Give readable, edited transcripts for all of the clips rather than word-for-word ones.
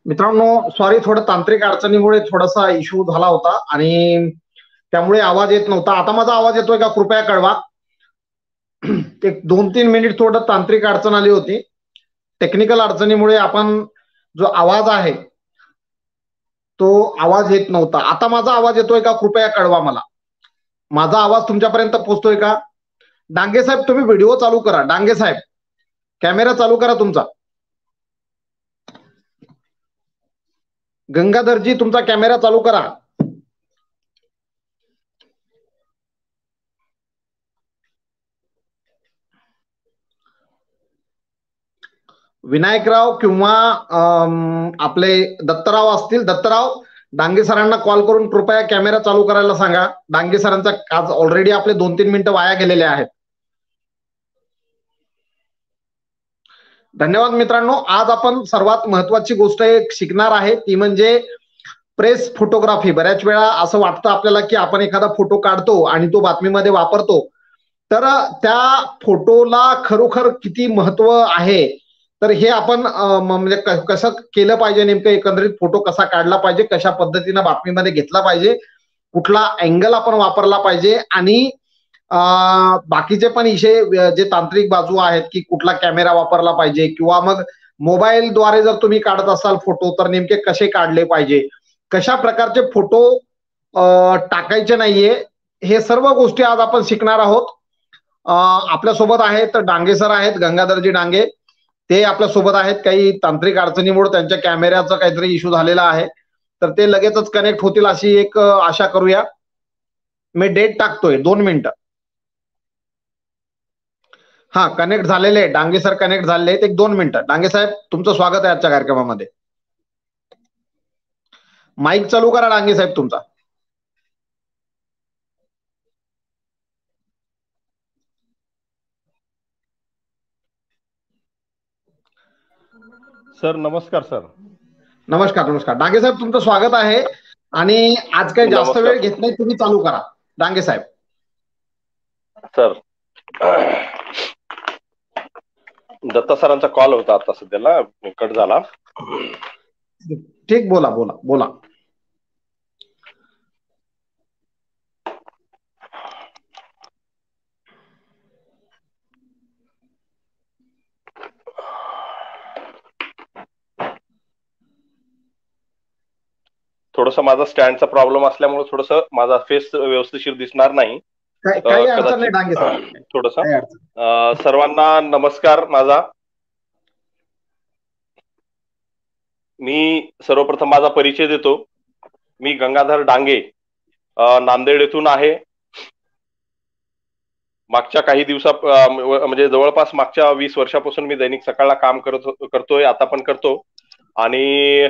मित्रांनो, सॉरी, थोडं तांत्रिक अडचणीमुळे थोडासा इश्यू झाला होता आणि त्यामुळे आवाज येत नव्हता. आता माझा आवाज येतोय का कृपया कळवा. एक 2-3 मिनिट थोडं तांत्रिक अडचण आली होती. टेक्निकल अडचणीमुळे आपण जो आवाज आहे तो आवाज येत नव्हता. आता माझा आवाज येतोय का कृपया कळवा मला. माझा आवाज तुमच्यापर्यंत पोहोचतोय का? डांगे साहेब, तुम्ही व्हिडिओ चालू करा. डांगे साहेब, कॅमेरा चालू करा तुमचा. गंगाधरजी, तुमचा कॅमेरा चालू करा. विनायकराव किंवा आपले दत्तराव असतील. दत्तराव, डांगे सरांना कॉल करून कृपया कॅमेरा चालू करायला सांगा. डांगे सरांचा आज ऑलरेडी आपले 2-3 मिनिटं वाया गेलेले आहेत. धन्यवाद मित्रांनो. आज आपण सर्वात महत्वाची गोष्ट एक शिकणार आहे, ती म्हणजे प्रेस फोटोग्राफी. बऱ्याच वेळा असं वाटतं आपल्याला की आपण एखादा फोटो काढतो आणि तो बातमीमध्ये वापरतो, तर त्या फोटोला खरोखर किती महत्व आहे, तर हे आपण म्हणजे कसं केलं पाहिजे, नेमकं एकंदरीत फोटो कसा काढला पाहिजे, कशा पद्धतीनं बातमीमध्ये घेतला पाहिजे, कुठला अँगल आपण वापरला पाहिजे आणि बाकीचे पण विषय जे तांत्रिक बाजू आहेत की कुठला कॅमेरा वापरला पाहिजे किंवा मग मोबाईलद्वारे जर तुम्ही काढत असाल फोटो तर नेमके कसे काढले पाहिजे, कशा प्रकारचे फोटो टाकायचे नाहीये, हे सर्व गोष्टी आज आपण शिकणार आहोत. आपल्यासोबत आहेत डांगे सर आहेत, गंगाधरजी डांगे. ते आपल्यासोबत आहेत. काही तांत्रिक अडचणीमुळे त्यांच्या कॅमेऱ्याचा काहीतरी इश्यू झालेला आहे, तर ते लगेचच कनेक्ट होतील अशी एक आशा करूया. मी डेट टाकतोय 2 मिनिटं. हा, कनेक्ट झालेले डांगे सर, कनेक्ट झालेले आहेत. एक 2 मिनिटं. डांगे साहेब, तुमचं स्वागत आहे आजच्या कार्यक्रमामध्ये. माईक चालू करा डांगे साहेब तुमचा. सर नमस्कार. सर नमस्कार. नमस्कार डांगे साहेब, तुमचं स्वागत आहे. आणि आज काही जास्त वेळ घेत नाही, तुम्ही चालू करा डांगे साहेब. सर, दत्ता सरांचा कॉल होता आता सध्याला, कट झाला. ठीक, बोला बोला बोला. थोडस माझा स्टँडचा प्रॉब्लेम असल्यामुळे थोडस माझा फेस व्यवस्थितशीर दिसणार नाही. काही अडचण नाही डांगे साहेब. थोडस सर्वांना नमस्कार माझा. मी सर्वप्रथम माझा परिचय देतो. मी गंगाधर डांगे, नांदेड येथून आहे. मागच्या काही दिवसा म्हणजे जवळपास मागच्या 20 वर्षापासून मी दैनिक सकाळला काम करतोय, आता पण करतो. आणि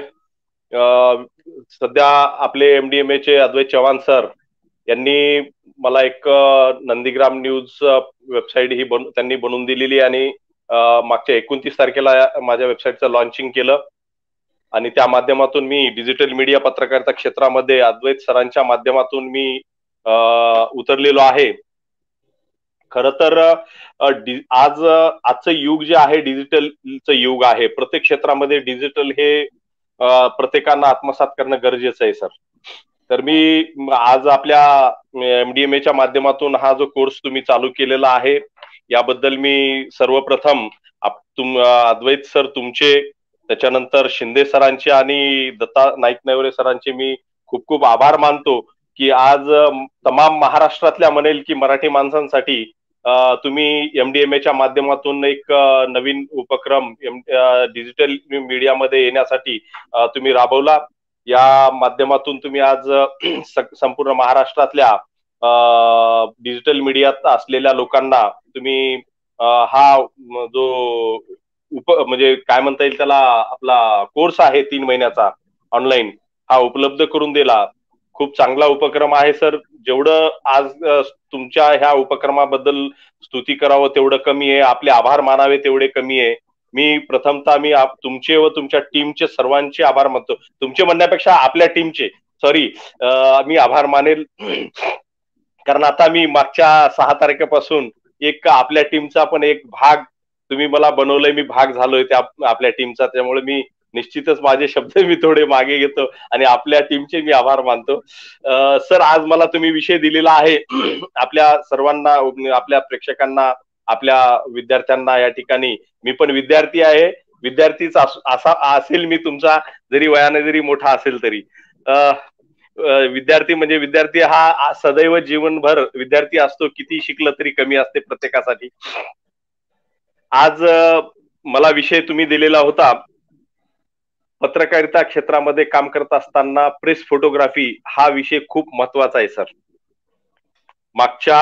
सध्या आपले MDMA चे अद्वैत चव्हाण सर यांनी मला एक नंदीग्राम न्यूज वेबसाईट ही त्यांनी बनवून दिलेली आणि मागच्या 29 तारखेला माझ्या वेबसाईटचं लॉन्चिंग केलं. आणि त्या माध्यमातून मी डिजिटल मीडिया पत्रकारिता क्षेत्रामध्ये अद्वैत सरांच्या माध्यमातून मी उतरलेलो आहे. खर तर आजचं युग जे आहे डिजिटलचं युग आहे. प्रत्येक क्षेत्रामध्ये डिजिटल हे प्रत्येकांना आत्मसात करणं गरजेचं आहे सर. तर मी आज आपल्या MDMA माध्यमातून हा जो कोर्स तुम्ही चालू केलेला आहे याबद्दल मी सर्वप्रथम अद्वैत सर तुमचे, त्याच्यानंतर शिंदे सरांचे आणि दत्ता नाईक नवरे सरांचे मी खूप खूप आभार मानतो की आज तमाम महाराष्ट्रातल्या म्हणेल की मराठी माणसांसाठी तुम्ही MDMA माध्यमातून एक नवीन उपक्रम डिजिटल मीडियामध्ये येण्यासाठी तुम्ही राबवला. या माध्यमातून तुम्ही आज संपूर्ण महाराष्ट्रातल्या डिजिटल मीडियात असलेल्या लोकांना तुम्ही हा जो म्हणजे काय म्हणता येईल त्याला आपला कोर्स आहे 3 महिन्याचा ऑनलाईन हा उपलब्ध करून दिला. खूप चांगला उपक्रम आहे सर. जेवढं आज तुमच्या ह्या उपक्रमाबद्दल स्तुती करावं तेवढं कमी आहे, आपले आभार मानावे तेवढे कमी आहे. मी प्रथमतः मी तुमचे व तुमच्या टीमचे सर्वांचे आभार मानतो. तुमचे म्हणण्यापेक्षा आपल्या टीमचे मी आभार मानेल. कारण आता मी मागच्या 6 तारखेपासून एक आपल्या टीमचा पण एक भाग तुम्ही मला बनवलंय, मी भाग झालोय त्या आपल्या टीमचा. त्यामुळे मी निश्चितच माझे शब्द मी थोडे मागे घेतो आणि आपल्या टीमचे मी आभार मानतो. सर, आज मला तुम्ही विषय दिलेला आहे. आपल्या सर्वांना, आपल्या प्रेक्षकांना, आपल्या विद्यार्थ्यांना या ठिकाणी, मी पण विद्यार्थी आहे, विद्यार्थीच असा असेल मी तुमचा, जरी वयाने जरी मोठा असेल तरी. विद्यार्थी म्हणजे विद्यार्थी हा सदैव जीवनभर विद्यार्थी असतो, किती शिकलं तरी कमी असते प्रत्येकासाठी. आज मला विषय तुम्ही दिलेला होता, पत्रकारिता क्षेत्रामध्ये काम करत असताना प्रेस फोटोग्राफी हा विषय खूप महत्वाचा आहे सर. मागच्या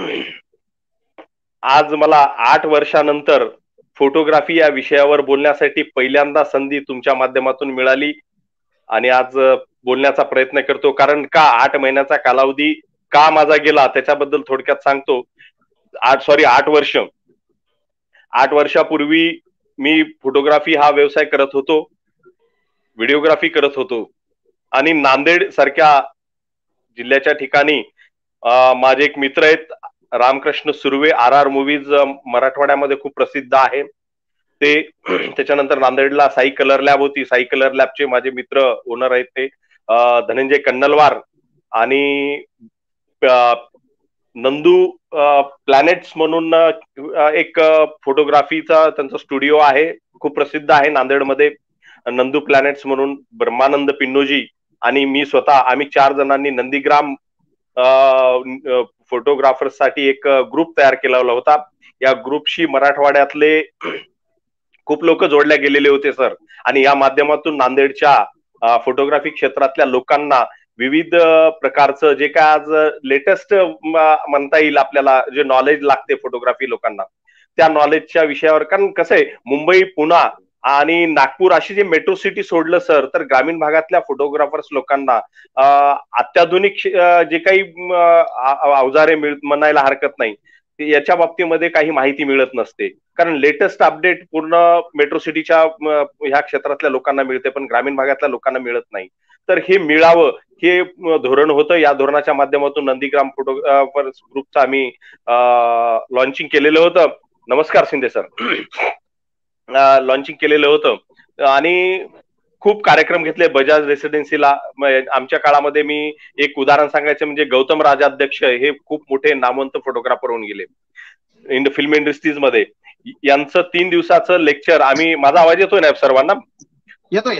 आज मला 8 वर्षानंतर फोटोग्राफी या विषयावर बोलण्यासाठी पहिल्यांदा संधी तुमच्या माध्यमातून मिळाली आणि आज बोलण्याचा प्रयत्न करतो. कारण का 8 महिन्याचा कालावधी का माझा गेला त्याच्याबद्दल थोडक्यात सांगतो. 8 वर्ष, 8 वर्षापूर्वी मी फोटोग्राफी हा व्यवसाय करत होतो, व्हिडिओग्राफी करत होतो आणि नांदेड सारख्या जिल्ह्याच्या ठिकाणी माझे एक मित्र आहेत, रामकृष्ण सुर्वे, RR मूवीज मराठवाड्यामध्ये खूप प्रसिद्ध आहे ते. त्याच्यानंतर नांदेडला साई कलर लॅब होती, साई कलर लॅबचे माझे मित्र ओनर आहेत ते धनंजय कन्नलवार, आणि नंदू प्लॅनेट्स म्हणून एक फोटोग्राफीचा त्यांचा स्टुडिओ आहे, खूप प्रसिद्ध आहे नांदेडमध्ये, नंदू प्लॅनेट्स म्हणून. ब्रह्मानंद पिन्नोजी आणि मी स्वतः, आम्ही 4 जणांनी नंदीग्राम फोटोग्राफर्स साठी एक ग्रुप तयार केलेला होता. या ग्रुपशी मराठवाड्यातले खूप लोक जोडल्या गेलेले होते सर, आणि या माध्यमातून नांदेडच्या फोटोग्राफी क्षेत्रातल्या लोकांना विविध प्रकारचं जे काय आज लेटेस्ट म्हणता येईल आपल्याला, जे नॉलेज लागते फोटोग्राफी लोकांना, त्या नॉलेजच्या विषयावर. कारण कसं आहे, मुंबई, पुणे आणि नागपूर अशी जे मेट्रो सिटी सोडलं सर, तर ग्रामीण भागातल्या फोटोग्राफर्स लोकांना अत्याधुनिक जे काही अवजारे म्हणायला हरकत नाही, याच्या बाबतीमध्ये काही माहिती मिळत नसते. कारण लेटेस्ट अपडेट पूर्ण मेट्रो सिटीच्या ह्या क्षेत्रातल्या लोकांना मिळते, पण ग्रामीण भागातल्या लोकांना मिळत नाही. तर हे मिळावं हे धोरण होतं. या धोरणाच्या माध्यमातून नंदीग्राम फोटोग्राफर्स ग्रुपचं आम्ही लॉन्चिंग केलेलं होतं. नमस्कार शिंदे सर. लॉन्चिंग केलेलं होतं आणि खूप कार्यक्रम घेतले बजाज रेसिडेन्सीला. आमच्या काळामध्ये मी एक उदाहरण सांगायचं म्हणजे गौतम राजाध्यक्ष हे खूप मोठे नामवंत फोटोग्राफर होऊन गेले फिल्म इंडस्ट्रीज मध्ये. यांचं 3 दिवसाचं लेक्चर आम्ही, माझा आवाज येतोय ना सर्वांना? येतोय.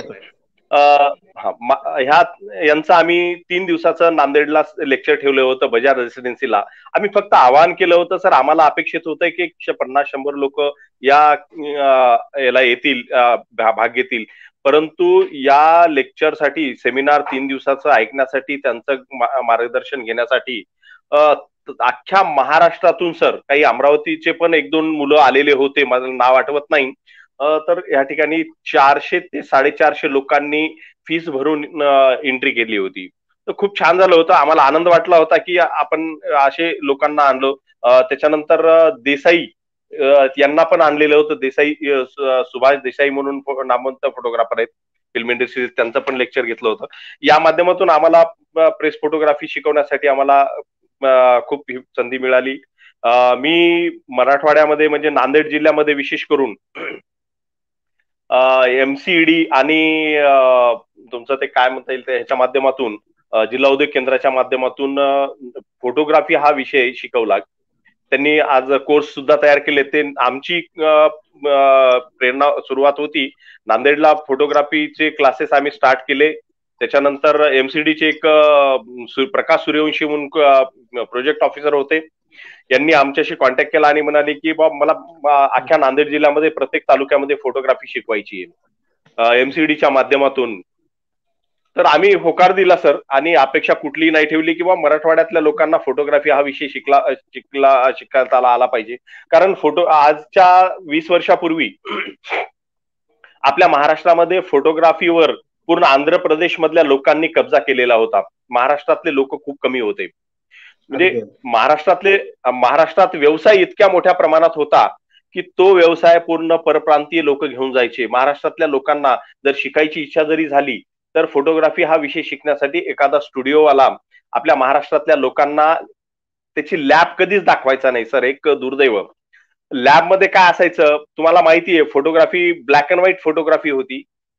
यांचं आम्ही 3 दिवसाचं नांदेडला लेक्चर ठेवलं होतं बजाज रेसिडेन्सीला. आम्ही फक्त आवाहन केलं होतं सर, आम्हाला अपेक्षित होतं की 150-100 लोक याला येतील, भाग घेतील. परंतु या लेक्चरसाठी, सेमिनार 3 दिवसाचं ऐकण्यासाठी, त्यांचं मार्गदर्शन घेण्यासाठी अख्ख्या महाराष्ट्रातून सर, काही अमरावतीचे पण 1-2 मुलं आलेले होते, माझं नाव आठवत नाही, तर या ठिकाणी 400 ते 450 लोकांनी फीस भरून एंट्री केली होती. तर खूप छान झालं होतं. आम्हाला आनंद वाटला होता की आपण असे लोकांना आणलो. त्याच्यानंतर देसाई यांना पण आणलेलं होतं. देसाई, सुभाष देसाई म्हणून नामवंत फोटोग्राफर आहेत फिल्म इंडस्ट्रीज, त्यांचं पण लेक्चर घेतलं होतं. या माध्यमातून आम्हाला प्रेस फोटोग्राफी शिकवण्यासाठी आम्हाला खूप संधी मिळाली. मी मराठवाड्यामध्ये म्हणजे नांदेड जिल्ह्यामध्ये विशेष करून MCED आणि तुमचं ते काय म्हणता येईल ह्याच्या माध्यमातून, जिल्हा उद्योग केंद्राच्या माध्यमातून फोटोग्राफी हा विषय शिकवला. त्यांनी आज कोर्स सुद्धा तयार केले. ते आमची प्रेरणा सुरुवात होती. नांदेडला फोटोग्राफीचे क्लासेस आम्ही स्टार्ट केले. त्याच्यानंतर MCD चे एक प्रकाश सूर्यवंशी म्हणून प्रोजेक्ट ऑफिसर होते, यांनी आमच्याशी कॉन्टॅक्ट केला आणि म्हणाले की बाबा मला अख्ख्या नांदेड जिल्ह्यामध्ये प्रत्येक तालुक्यामध्ये फोटोग्राफी शिकवायची आहे MCDच्या माध्यमातून. तर आम्ही होकार दिला सर, आणि अपेक्षा कुठलीही नाही ठेवली की बाबा मराठवाड्यातल्या लोकांना फोटोग्राफी हा विषय शिकता आला पाहिजे. कारण आजच्या 20 वर्षापूर्वी आपल्या महाराष्ट्रामध्ये फोटोग्राफीवर पूर्ण आंध्र प्रदेश मधल्या लोकांनी कब्जा केलेला होता. महाराष्ट्रातले लोक खूप कमी होते. म्हणजे महाराष्ट्रात व्यवसाय इतक्या मोठ्या प्रमाणात होता की तो व्यवसाय पूर्ण परप्रांतीय लोक घेऊन जायचे. महाराष्ट्रातल्या लोकांना जर शिकायची इच्छा जरी झाली तर फोटोग्राफी हा विषय शिकण्यासाठी एखादा स्टुडिओवाला आपल्या महाराष्ट्रातल्या लोकांना त्याची लॅब कधीच दाखवायचा नाही सर. एक दुर्दैव. लॅब मध्ये काय असायचं तुम्हाला माहिती आहे, photography black and white photography होती.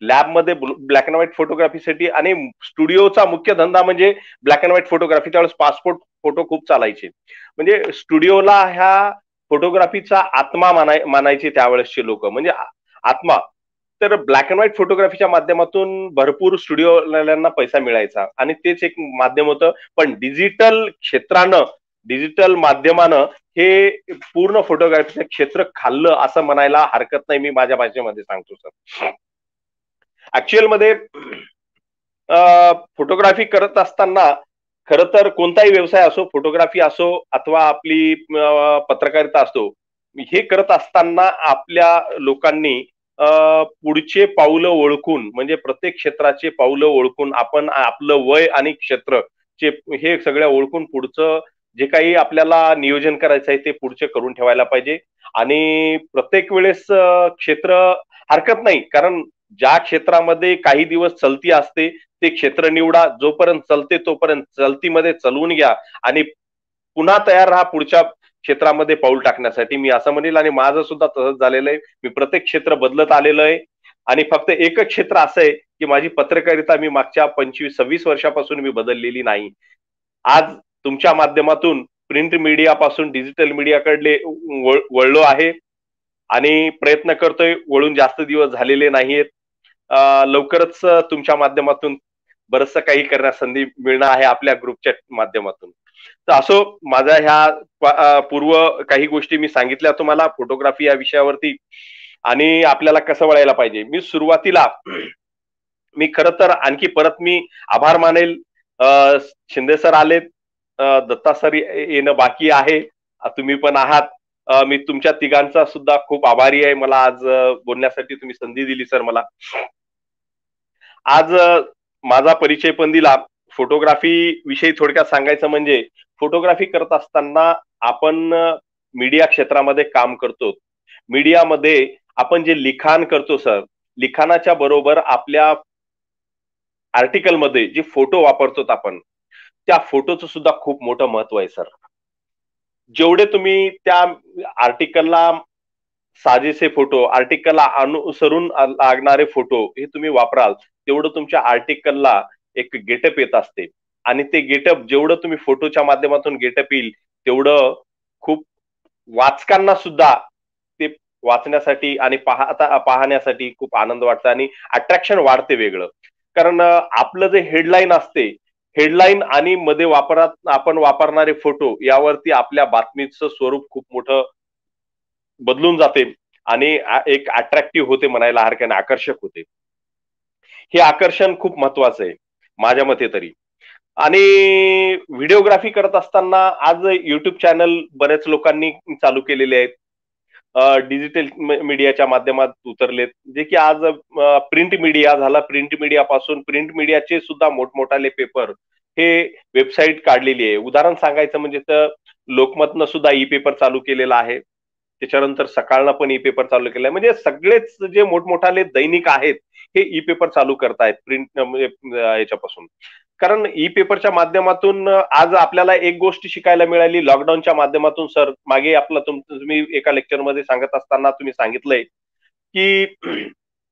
लॅबमध्ये ब्लॅक अँड व्हाईट फोटोग्राफीसाठी, आणि स्टुडिओचा मुख्य धंदा म्हणजे ब्लॅक अँड व्हाईट फोटोग्राफी. त्यावेळेस पासपोर्ट फोटो खूप चालायचे. म्हणजे स्टुडिओला ह्या फोटोग्राफीचा आत्मा मानायचे त्यावेळेसचे लोक, म्हणजे आत्मा. तर ब्लॅक अँड व्हाईट फोटोग्राफीच्या माध्यमातून भरपूर स्टुडिओवाल्यांना पैसा मिळायचा आणि तेच एक माध्यम होतं. पण डिजिटल क्षेत्रानं, डिजिटल माध्यमानं हे पूर्ण फोटोग्राफीचं क्षेत्र खाल्लं असं म्हणायला हरकत नाही, मी माझ्या भाषेमध्ये सांगतो सर. ऍक्च्युअल मध्ये फोटोग्राफी करत असताना खरं तर कोणताही व्यवसाय असो, फोटोग्राफी असो अथवा आपली पत्रकारिता असो, हे करत असताना आपल्या लोकांनी पुढचे पावलं ओळखून, म्हणजे प्रत्येक क्षेत्राचे पावलं ओळखून, आपण आपलं वय आणि क्षेत्रचे हे सगळं ओळखून पुढचं जे काही आपल्याला नियोजन करायचं आहे ते पुढचे करून ठेवायला पाहिजे. आणि प्रत्येक वेळेस क्षेत्र हरकत नाही, कारण ज्या क्षेत्रामध्ये काही दिवस चलती असते ते क्षेत्र निवडा. जोपर्यंत चलते तोपर्यंत चलतीमध्ये चलवून घ्या आणि पुन्हा तयार राहा पुढच्या क्षेत्रामध्ये पाऊल टाकण्यासाठी, मी असं म्हणेल. आणि माझं सुद्धा तसंच झालेलं आहे. मी प्रत्येक क्षेत्र बदलत आलेलं आहे आणि फक्त एकच क्षेत्र असं आहे की माझी पत्रकारिता मी मागच्या 25-26 वर्षापासून मी बदललेली नाही. आज तुमच्या माध्यमातून प्रिंट मीडिया पासून डिजिटल मीडियाकडे वळलो आहे आणि प्रयत्न करतोय. वळून जास्त दिवस झालेले नाहीत. लवकरच तुमच्या माध्यमातून बरंचसं काही करण्यास संधी मिळणार आहे आपल्या ग्रुपच्या माध्यमातून. तर असो, माझ्या ह्या पूर्व काही गोष्टी मी सांगितल्या तुम्हाला फोटोग्राफी या विषयावरती आणि आपल्याला कसं वळायला पाहिजे. मी सुरुवातीला मी खरं तर आणखी परत मी आभार मानेल. शिंदे सर आलेत, दत्ता सर येणं बाकी आहे, तुम्ही पण आहात. मी तुमच्या तिघांचा सुद्धा खूप आभारी आहे. मला आज बोलण्यासाठी तुम्ही संधी दिली सर. मला आज माझा परिचय पण दिला. फोटोग्राफी विषयी थोडक्यात सांगायचं म्हणजे, फोटोग्राफी करत असताना आपण मीडिया क्षेत्रामध्ये काम करतो. मीडियामध्ये आपण जे लिखाण करतो सर, लिखाणाच्या बरोबर आपल्या आर्टिकलमध्ये जे फोटो वापरतो आपण, त्या फोटोचं सुद्धा खूप मोठं महत्व आहे सर. जेवढे तुम्ही त्या आर्टिकलला साजेसे फोटो, आर्टिकलला अनुसरून लागणारे फोटो हे तुम्ही वापराल, तेवढं तुमच्या आर्टिकलला एक गेटअप येत असते. आणि ते गेटअप जेवढं तुम्ही फोटोच्या माध्यमातून गेटअप येईल, तेवढं खूप वाचकांना सुद्धा ते वाचण्यासाठी आणि पाहण्यासाठी खूप आनंद वाटतं आणि अट्रॅक्शन वाढते वेगळं. कारण आपलं जे हेडलाईन असते, हेडलाईन आणि मध्ये आपण वापरणारे फोटो यावरती आपल्या बातमीचं स्वरूप खूप मोठं बदलून जाते आणि एक अट्रॅक्टिव्ह होते म्हणायला हरकत नाही, आकर्षक होते. हे आकर्षण खूप महत्वाचं आहे माझ्या मते तरी. आणि व्हिडिओग्राफी करत असताना आज युट्यूब चॅनल बऱ्याच लोकांनी चालू केलेले आहेत, डिजिटल मीडियाच्या माध्यमात उतरलेत, जे की आज प्रिंट मीडिया झाला. प्रिंट मीडिया पासून प्रिंट मीडियाचे सुद्धा मोठमोठाले पेपर हे वेबसाईट काढलेली आहे. उदाहरण सांगायचं म्हणजे तर लोकमतनं सुद्धा ई पेपर चालू केलेला आहे. त्याच्यानंतर सकाळनं पण ई पेपर चालू केला आहे. म्हणजे सगळेच जे मोठमोठाले दैनिक आहेत हे ई पेपर चालू करतायत प्रिंट याच्यापासून. कारण ई पेपरच्या माध्यमातून आज आपल्याला एक गोष्ट शिकायला मिळाली लॉकडाऊनच्या माध्यमातून सर. मागे आपलं तुम्ही एका लेक्चरमध्ये सांगत असताना तुम्ही सांगितलंय की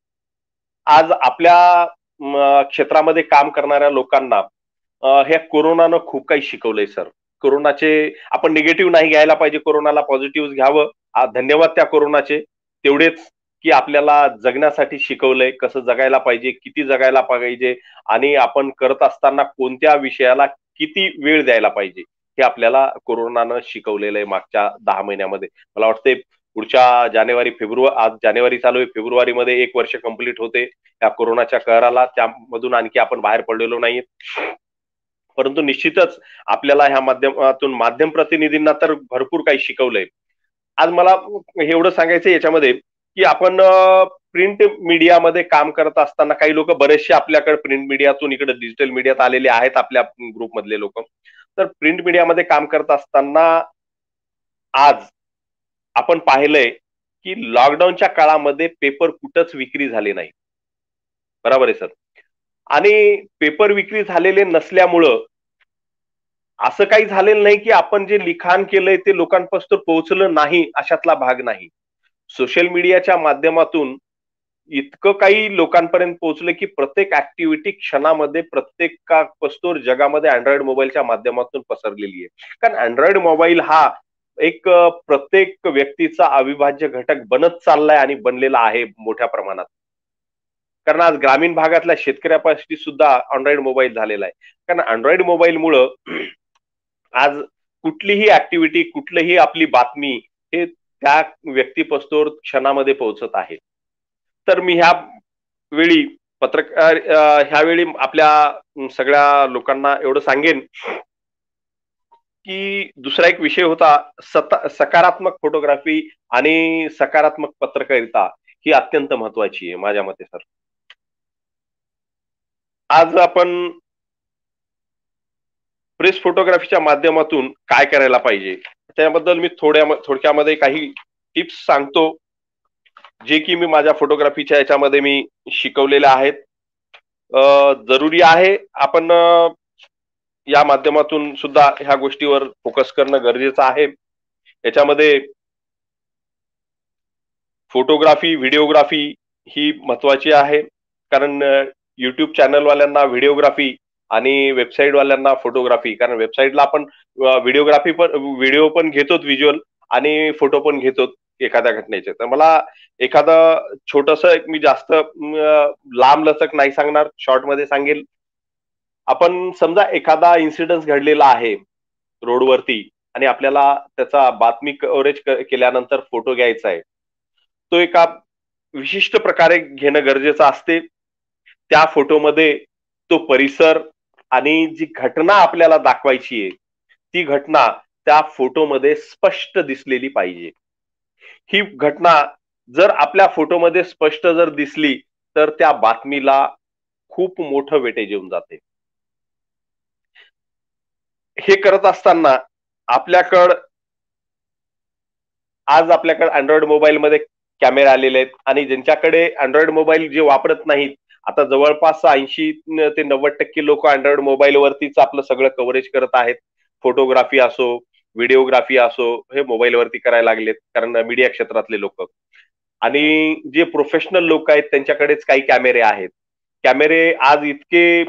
आज आपल्या क्षेत्रामध्ये काम करणाऱ्या लोकांना ह्या कोरोनानं खूप काही शिकवलंय सर. कोरोनाचे आपण निगेटिव्ह नाही घ्यायला पाहिजे, कोरोनाला पॉझिटिव्ह घ्यावं. धन्यवाद त्या कोरोनाचे. तेवढेच की आपल्याला जगण्यासाठी शिकवलंय, कसं जगायला पाहिजे, किती जगायला पाहिजे आणि आपण करत असताना कोणत्या विषयाला किती वेळ द्यायला पाहिजे हे आपल्याला कोरोनानं शिकवलेलं आहे मागच्या 10 महिन्यामध्ये. मला वाटतंय पुढच्या आज जानेवारी चालू आहे, फेब्रुवारीमध्ये 1 वर्ष कंप्लीट होते या कोरोनाच्या कहराला. त्यामधून आणखी आपण बाहेर पडलेलो नाहीत. परंतु निश्चितच आपल्याला ह्या माध्यमातून माध्यम प्रतिनिधींना तर भरपूर काही शिकवलंय. आज मला एवढं सांगायचं याच्यामध्ये की आपण प्रिंट मीडियामध्ये काम करत असताना काही लोक बरेचसे आपल्याकडे प्रिंट मीडियातून इकडे डिजिटल मीडियात आलेले आहेत आपल्या ग्रुपमधले लोक. तर प्रिंट मीडियामध्ये काम करत असताना आज आपण पाहिलंय की लॉकडाऊनच्या काळामध्ये पेपर कुठंच विक्री झाले नाही. बरोबर आहे सर. आणि पेपर विक्री झालेले नसल्यामुळं असं काही झालेलं नाही की आपण जे लिखाण केलंय ते लोकांपर्यंत पोहोचलं नाही, अशातला भाग नाही. सोशल मीडियाच्या माध्यमातून इतकं काही लोकांपर्यंत पोहोचलं की प्रत्येक ऍक्टिव्हिटी क्षणामध्ये प्रत्येक वस्तूवर जगामध्ये अँड्रॉइड मोबाईलच्या माध्यमातून पसरलेली आहे. कारण अँड्रॉइड मोबाईल हा एक प्रत्येक व्यक्तीचा अविभाज्य घटक बनत चाललाय आणि बनलेला आहे मोठ्या प्रमाणात. कारण आज ग्रामीण भागातल्या शेतकऱ्यापाशी सुद्धा अँड्रॉइड मोबाईल झालेला आहे. कारण अँड्रॉइड मोबाईलमुळं आज कुठलीही ऍक्टिव्हिटी, कुठलीही आपली बातमी हे त्या व्यक्तीपासून क्षणामध्ये पोहोचत आहे. तर मी ह्या वेळी पत्रकार ह्यावेळी आपल्या सगळ्या लोकांना एवढं सांगेन की दुसरा एक विषय होता सकारात्मक फोटोग्राफी आणि सकारात्मक पत्रकारिता ही अत्यंत महत्वाची आहे माझ्या मते सर. आज आपण प्रेस फोटोग्राफीच्या माध्यमातून काय करायला पाहिजे त्याबद्दल मी थोडक्यामध्ये काही टिप्स सांगतो जे की मी माझ्या फोटोग्राफीच्या याच्यामध्ये मी शिकवलेल्या आहेत. जरुरी आहे आपण या माध्यमातून सुद्धा ह्या गोष्टीवर फोकस करणं गरजेचं आहे. याच्यामध्ये फोटोग्राफी, व्हिडिओग्राफी ही महत्वाची आहे. कारण युट्यूब चॅनल वाल्यांना व्हिडिओग्राफी आणि वेबसाईट वाल्यांना फोटोग्राफी. कारण वेबसाईटला आपण व्हिडिओ पण घेतो व्हिज्युअल आणि फोटो पण घेतो एखाद्या घटनेचे. तर मला एखादं छोटस मी जास्त लांब लचक नाही सांगणार, शॉर्ट मध्ये सांगेल. आपण समजा एखादा इन्सिडेंट घडलेला आहे रोडवरती आणि आपल्याला त्याचा बातमी कव्हरेज केल्यानंतर फोटो घ्यायचा आहे. तो एका विशिष्ट प्रकारे घेणं गरजेचं असते. त्या फोटोमध्ये तो परिसर आणि जी घटना आपल्याला दाखवायची आहे ती घटना त्या फोटोमध्ये स्पष्ट दिसलेली पाहिजे. ही घटना जर आपल्या फोटोमध्ये स्पष्ट जर दिसली तर त्या बातमीला खूप मोठं वेटेज येऊन जाते. हे करत असताना आज आपल्याकडे अँड्रॉइड मोबाईल मध्ये कॅमेरे आलेले आहेत आणि ज्यांच्याकडे अँड्रॉइड मोबाईल जे वापरत नाहीत, आता जवळपास 80 ते 90% लोक अँड्रॉइड मोबाईल वरतीच आपलं सगळं कव्हरेज करत आहेत. फोटोग्राफी असो, व्हिडिओग्राफी असो, हे मोबाईल वरती करायला लागलेत. कारण मीडिया क्षेत्रातले लोक आणि जे प्रोफेशनल लोक आहेत त्यांच्याकडेच काही कॅमेरे आहेत. कॅमेरे आज इतके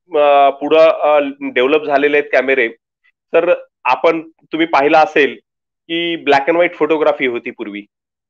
पुढं डेव्हलप झालेले आहेत कॅमेरे. तर तुम्ही पाहिलं असेल की ब्लॅक अँड व्हाईट फोटोग्राफी होती पूर्वी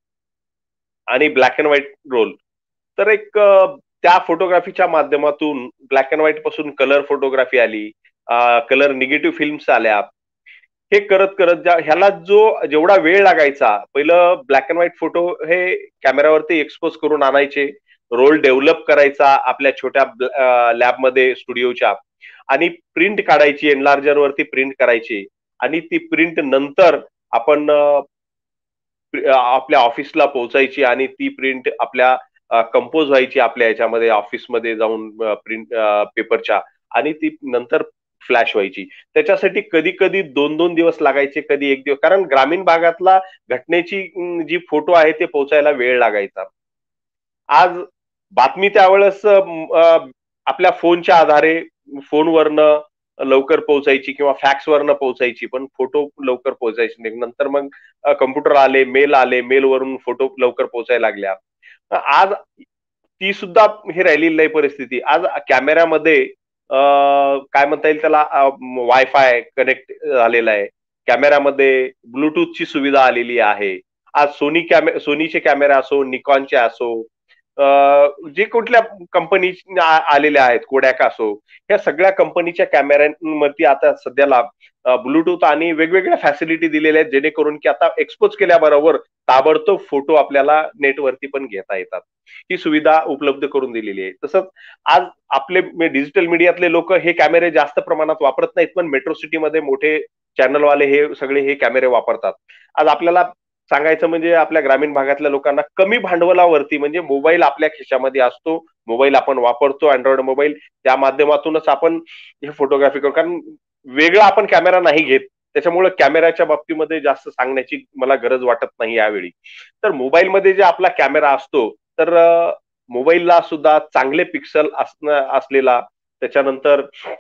आणि ब्लॅक अँड व्हाईट रोल. तर एक त्या फोटोग्राफीच्या माध्यमातून ब्लॅक अँड व्हाईट पासून कलर फोटोग्राफी आली, कलर निगेटिव्ह फिल्म्स आल्या. हे करत करत ह्याला जेवढा वेळ लागायचा, पहिलं ब्लॅक अँड व्हाईट फोटो हे कॅमेरावरती एक्सपोज करून आणायचे, रोल डेव्हलप करायचा आपल्या छोट्या लॅबमध्ये स्टुडिओच्या आणि प्रिंट काढायची, एनलार्जर वरती प्रिंट करायची आणि ती प्रिंट नंतर आपण आपल्या ऑफिसला पोहोचायची आणि ती प्रिंट आपल्या कंपोज व्हायची आपल्या याच्यामध्ये ऑफिसमध्ये जाऊन प्रिंट पेपरच्या आणि ती नंतर फ्लॅश व्हायची. त्याच्यासाठी कधी कधी 2-2 दिवस लागायचे, कधी 1 दिवस. कारण ग्रामीण भागातला घटनेची जी फोटो आहे ते पोहोचायला वेळ लागायचा. आज बातमी त्यावेळेस आपल्या फोनच्या आधारे फोनवरनं लवकर पोहोचायची किंवा फॅक्सवरनं पोहोचायची, पण फोटो लवकर पोहोचायची नाही. नंतर मग कम्प्युटर आले, मेल आले, मेलवरून फोटो लवकर पोहोचायला लागल्या. आज ती सुद्धा हे राहिलेली नाही परिस्थिती. आज कॅमेऱ्यामध्ये काय म्हणता येईल त्याला, वायफाय कनेक्ट झालेला आहे. कॅमेऱ्यामध्ये ब्लूटूथची सुविधा आलेली आहे. आज सोनीचे कॅमेरा असो, निकॉनचे असो, जे कुठल्या कंपनी आलेल्या आहेत, कोडॅक असो, ह्या सगळ्या कंपनीच्या कॅमेऱ्यांवरती आता सध्याला ब्लूटूथ आणि वेगवेगळ्या फॅसिलिटी दिलेल्या आहेत, जेणेकरून की आता एक्सपोज केल्याबरोबर ताबडतोब फोटो आपल्याला नेटवरती पण घेता येतात. ही सुविधा उपलब्ध करून दिलेली आहे. तसंच आज आपले डिजिटल मीडियातले लोक हे कॅमेरे जास्त प्रमाणात वापरत नाहीत, पण मेट्रो सिटीमध्ये मोठे चॅनलवाले हे सगळे हे कॅमेरे वापरतात. आज आपल्याला सांगायचं म्हणजे आपल्या ग्रामीण भागातल्या लोकांना कमी भांडवलावरती, म्हणजे मोबाईल आपल्या खिशामध्ये असतो, मोबाईल आपण वापरतो, अँड्रॉइड मोबाईल, त्या माध्यमातूनच आपण हे फोटोग्राफी करतो. कारण वेगळा आपण कॅमेरा नाही घेत, त्याच्यामुळे कॅमेऱ्याच्या बाबतीमध्ये जास्त सांगण्याची मला गरज वाटत नाही यावेळी. तर मोबाईलमध्ये जे आपला कॅमेरा असतो, तर मोबाईलला सुद्धा चांगले पिक्सल असलेला, त्याच्यानंतर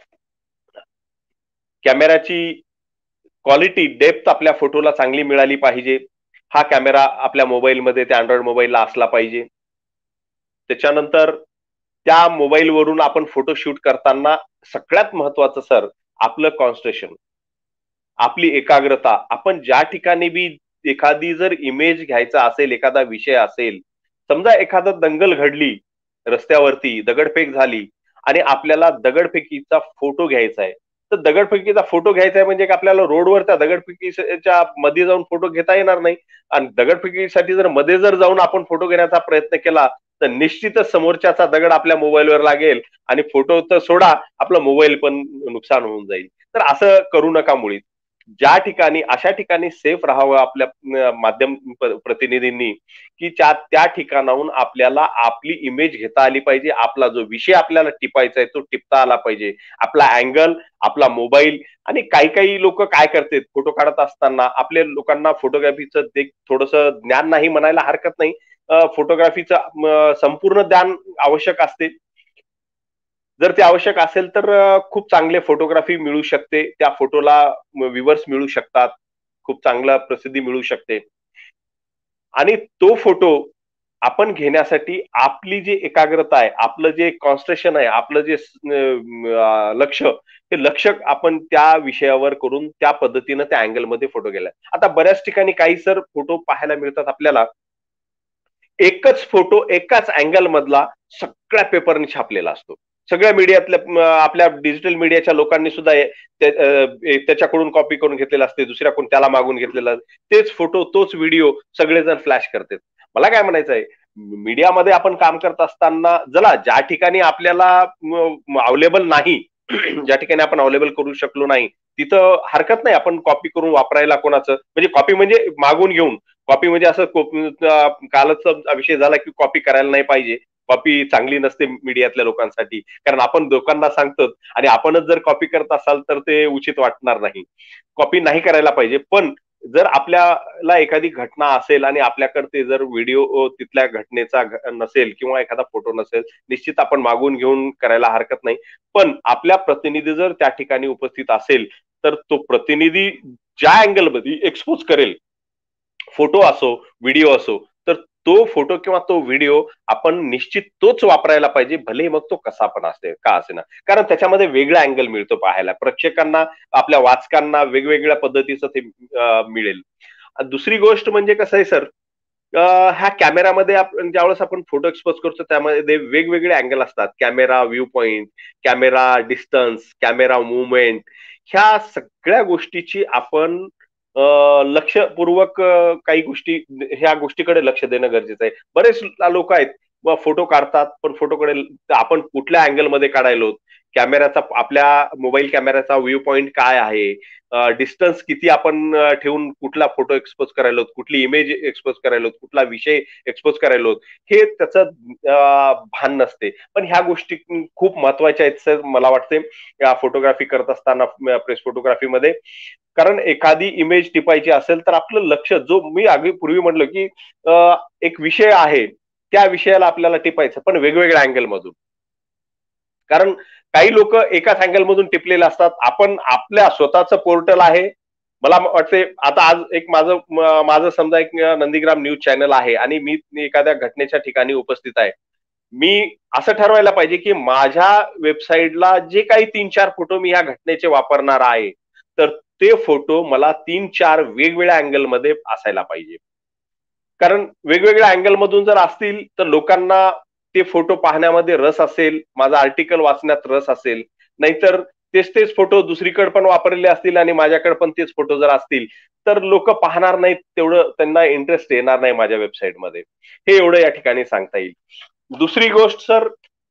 कॅमेऱ्याची क्वालिटी, डेप्थ आपल्या फोटोला चांगली मिळाली पाहिजे. हा कॅमेरा आपल्या मोबाईलमध्ये, त्या अँड्रॉइड मोबाईलला असला पाहिजे. त्याच्यानंतर त्या मोबाईलवरून आपण फोटो शूट करताना सगळ्यात महत्वाचं सर आपलं कॉन्सन्ट्रेशन, आपली एकाग्रता. आपण ज्या ठिकाणी बी एखादी जर इमेज घ्यायचा असेल, एखादा विषय असेल, समजा एखादा दंगल घडली रस्त्यावरती, दगडफेक झाली आणि आपल्याला दगडफेकीचा फोटो घ्यायचा आहे, तर दगडफेकीचा फोटो घ्यायचा आहे म्हणजे आपल्याला रोडवर त्या दगडफेकीच्या मध्ये जाऊन फोटो घेता येणार नाही. आणि दगडफेकीसाठी जर मध्ये जर जाऊन आपण फोटो घेण्याचा प्रयत्न केला तर निश्चितच समोरच्याचा दगड आपल्या मोबाईलवर लागेल आणि फोटो तर सोडा, आपला मोबाईल पण नुकसान होऊन जाईल. तर असं करू नका मुळी. ज्या ठिकाणी अशा ठिकाणी सेफ राहावं आपल्या माध्यम प्रतिनिधींनी, की त्या ठिकाणाहून आपल्याला आपली इमेज घेता आली पाहिजे, आपला जो विषय आपल्याला टिपायचा आहे तो टिपता आला पाहिजे, आपला अँगल, आपला मोबाईल. आणि काही काही लोक काय करतात, फोटो काढत असताना आपल्या लोकांना फोटोग्राफीचं ते थोडंसं ज्ञान नाही म्हणायला हरकत नाही, फोटोग्राफीचं संपूर्ण ज्ञान आवश्यक असते. जर ते आवश्यक असेल तर खूप चांगले फोटोग्राफी मिळू शकते, त्या फोटोला व्ह्यूअर्स मिळू शकतात, खूप चांगला प्रसिद्धी मिळू शकते. आणि तो फोटो आपण घेण्यासाठी आपली जी एकाग्रता आहे, आपलं जे कॉन्सन्ट्रेशन आहे, आपलं जे लक्ष, ते लक्ष आपण त्या विषयावर करून त्या पद्धतीनं त्या अँगलमध्ये फोटो गेला. आता बऱ्याच ठिकाणी काही सर फोटो पाहायला मिळतात आपल्याला, एकच फोटो एकाच अँगल मधला सगळ्या पेपरने छापलेला असतो. सगळ्या मीडियातल्या आपल्या डिजिटल मीडियाच्या लोकांनी सुद्धा त्याच्याकडून कॉपी करून घेतलेला असते, दुसऱ्या कोण त्याला मागून घेतलेला, तेच फोटो तोच व्हिडिओ सगळेजण फ्लॅश करतात. मला काय म्हणायचं आहे, मीडियामध्ये आपण काम करत असताना जला ज्या ठिकाणी आपल्याला अवेलेबल नाही, ज्या ठिकाणी आपण अवेलेबल करू शकलो नाही, तिथं हरकत नाही आपण कॉपी करून वापरायला. कोणाचं म्हणजे कॉपी म्हणजे मागून घेऊन, कॉपी म्हणजे असं कालच विषय झाला की कॉपी करायला नाही पाहिजे, कॉपी चांगली नसते मीडियातल्या लोकांसाठी, कारण आपण लोकांना सांगतो आणि आपणच जर कॉपी करत असाल तर ते उचित वाटणार नाही. कॉपी नाही करायला पाहिजे. पण जर आपल्याला एखादी घटना असेल आणि आपल्याकडे जर व्हिडिओ तिथल्या घटनेचा नसेल किंवा एखादा फोटो नसेल, निश्चित आपण मागून घेऊन करायला हरकत नाही. पण आपल्या प्रतिनिधी जर त्या ठिकाणी उपस्थित असेल तर तो प्रतिनिधी ज्या अँगलमध्ये एक्सपोज करेल, फोटो असो व्हिडिओ असो, तर तो फोटो किंवा तो व्हिडिओ आपण निश्चित तोच वापरायला पाहिजे, भले मग तो कसा पण असते का असे ना. कारण त्याच्यामध्ये वेगळा अँगल मिळतो पाहायला, प्रेक्षकांना आपल्या वाचकांना वेगवेगळ्या पद्धतीचं ते मिळेल. दुसरी गोष्ट म्हणजे कसं आहे सर, ह्या कॅमेरामध्ये ज्यावेळेस आपण फोटो एक्सपोज करतो त्यामध्ये वेगवेगळे अँगल असतात, camera view point, camera distance, camera movement. ह्या सगळ्या गोष्टीची आपण लक्षपूर्वक काही गोष्टी, ह्या गोष्टीकडे लक्ष देणं गरजेचं आहे. बरेच लोक आहेत फोटो काढतात पण फोटोकडे आपण कुठल्या अँगलमध्ये काढायलो, कॅमेराचा आपल्या मोबाईल कॅमेराचा व्ह्यू पॉइंट काय आहे, डिस्टन्स किती आपण ठेवून कुठला फोटो एक्सपोज करायलो, कुठली इमेज एक्सपोज करायलो, कुठला विषय एक्सपोज करायलो, हे त्याचं भान नसते. पण ह्या गोष्टी खूप महत्वाच्या आहेत सर मला वाटते या फोटोग्राफी करत असताना, प्रेस फोटोग्राफीमध्ये. कारण एखादी इमेज टिपायची असेल तर आपलं लक्ष, जो मी आधी पूर्वी म्हणलं की एक विषय आहे, त्या विषयाला आपल्याला टिपायचं पण वेगवेगळ्या अँगल मधून. कारण काही लोक एकाच अँगल मधून टिपलेले असतात. आपण आपल्या स्वतःचं पोर्टल आहे, मला वाटते आता आज एक माझं समजा एक नंदीग्राम न्यूज चॅनल आहे आणि मी एखाद्या घटनेच्या ठिकाणी उपस्थित आहे. मी असं ठरवायला पाहिजे की माझ्या वेबसाईटला जे काही 3-4 फोटो मी ह्या घटनेचे वापरणार आहे, तर ते फोटो मला 3-4 वेगवेगळ्या अँगलमध्ये असायला पाहिजे. कारण वेगवेगळ्या अँगल मधून जर असतील तर लोकांना ते फोटो पाहण्यामध्ये रस असेल, माझा आर्टिकल वाचण्यात रस असेल. नाहीतर तेच फोटो दुसरीकडे पण वापरलेले असतील आणि माझ्याकडे पण तेच फोटो जर असतील तर लोक पाहणार नाहीत, तेवढं त्यांना इंटरेस्ट येणार नाही माझ्या वेबसाईटमध्ये. हे एवढं या ठिकाणी सांगता येईल. दुसरी गोष्ट सर,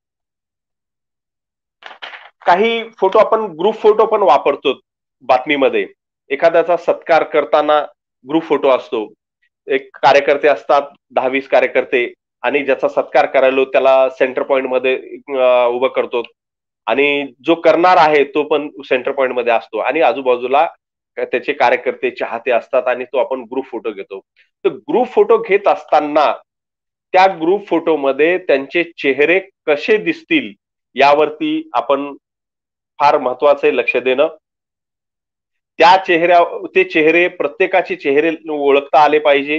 काही फोटो आपण ग्रुप फोटो पण वापरतो बातमीमध्ये. एखाद्याचा सत्कार करताना ग्रुप फोटो असतो, एक कार्यकर्ते असतात 10-20 कार्यकर्ते, आणि ज्याचा सत्कार करायला त्याला सेंटर पॉइंट मध्ये उभं करतो आणि जो करणार आहे तो पण सेंटर पॉइंट मध्ये असतो आणि आजूबाजूला त्याचे कार्यकर्ते चाहते असतात आणि तो आपण ग्रुप फोटो घेतो. तर ग्रुप फोटो घेत असताना त्या ग्रुप फोटोमध्ये त्यांचे चेहरे कसे दिसतील यावरती आपण फार महत्वाचे लक्ष देणं. त्या ते चेहरे प्रत्येकाचे चेहरे ओळखता आले पाहिजे.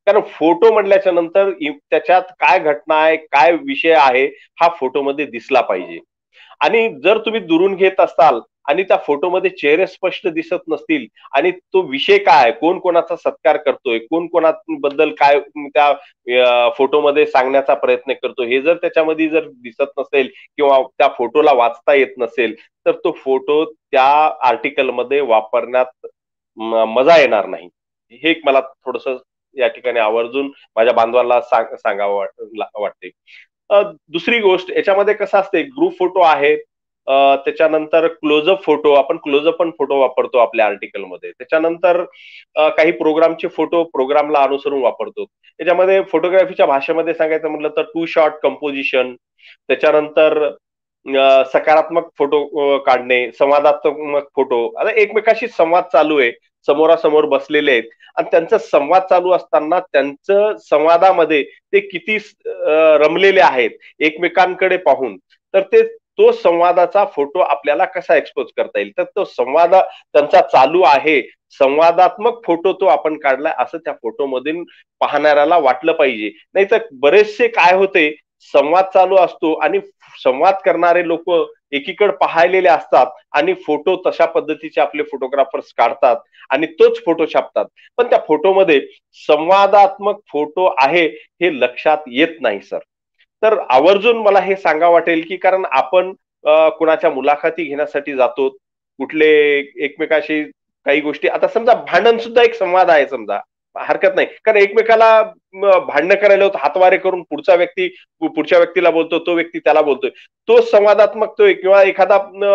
कारण फोटो म्हटल्याच्या नंतर त्याच्यात काय घटना आहे, काय विषय आहे, हा फोटोमध्ये दिसला पाहिजे. आणि जर तुम्ही दुरून घेत असाल आणि त्या फोटोमध्ये चेहरे स्पष्ट दिसत नसतील आणि तो विषय काय, कोण कोणाचा सत्कार करतोय, कोण कोणाबद्दल काय त्या फोटोमध्ये सांगण्याचा प्रयत्न करतो, हे जर त्याच्यामध्ये जर दिसत नसेल किंवा त्या फोटोला वाचता येत नसेल, तर तो फोटो त्या आर्टिकलमध्ये वापरण्यात मजा येणार नाही. हे एक मला थोडस या ठिकाणी आवर्जून माझ्या बांधवांना सांगावं वाटते. दुसरी गोष्ट याच्यामध्ये कसं असते, ग्रुप फोटो आहे, त्याच्यानंतर क्लोजअप फोटो, आपण क्लोजअप पण फोटो वापरतो आपल्या आर्टिकलमध्ये. त्याच्यानंतर काही प्रोग्रामचे फोटो प्रोग्रामला अनुसरून वापरतो. याच्यामध्ये फोटोग्राफीच्या भाषेमध्ये सांगायचं म्हटलं तर टू शॉट कंपोजिशन, त्याच्यानंतर सकारात्मक फोटो काढणे, संवादात्मक फोटो. आता एकमेकाशी संवाद चालू आहे, समोरासमोर बसलेले आहेत आणि त्यांचा संवाद चालू असताना त्यांचं संवादामध्ये ते किती रमलेले आहेत एकमेकांकडे पाहून, तर तो संवादाचा फोटो आपल्याला कसा एक्सपोज करता येईल, तर तो संवाद त्यांचा चालू आहे, संवादात्मक फोटो तो आपण काढलाय असं त्या फोटोमधून पाहणाऱ्याला वाटलं पाहिजे. नाही तर बरेचसे काय होते, संवाद चालू असतो आणि संवाद करणारे लोक एकीकडे पाहिलेले असतात आणि फोटो तशा पद्धतीचे आपले फोटोग्राफर्स काढतात आणि तोच फोटो छापतात, पण त्या फोटोमध्ये संवादात्मक फोटो आहे हे लक्षात येत नाही सर. तर आवर्जून मला हे सांगा वाटेल की कारण आपण कुणाच्या मुलाखती घेण्यासाठी जातो, कुठले एकमेकाशी काही गोष्टी, आता समजा भांडण सुद्धा एक संवाद आहे, समजा हरकत नाही, कारण एकमेकाला भांडणं करायला होतं, हातवारे करून पुढच्या व्यक्तीला बोलतो, तो व्यक्ती त्याला बोलतोय, तो संवादात्मक तो किंवा एखादा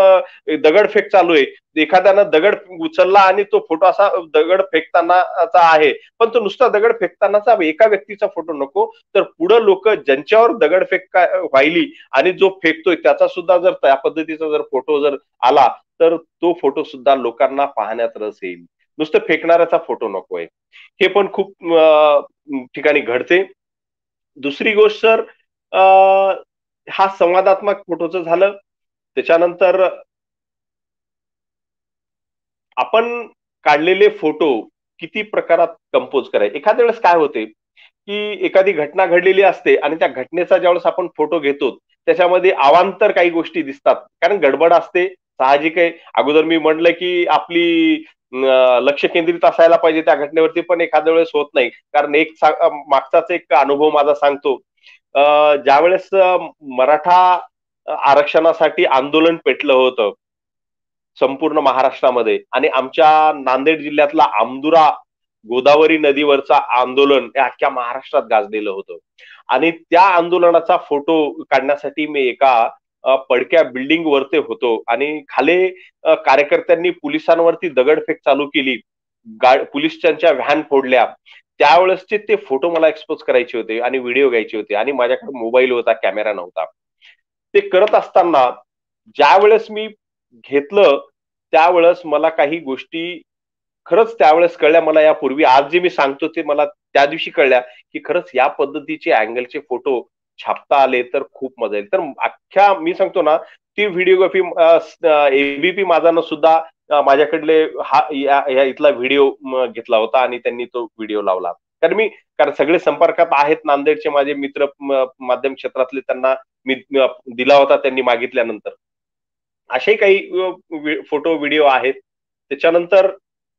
दगडफेक चालू आहे, एखाद्यानं दगड उचलला आणि तो फोटो असा दगड फेकतानाचा आहे, पण तो नुसता दगड फेकतानाचा एका व्यक्तीचा फोटो नको, तर पुढे लोक ज्यांच्यावर दगडफेक व्हायली आणि जो फेकतोय त्याचा सुद्धा जर त्या पद्धतीचा जर फोटो जर आला तर तो फोटो सुद्धा लोकांना पाहण्यात रस येईल. नुसतं फेकणाऱ्याचा फोटो नकोय. हे पण खूप ठिकाणी घडते. दुसरी गोष्ट सर, हा संवादात्मक फोटोचं झालं. त्याच्यानंतर आपण काढलेले फोटो किती प्रकारात कंपोज करायचे. एखाद्या वेळेस काय होते की एखादी घटना घडलेली असते आणि त्या घटनेचा ज्यावेळेस आपण फोटो घेतो त्याच्यामध्ये अवांतर काही गोष्टी दिसतात, कारण गडबड असते, साहजिक आहे. अगोदर मी म्हटलं की आपली लक्ष केंद्रित असायला पाहिजे त्या घटनेवरती, पण एखाद्या वेळेस होत नाही. कारण मागचाच एक अनुभव माझा सांगतो. ज्यावेळेस मराठा आरक्षणासाठी आंदोलन पेटलं होतं संपूर्ण महाराष्ट्रामध्ये आणि आमच्या नांदेड जिल्ह्यातला आमदुरा गोदावरी नदीवरचा आंदोलन हे अख्ख्या महाराष्ट्रात गाजलेलं होतं आणि त्या आंदोलनाचा फोटो काढण्यासाठी मी एका पडक्या बिल्डिंग वरती होतो आणि खाली कार्यकर्त्यांनी पोलिसांवरती दगडफेक चालू केली, पोलिसांच्या व्हॅन फोडल्या. त्यावेळेसचे ते फोटो मला एक्सपोज करायचे होते आणि व्हिडिओ घ्यायचे होते आणि माझ्याकडे मोबाईल होता, कॅमेरा नव्हता. ते करत असताना ज्यावेळेस मी घेतलं त्यावेळेस मला काही गोष्टी खरंच त्यावेळेस कळल्या मला यापूर्वी. आज जे मी सांगतो ते मला त्या दिवशी कळल्या की खरंच या पद्धतीचे अँगलचे फोटो छापता आले तर खूप मजा येईल. तर अख्ख्या मी सांगतो ना, ती व्हिडिओग्राफी एबीपी माझानं सुद्धा माझ्याकडले हा इथला व्हिडिओ घेतला होता आणि त्यांनी तो व्हिडिओ लावला. कारण सगळे संपर्कात आहेत नांदेडचे माझे मित्र माध्यम क्षेत्रातले, त्यांना मी दिला होता त्यांनी मागितल्यानंतर. असे काही फोटो व्हिडिओ आहेत. त्याच्यानंतर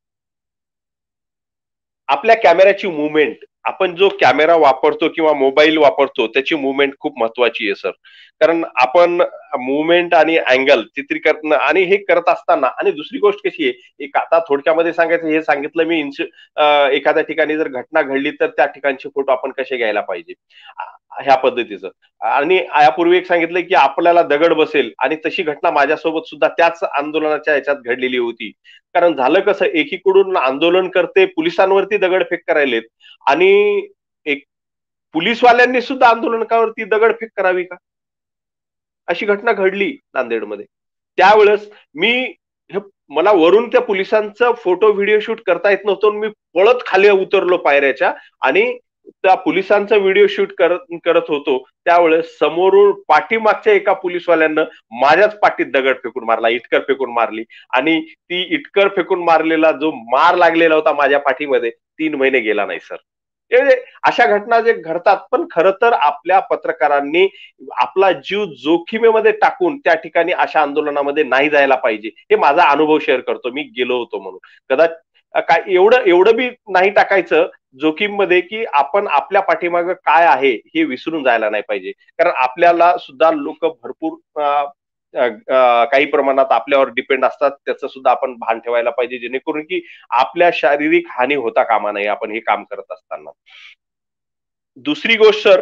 आपल्या कॅमेऱ्याची मुवमेंट, आपण जो कॅमेरा वापरतो किंवा मोबाईल वापरतो त्याची मुवमेंट खूप महत्वाची आहे सर. कारण आपण मुवमेंट आणि अँगल चित्रीकरण आणि हे करत असताना, आणि दुसरी गोष्ट कशी आहे, एक आता थोडक्यामध्ये सांगायचं हे सांगितलं मी, एखाद्या ठिकाणी जर घटना घडली तर त्या ठिकाणचे फोटो आपण कसे घ्यायला पाहिजे ह्या पद्धतीचं. आणि यापूर्वी एक सांगितलं की आपल्याला दगड बसेल आणि तशी घटना माझ्यासोबत सुद्धा त्याच आंदोलनाच्या ह्याच्यात घडलेली होती. कारण झालं कसं, एकीकडून आंदोलन करते पोलिसांवरती दगडफेक करायलेत आणि एक पोलिसवाल्यांनी सुद्धा आंदोलकावरती दगडफेक करावी का, अशी घटना घडली नांदेडमध्ये. त्यावेळेस मला वरून त्या पोलिसांचा फोटो व्हिडिओ शूट करता येत नव्हतं, मी पळत खाली उतरलो पायऱ्याच्या आणि त्या पोलिसांचा व्हिडिओ शूट करत होतो. त्यावेळेस समोरून पाठीमागच्या एका पोलिसवाल्यानं माझ्याच पाठीत दगड फेकून मारला, इटकर फेकून मारली आणि ती इटकर फेकून मारलेला जो मार लागलेला होता माझ्या पाठीमध्ये 3 महिने गेला नाही सर. अशा घटना जे घडतात, पण खरं तर आपल्या पत्रकारांनी आपला जीव जोखीमेमध्ये टाकून त्या ठिकाणी अशा आंदोलनामध्ये नाही जायला पाहिजे. हे माझा अनुभव शेअर करतो, मी गेलो होतो म्हणून. कदाचित काय एवढं बी नाही टाकायचं जोखीममध्ये की आपण आपल्या पाठीमागं काय आहे हे विसरून जायला नाही पाहिजे. कारण आपल्याला सुद्धा लोक भरपूर काही प्रमाणात आपल्यावर डिपेंड असतात, त्याचं सुद्धा आपण भान ठेवायला पाहिजे, जेणेकरून की आपल्या शारीरिक हानी होता कामा नये आपण हे काम करत असताना. दुसरी गोष्ट सर,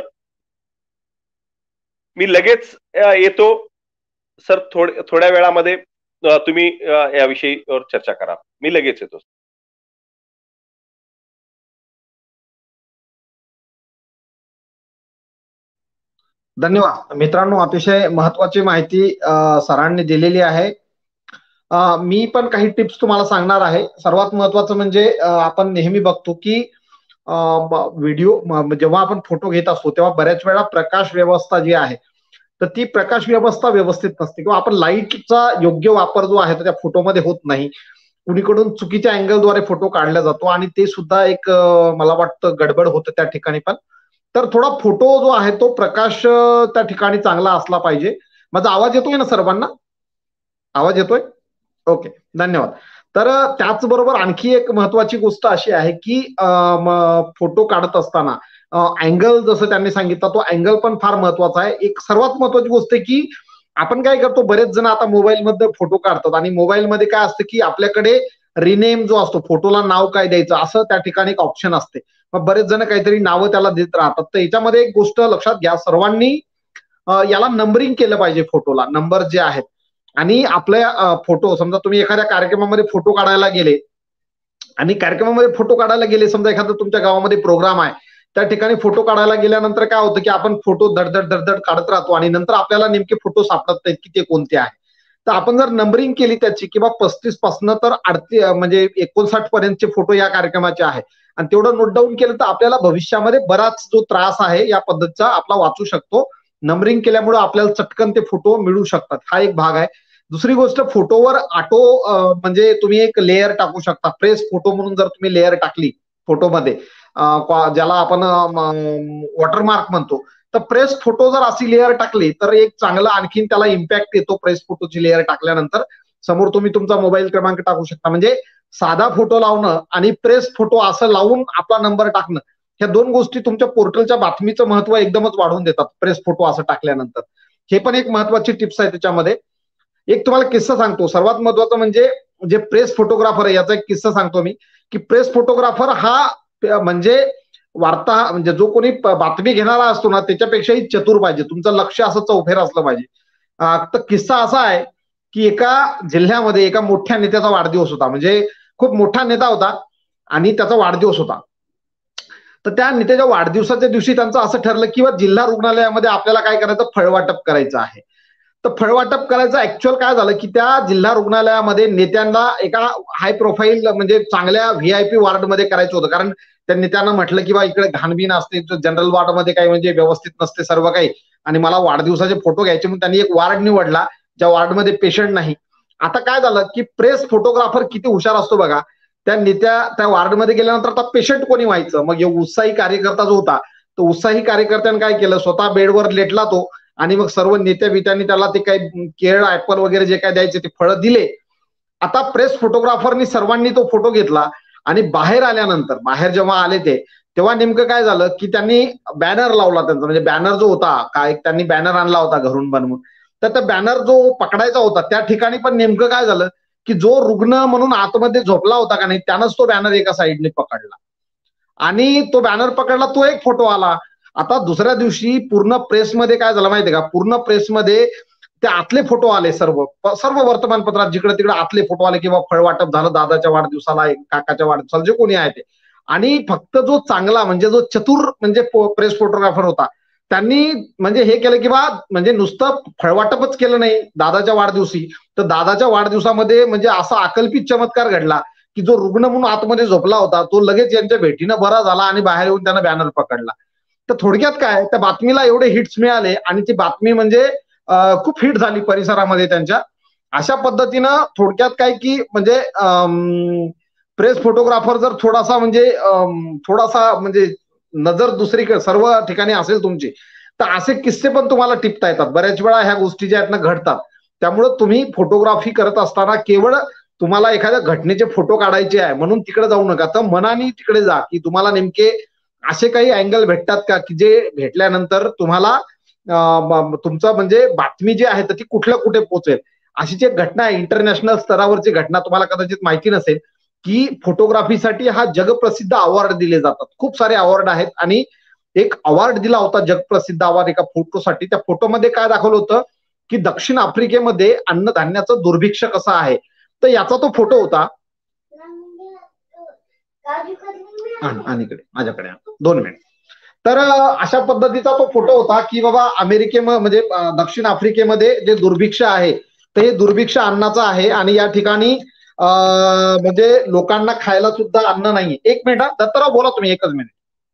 मी लगेच येतो सर, थोड्या वेळामध्ये तुम्ही याविषयी चर्चा करा, मी लगेच येतो. धन्यवाद मित्रांनो, अतिशय महत्वाची माहिती सरांनी दिलेली आहे. मी पण काही टिप्स तुम्हाला सांगणार आहे. सर्वात महत्वाचं म्हणजे आपण नेहमी बघतो की व्हिडिओ जेव्हा आपण फोटो घेत असतो तेव्हा बऱ्याच वेळा प्रकाश व्यवस्था जी आहे तर ती प्रकाश व्यवस्था व्यवस्थित नसते, किंवा आपण लाईटचा योग्य वापर जो आहे तो त्या फोटोमध्ये होत नाही. कुणीकडून चुकीच्या अँगलद्वारे फोटो काढला जातो आणि ते सुद्धा एक मला वाटतं गडबड होतं त्या ठिकाणी पण. तर थोडा फोटो जो आहे तो प्रकाश त्या ठिकाणी चांगला असला पाहिजे. माझा आवाज येतोय ना सर्वांना? आवाज येतोय? ओके, धन्यवाद. तर त्याचबरोबर आणखी एक महत्वाची गोष्ट अशी आहे की फोटो काढत असताना अँगल जसं त्यांनी सांगितलं तो अँगल पण फार महत्वाचा आहे. एक सर्वात महत्वाची गोष्ट आहे की आपण काय करतो, बरेच जण आता मोबाईल मध्ये फोटो काढतात आणि मोबाईलमध्ये काय असतं की आपल्याकडे रिनेम जो असतो, फोटोला नाव काय द्यायचं असं त्या ठिकाणी एक ऑप्शन असते. मग बरेच जण काहीतरी नावं त्याला देत राहतात. तर याच्यामध्ये एक गोष्ट लक्षात घ्या, सर्वांनी याला नंबरिंग केलं पाहिजे, फोटोला नंबर जे आहेत. आणि आपल्या फोटो समजा तुम्ही एखाद्या कार्यक्रमामध्ये फोटो काढायला गेले आणि कार्यक्रमामध्ये फोटो काढायला गेले, समजा एखादा तुमच्या गावामध्ये प्रोग्राम आहे, त्या ठिकाणी फोटो काढायला गेल्यानंतर काय होतं की आपण फोटो धडधड धडधड काढत राहतो आणि नंतर आपल्याला नेमके फोटो सापडत नाहीत की ते कोणते आहे. तर आपण जर नंबरिंग केली त्याची किंवा 35 पासून तर 38 म्हणजे 59 पर्यंतचे फोटो या कार्यक्रमाचे आहे आणि तेवढं नोट डाऊन केलं तर आपल्याला भविष्यामध्ये बराच जो त्रास आहे या पद्धतीचा आपला वाचू शकतो. नंबरिंग केल्यामुळे आपल्याला चटकन ते फोटो मिळू शकतात, हा एक भाग आहे. दुसरी गोष्ट, फोटोवर ऑटो म्हणजे तुम्ही एक लेअर टाकू शकता, प्रेस फोटो म्हणून जर तुम्ही लेअर टाकली फोटोमध्ये, ज्याला आपण वॉटरमार्क म्हणतो, तर प्रेस फोटो जर अशी लेअर टाकली तर एक चांगला आणखीन त्याला इम्पॅक्ट येतो. प्रेस फोटोची लेअर टाकल्यानंतर समोर तुम्ही तुमचा मोबाईल क्रमांक टाकू शकता. म्हणजे साधा फोटो लावणं आणि प्रेस फोटो असं लावून आपला नंबर टाकणं, ह्या दोन गोष्टी तुमच्या पोर्टलच्या बातमीचं महत्व एकदमच वाढवून देतात, प्रेस फोटो असं टाकल्यानंतर. हे पण एक महत्वाची टिप्स आहे त्याच्यामध्ये. एक तुम्हाला किस्सा सांगतो, सर्वात महत्वाचं म्हणजे जे प्रेस फोटोग्राफर आहे याचा एक किस्सा सांगतो मी, की प्रेस फोटोग्राफर हा म्हणजे वार्ता म्हणजे जो कोणी बातमी घेणारा असतो ना त्याच्यापेक्षाही चतुर पाहिजे, तुमचं लक्ष असं चौफेर असलं पाहिजे. तर किस्सा असा आहे की एका जिल्ह्यामध्ये एका मोठ्या नेत्याचा वाढदिवस होता, म्हणजे खूप मोठा नेता होता आणि त्याचा वाढदिवस होता. तर त्या नेत्याच्या वाढदिवसाच्या दिवशी त्यांचं असं ठरलं की जिल्हा रुग्णालयामध्ये आपल्याला काय करायचं, फळवाटप करायचं आहे. तर फळवाटप करायचं ऍक्च्युअल काय झालं की त्या जिल्हा रुग्णालयामध्ये नेत्यांना एका हाय प्रोफाईल म्हणजे चांगल्या व्हीआयपी वॉर्डमध्ये करायचं होतं, कारण त्या नेत्यांना म्हटलं की बा इकडे घाणबीण असते, जनरल वॉर्डमध्ये काही म्हणजे व्यवस्थित नसते सर्व काही, आणि मला वाढदिवसाचे फोटो घ्यायचे म्हणून त्यांनी एक वॉर्ड निवडला ज्या वॉर्डमध्ये पेशंट नाही. आता काय झालं की प्रेस फोटोग्राफर किती हुशार असतो बघा, त्या नेत्या त्या वॉर्डमध्ये गेल्यानंतर आता पेशंट कोणी व्हायचं, मग उत्साही कार्यकर्ता जो होता तो उत्साही कार्यकर्त्याने काय केलं, स्वतः बेडवर लेटला तो आणि मग सर्व नेत्या बित्यांनी त्याला ते काही केळ ऍपल वगैरे जे काय द्यायचे ते फळं दिले. आता प्रेस फोटोग्राफरनी सर्वांनी तो फोटो घेतला आणि बाहेर आल्यानंतर, बाहेर जेव्हा आले ते तेव्हा नेमकं काय झालं की त्यांनी बॅनर लावला त्यांचा, म्हणजे बॅनर जो होता काय त्यांनी बॅनर आणला होता घरून बनवून, तर त्या बॅनर जो पकडायचा होता त्या ठिकाणी पण नेमकं काय झालं की जो रुग्ण म्हणून आतमध्ये झोपला होता का नाही त्यानंच तो बॅनर एका साईडने पकडला आणि तो बॅनर पकडला, तो एक फोटो आला. आता दुसऱ्या दिवशी पूर्ण प्रेसमध्ये काय झालं माहितीये का, पूर्ण प्रेसमध्ये ते आतले फोटो आले, सर्व सर्व वर्तमानपत्रात जिकडे तिकडे आतले फोटो आले, किंवा फळ वाटप झालं दादाच्या वाढदिवसाला, काकाच्या वाढदिवसाला, जे कोणी आहे ते. आणि फक्त जो चांगला म्हणजे जो चतुर म्हणजे प्रेस फोटोग्राफर होता त्यांनी म्हणजे हे केलं की बा म्हणजे नुसतं फळवाटपच केलं नाही दादाच्या वाढदिवशी, तर दादाच्या वाढदिवसामध्ये म्हणजे असा अकल्पित चमत्कार घडला की जो रुग्ण म्हणून आतमध्ये झोपला होता तो लगेच यांच्या भेटीनं बरा झाला आणि बाहेर येऊन त्यानं बॅनर पकडला. तर थोडक्यात काय, त्या बातमीला एवढे हिट्स मिळाले आणि ती बातमी म्हणजे खूप हिट झाली परिसरामध्ये त्यांच्या. अशा पद्धतीनं थोडक्यात काय की म्हणजे प्रेस फोटोग्राफर जर थोडासा म्हणजे नजर दुसरीकडे सर्व ठिकाणी असेल तुमची, तर असे किस्से पण तुम्हाला टिपता येतात. बऱ्याच वेळा ह्या गोष्टी ज्या आहेत ना घडतात. त्यामुळे तुम्ही फोटोग्राफी करत असताना केवळ तुम्हाला एखाद्या घटनेचे फोटो काढायचे आहे म्हणून तिकडे जाऊ नका, तर मनाने तिकडे जा की तुम्हाला नेमके असे काही अँगल भेटतात का की जे भेटल्यानंतर तुम्हाला तुमचं म्हणजे बातमी जी आहे तर ती कुठल्या कुठे पोहोचेल. अशी जी घटना आहे, इंटरनॅशनल स्तरावरची घटना, तुम्हाला कदाचित माहिती नसेल की फोटोग्राफीसाठी हा जगप्रसिद्ध अवॉर्ड दिले जातात. खूप सारे अवॉर्ड आहेत आणि एक अवॉर्ड दिला होता जगप्रसिद्ध अवॉर्ड एका फोटोसाठी. त्या फोटोमध्ये काय दाखवलं होतं की दक्षिण आफ्रिकेमध्ये अन्नधान्याचं दुर्भिक्ष कसं आहे, तर याचा तो फोटो होता. आणि इकडे माझ्याकडे 2 मिनिट. तर अशा पद्धतीचा तो फोटो होता की बाबा म्हणजे दक्षिण आफ्रिकेमध्ये जे दुर्भिक्ष आहे तर हे दुर्भिक्ष अन्नाचं आहे आणि या ठिकाणी म्हणजे लोकांना खायला सुद्धा अन्न नाही. 1 मिनिट दत्तराव बोला तुम्ही, 1च मिनिट.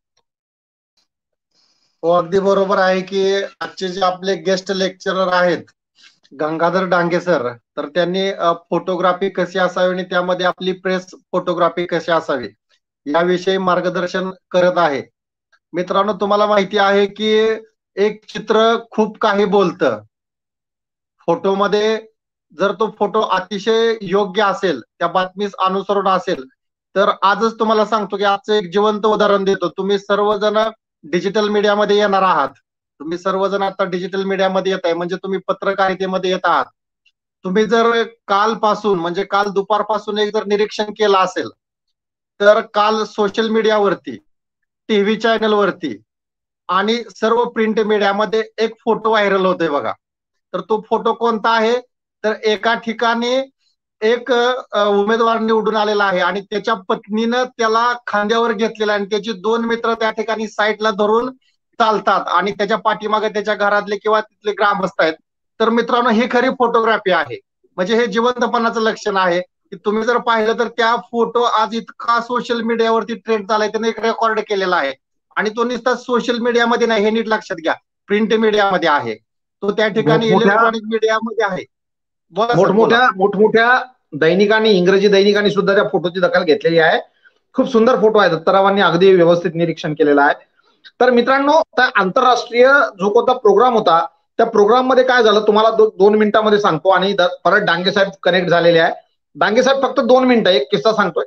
हो, अगदी बरोबर आहे की आजचे जे आपले गेस्ट लेक्चरर आहेत गंगाधर डांगे सर, तर त्यांनी फोटोग्राफी कशी असावी आणि त्यामध्ये आपली प्रेस फोटोग्राफी कशी असावी याविषयी मार्गदर्शन करत आहे. मित्रांनो, तुम्हाला माहिती आहे की एक चित्र खूप काही बोलतं. फोटोमध्ये जर तो फोटो अतिशय योग्य असेल, त्या बातमीस अनुसरून असेल, तर आजच तुम्हाला सांगतो की आजचं एक जिवंत उदाहरण देतो. तुम्ही सर्वजण डिजिटल मीडियामध्ये येणार आहात. तुम्ही सर्वजण आता डिजिटल मीडियामध्ये येत आहे, म्हणजे तुम्ही पत्रकारितेमध्ये येत आहात. तुम्ही जर कालपासून म्हणजे काल दुपारपासून एक जर निरीक्षण केलं असेल, तर काल सोशल मीडियावरती, टीव्ही चॅनलवरती आणि सर्व प्रिंट मीडियामध्ये एक फोटो व्हायरल होतोय बघा. तर तो फोटो कोणता आहे, तर एका ठिकाणी एक उमेदवार निवडून आलेला आहे आणि त्याच्या पत्नीनं त्याला खांद्यावर घेतलेला आणि त्याचे 2 मित्र त्या ठिकाणी साईडला धरून चालतात आणि त्याच्या पाठीमागे त्याच्या घरातले किंवा तिथले ग्रामस्थ आहेत. तर मित्रांनो, ही खरी फोटोग्राफी आहे. म्हणजे हे जिवंतपणाचं लक्षण आहे की तुम्ही जर पाहिलं तर त्या फोटो आज इतका सोशल मीडियावरती ट्रेंड झालाय, त्याने एक रेकॉर्ड केलेला आहे आणि तो नुसता सोशल मीडियामध्ये नाही, हे नीट लक्षात घ्या, प्रिंट मीडियामध्ये आहे, तो त्या ठिकाणी इलेक्ट्रॉनिक मीडियामध्ये आहे. मोठमोठ्या दैनिकांनी, इंग्रजी दैनिकांनी सुद्धा त्या फोटोची दखल घेतलेली आहे. खूप सुंदर फोटो आहे, दत्तरावांनी अगदी व्यवस्थित निरीक्षण केलेलं आहे. तर मित्रांनो, त्या आंतरराष्ट्रीय जो कोणता प्रोग्राम होता त्या प्रोग्राम मध्ये काय झालं तुम्हाला 2 मिनिटांमध्ये सांगतो आणि परत डांगे साहेब कनेक्ट झालेले आहे. डांगे साहेब फक्त 2 मिनिटं, एक किस्सा सांगतोय.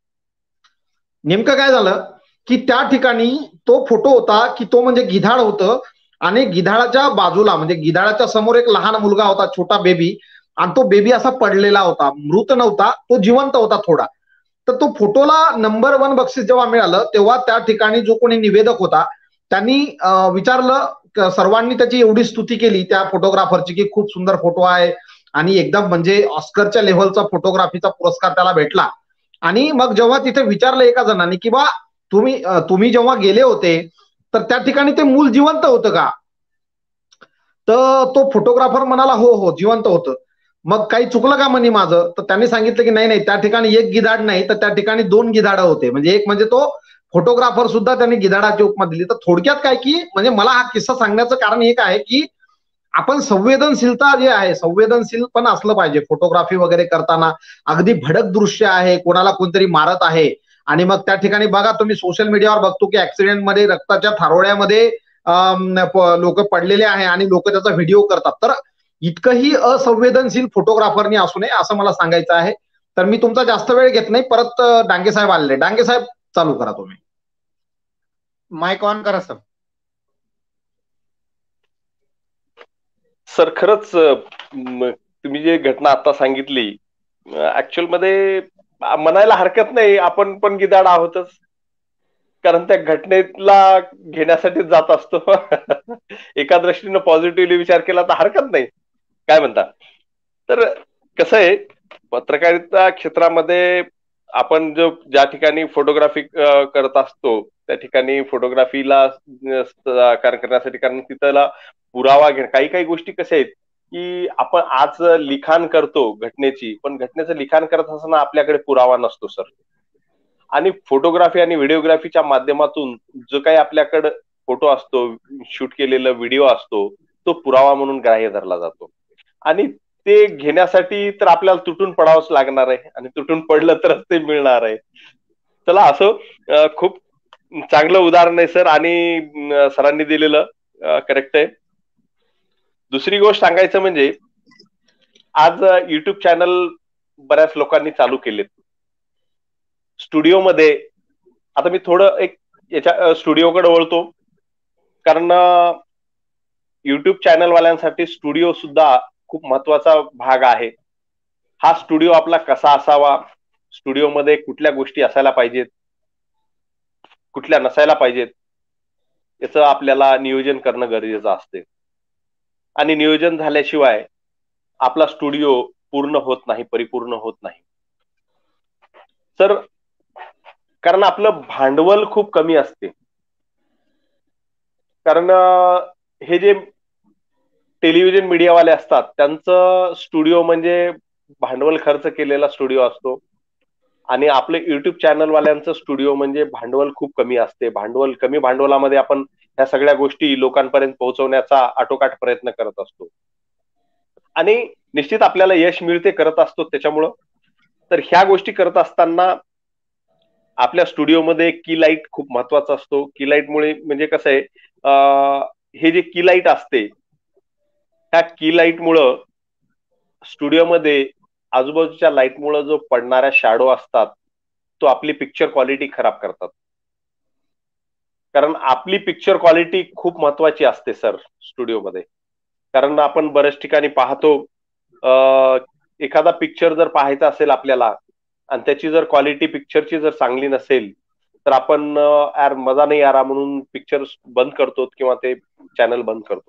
नेमकं काय झालं की त्या ठिकाणी तो फोटो होता की तो म्हणजे गिधाड होतं आणि गिधाडाच्या बाजूला म्हणजे गिधाडाच्या समोर एक लहान मुलगा होता, छोटा बेबी, आणि तो बेबी असा पडलेला होता, मृत नव्हता, तो जिवंत होता थोडा. तर तो फोटोला नंबर 1 बक्षीस जेव्हा मिळालं तेव्हा त्या ठिकाणी जो कोणी निवेदक होता त्यांनी विचारलं, सर्वांनी त्याची एवढी स्तुती केली त्या फोटोग्राफरची की खूप सुंदर फोटो आहे आणि एकदम म्हणजे ऑस्करच्या लेव्हलचा फोटोग्राफीचा पुरस्कार त्याला भेटला. आणि मग जेव्हा तिथे विचारलं एका जणांनी की बा तुम्ही जेव्हा गेले होते तर त्या ठिकाणी ते मूल जिवंत होतं का, तर तो फोटोग्राफर म्हणाला हो हो जिवंत होतं. मग काही चुकलं का म्हणे माझं, तर त्यांनी सांगितलं की नाही त्या ठिकाणी एक गिधाड नाही तर त्या ठिकाणी 2 गिधाडं होते, म्हणजे एक म्हणजे तो फोटोग्राफर सुद्धा त्यांनी गिधाडाची उपमा दिली. तर थोडक्यात काय की म्हणजे मला हा किस्सा सांगण्याचं कारण एक आहे की आपण संवेदनशीलता जे आहे, संवेदनशील पण असलं पाहिजे फोटोग्राफी वगैरे करताना. अगदी भडक दृश्य आहे, कोणाला कोणतरी मारत आहे आणि मग त्या ठिकाणी बघा तुम्ही सोशल मीडियावर बघतो की ऍक्सिडेंटमध्ये रक्ताच्या थारोळ्यामध्ये लोक पडलेले आहे आणि लोक त्याचा व्हिडिओ करतात. तर इतकंही असंवेदनशील फोटोग्राफरनी असू नये असं मला सांगायचं आहे. तर मी तुमचा जास्त वेळ घेत नाही, परत डांगे साहेब आलेले. डांगे साहेब चालू करा तुम्ही, माईक ऑन करा सर. सर खरंच तुम्ही जी घटना आता सांगितली ऍक्च्युअल मध्ये म्हणायला हरकत नाही, आपण पण गिधाड आहोतच, कारण त्या घटनेला घेण्यासाठी जात असतो. एका दृष्टीनं पॉझिटिव्हली विचार केला तर हरकत नाही, काय म्हणता. तर कसं आहे, पत्रकारिता क्षेत्रामध्ये आपण ज्या ठिकाणी फोटोग्राफी करत असतो त्या ठिकाणी फोटोग्राफीला करण्यासाठी, कारण तिथला पुरावा घेणं, काही काही गोष्टी कशा आहेत की आपण आज लिखाण करतो घटनेची, पण घटनेचं लिखाण करत असताना आपल्याकडे पुरावा नसतो सर. आणि फोटोग्राफी आणि व्हिडिओग्राफीच्या माध्यमातून जो काही आपल्याकडे फोटो असतो, शूट केलेला व्हिडिओ असतो, तो पुरावा म्हणून ग्राह्य धरला जातो. आणि ते घेण्यासाठी तर आपल्याला तुटून पडावंच लागणार आहे आणि तुटून पडलं तरच ते मिळणार आहे. चला असं खूप चांगलं उदाहरण आहे सर, आणि सरांनी दिलेलं करेक्ट आहे. दुसरी गोष्ट सांगायचं म्हणजे आज युट्यूब चॅनल बऱ्याच लोकांनी चालू केलेत स्टुडिओमध्ये. आता मी थोडं एक याच्या स्टुडिओकडे वळतो, कारण युट्यूब चॅनल वाल्यांसाठी स्टुडिओ सुद्धा खूप महत्वाचा भाग आहे. हा स्टुडिओ आपला कसा असावा, स्टुडिओमध्ये कुठल्या गोष्टी असायला पाहिजेत, कुठल्या नसायला पाहिजेत, याचं आपल्याला नियोजन करणं गरजेचं असते. आणि नियोजन झाल्याशिवाय आपला स्टुडिओ पूर्ण होत नाही, परिपूर्ण होत नाही. तर कारण आपलं भांडवल खूप कमी असते. कारण हे जे टेलिव्हिजन मीडियावाले असतात त्यांचं स्टुडिओ म्हणजे भांडवल खर्च केलेला स्टुडिओ असतो, आणि आपले युट्यूब चॅनल वाल्यांचं स्टुडिओ म्हणजे भांडवल खूप कमी असते. कमी भांडवलामध्ये आपण ह्या सगळ्या गोष्टी लोकांपर्यंत पोहोचवण्याचा आटोकाट प्रयत्न करत असतो, आणि निश्चित आपल्याला यश मिळते करत असतो त्याच्यामुळं. तर ह्या गोष्टी करत असताना आपल्या स्टुडिओमध्ये की लाईट खूप महत्वाचा असतो. की लाईटमुळे म्हणजे कसं आहे, हे जे की लाईट असते त्या की लाईटमुळं स्टुडिओमध्ये आजूबाजूच्या लाईटमुळं जो पडणाऱ्या शॅडो असतात तो आपली पिक्चर क्वालिटी खराब करतात. कारण आपली पिक्चर क्वालिटी खूप महत्वाची असते सर स्टुडिओमध्ये. कारण आपण बऱ्याच ठिकाणी पाहतो, एखादा पिक्चर जर पाहायचा असेल आपल्याला आणि त्याची जर क्वालिटी पिक्चरची जर चांगली नसेल तर आपण यार मजा नाही यारा म्हणून पिक्चर बंद करतो किंवा ते चॅनल बंद करतो.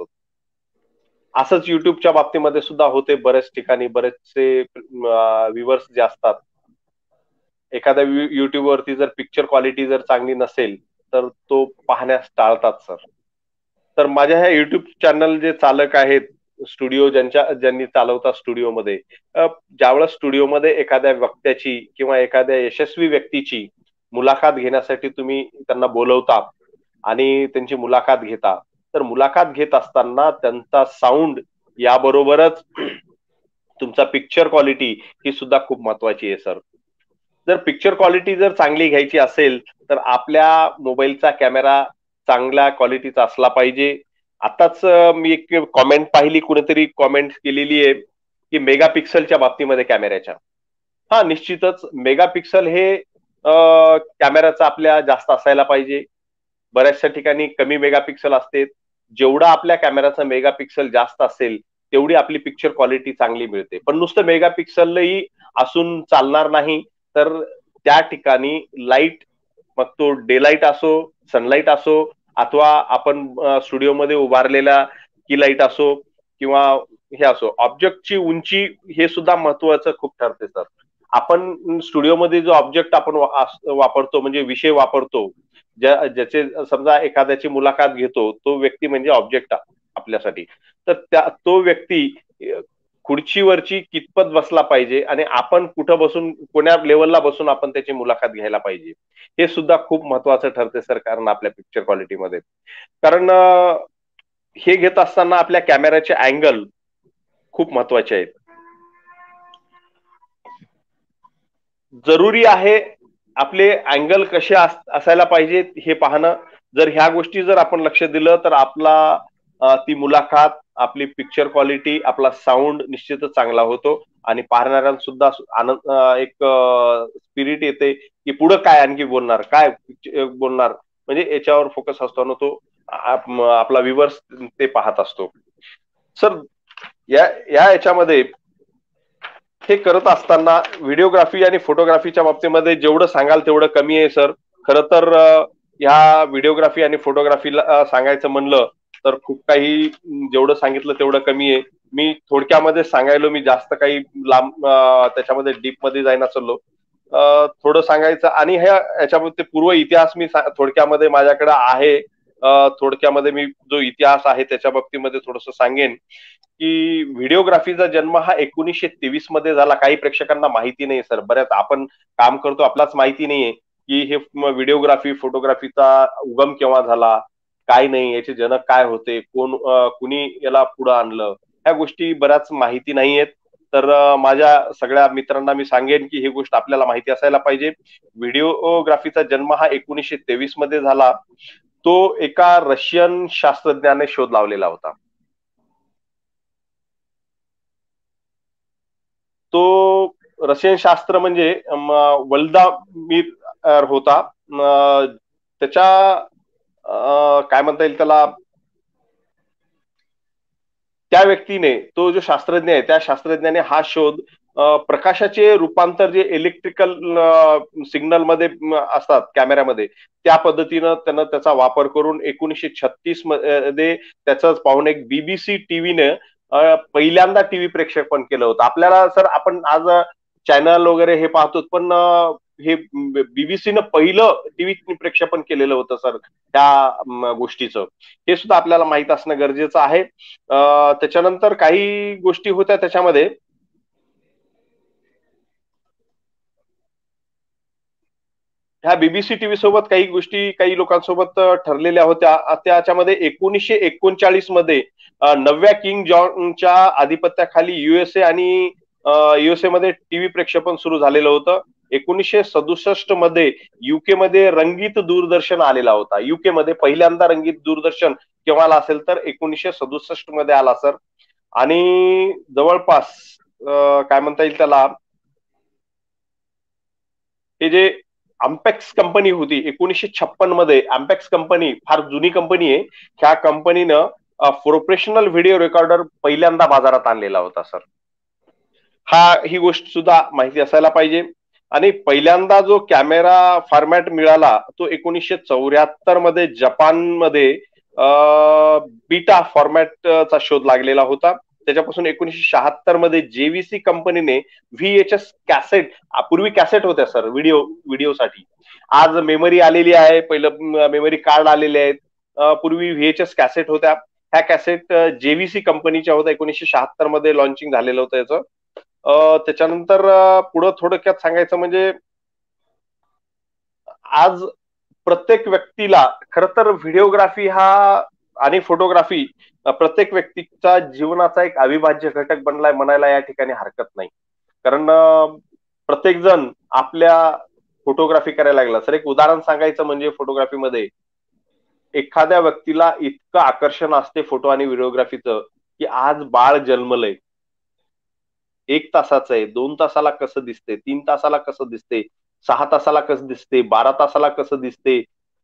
असंच युट्यूबच्या बाबतीमध्ये सुद्धा होते. बऱ्याच ठिकाणी बरेचसे व्ह्युअर्स जे असतात, एखाद्या युट्यूबवरती जर पिक्चर क्वालिटी जर चांगली नसेल तर तो पाहण्यास टाळतात सर. तर माझ्या ह्या युट्यूब चॅनल जे चालक आहेत, स्टुडिओ ज्यांनी चालवतात स्टुडिओमध्ये, ज्यावेळेस स्टुडिओमध्ये एखाद्या वक्त्याची किंवा एखाद्या यशस्वी व्यक्तीची मुलाखत घेण्यासाठी तुम्ही त्यांना बोलवता आणि त्यांची मुलाखत घेता, तर मुलाखत घेत असताना त्यांचा साऊंड याबरोबरच तुमचा पिक्चर क्वालिटी ही सुद्धा खूप महत्वाची आहे सर. जर पिक्चर क्वालिटी जर चांगली घ्यायची असेल तर आपल्या मोबाईलचा कॅमेरा चांगल्या क्वालिटीचा असला पाहिजे. आताच मी एक कॉमेंट पाहिली, कुणीतरी कॉमेंट केलेली आहे की मेगापिक्सलच्या बाबतीमध्ये कॅमेऱ्याच्या. हा, निश्चितच मेगापिक्सल हे कॅमेऱ्याचा आपल्या जास्त असायला पाहिजे. बऱ्याचशा ठिकाणी कमी मेगापिक्सल असते. जेवढा आपल्या कॅमेऱ्याचा मेगापिक्सल जास्त असेल तेवढी आपली पिक्चर क्वालिटी चांगली मिळते. पण नुसतं मेगापिक्सलही असून चालणार नाही. तर त्या ठिकाणी लाईट, मग तो डे लाईट असो, सनलाईट असो, अथवा आपण स्टुडिओमध्ये उभारलेला की लाईट असो किंवा हे असो, ऑब्जेक्टची उंची हे सुद्धा महत्वाचं खूप ठरते सर. आपण स्टुडिओमध्ये जो ऑब्जेक्ट आपण वापरतो म्हणजे विषय वापरतो, ज्याचे समजा एखाद्याची मुलाखत घेतो, तो व्यक्ती म्हणजे ऑब्जेक्ट आपल्यासाठी. तर तो व्यक्ती खुर्चीवरची कितपत बसला पाहिजे आणि आपण कुठं बसून, कोण्या लेवलला बसून आपण त्याची मुलाखत घ्यायला पाहिजे, हे सुद्धा खूप महत्वाचं ठरते सर. कारण आपल्या पिक्चर क्वालिटीमध्ये, कारण हे घेत असताना आपल्या कॅमेऱ्याचे अँगल खूप महत्वाचे आहेत. जरुरी आहे आपले अँगल कसे असायला पाहिजेत हे पाहणं. जर ह्या गोष्टी जर आपण लक्ष दिलं तर आपला ती मुलाखत, आपली पिक्चर क्वालिटी, आपला साऊंड निश्चितच चांगला होतो आणि पाहणाऱ्यांसुद्धा आनंद, एक स्पिरिट येते की पुढं काय आणखी बोलणार, काय बोलणार, म्हणजे याच्यावर फोकस असतो ना तो आपला व्ह्युअर्स ते पाहत असतो. सर याच्यामध्ये हे करत असताना व्हिडिओग्राफी आणि फोटोग्राफीच्या बाबतीमध्ये जेवढं सांगाल तेवढं कमी आहे सर. खरं तर ह्या व्हिडिओग्राफी आणि फोटोग्राफीला सांगायचं म्हणलं तर खूप काही, जेवढं सांगितलं तेवढं कमी आहे. मी थोडक्यामध्ये सांगायलो, मी जास्त काही लांब त्याच्यामध्ये डीप मध्ये जाईना चाललो. थोडं सांगायचं आणि याच्यामध्ये पूर्व इतिहास मी थोडक्यामध्ये माझ्याकडे आहे. थोडक्यामध्ये मी जो इतिहास आहे त्याच्या बाबतीमध्ये थोडस सांगेन की व्हिडिओग्राफीचा जन्म हा 1923 मध्ये झाला. काही प्रेक्षकांना माहिती नाही सर, बऱ्याच आपण काम करतो आपलाच माहिती नाहीये की हे व्हिडिओग्राफी फोटोग्राफीचा उगम केव्हा झाला, काय नाही, याचे जनक काय होते, कुणी याला पुढे आणलं, ह्या गोष्टी बऱ्याच माहिती नाहीयेत. तर माझ्या सगळ्या मित्रांना मी सांगेन की ही गोष्ट आपल्याला माहिती असायला पाहिजे. व्हिडिओग्राफीचा जन्म हा 1923 मध्ये झाला. तो एका रशियन शास्त्रज्ञाने शोध लावलेला होता. तो रशियन शास्त्र म्हणजे व्लादिमीर होता. त्याच्या काय म्हणता येईल त्याला, त्या व्यक्तीने, तो जो शास्त्रज्ञ आहे त्या शास्त्रज्ञाने हा शोध प्रकाशाचे रूपांतर जे इलेक्ट्रिकल सिग्नल मध्ये असतात कॅमेऱ्यामध्ये, त्या पद्धतीनं त्यानं त्याचा वापर करून 1936 मध्ये त्याच पाहून एक बीबीसी टीव्हीने पहिल्यांदा टीव्ही प्रेक्षेपण केलं होतं. आपल्याला सर आपण आज चॅनल वगैरे हे पाहतो, पण हे बीबीसीनं पहिलं टीव्ही प्रेक्षेपण केलेलं होतं सर त्या गोष्टीचं. हे सुद्धा आपल्याला माहित असणं गरजेचं आहे. त्याच्यानंतर काही गोष्टी होत्या त्याच्यामध्ये. ह्या बीबीसी टीव्ही सोबत काही गोष्टी काही लोकांसोबत ठरलेल्या होत्या. त्याच्यामध्ये 1939 मध्ये 9व्या किंग जॉनच्या आधिपत्याखाली युएसए आणि युएसए मध्ये टीव्ही प्रेक्षेपण सुरू झालेलं होतं. 1967 मध्ये युके मध्ये रंगीत दूरदर्शन आलेला होता. युके मध्ये पहिल्यांदा रंगीत दूरदर्शन केव्हा आला असेल तर 1967 मध्ये आला सर. आणि जवळपास काय म्हणता येईल त्याला, हे जे अम्पेक्स कंपनी होती 1956 मध्ये, अम्पेक्स कंपनी फार जुनी कंपनी आहे. ह्या कंपनीनं प्रोफेशनल व्हिडिओ रेकॉर्डर पहिल्यांदा बाजारात आणलेला होता सर. ही गोष्ट सुद्धा माहिती असायला पाहिजे. आणि पहिल्यांदा जो कॅमेरा फॉर्मॅट मिळाला तो 1974 मध्ये जपानमध्ये बीटा फॉर्मॅटचा शोध लागलेला होता. त्याच्यापासून 1976 मध्ये जेव्हीसी कंपनीने व्हीएचएस कॅसेट, पूर्वी कॅसेट होत्या सर व्हिडिओसाठी, आज मेमरी आलेली आहे, पहिलं मेमरी कार्ड आलेले आहेत, पूर्वी व्हीएचएस कॅसेट होत्या. ह्या कॅसेट जेव्हीसी कंपनीच्या होत्या. 1976 मध्ये लॉन्चिंग झालेलं होतं याचं. त्याच्यानंतर पुढं थोडक्यात सांगायचं म्हणजे आज प्रत्येक व्यक्तीला खरं तर व्हिडिओग्राफी हा आणि फोटोग्राफी प्रत्येक व्यक्तीचा जीवनाचा एक अविभाज्य घटक बनलाय म्हणायला या ठिकाणी हरकत नाही. कारण प्रत्येक जण आपल्या फोटोग्राफी करायला लागला. सर एक उदाहरण सांगायचं म्हणजे फोटोग्राफीमध्ये एखाद्या व्यक्तीला इतकं आकर्षण असते फोटो आणि व्हिडिओग्राफीचं की आज बाळ जन्मलंय, 1 तासाचं आहे, 2 तासाला कसं दिसते, 3 तासाला कसं दिसते, 6 तासाला कसं दिसते, 12 तासाला कसं दिसते,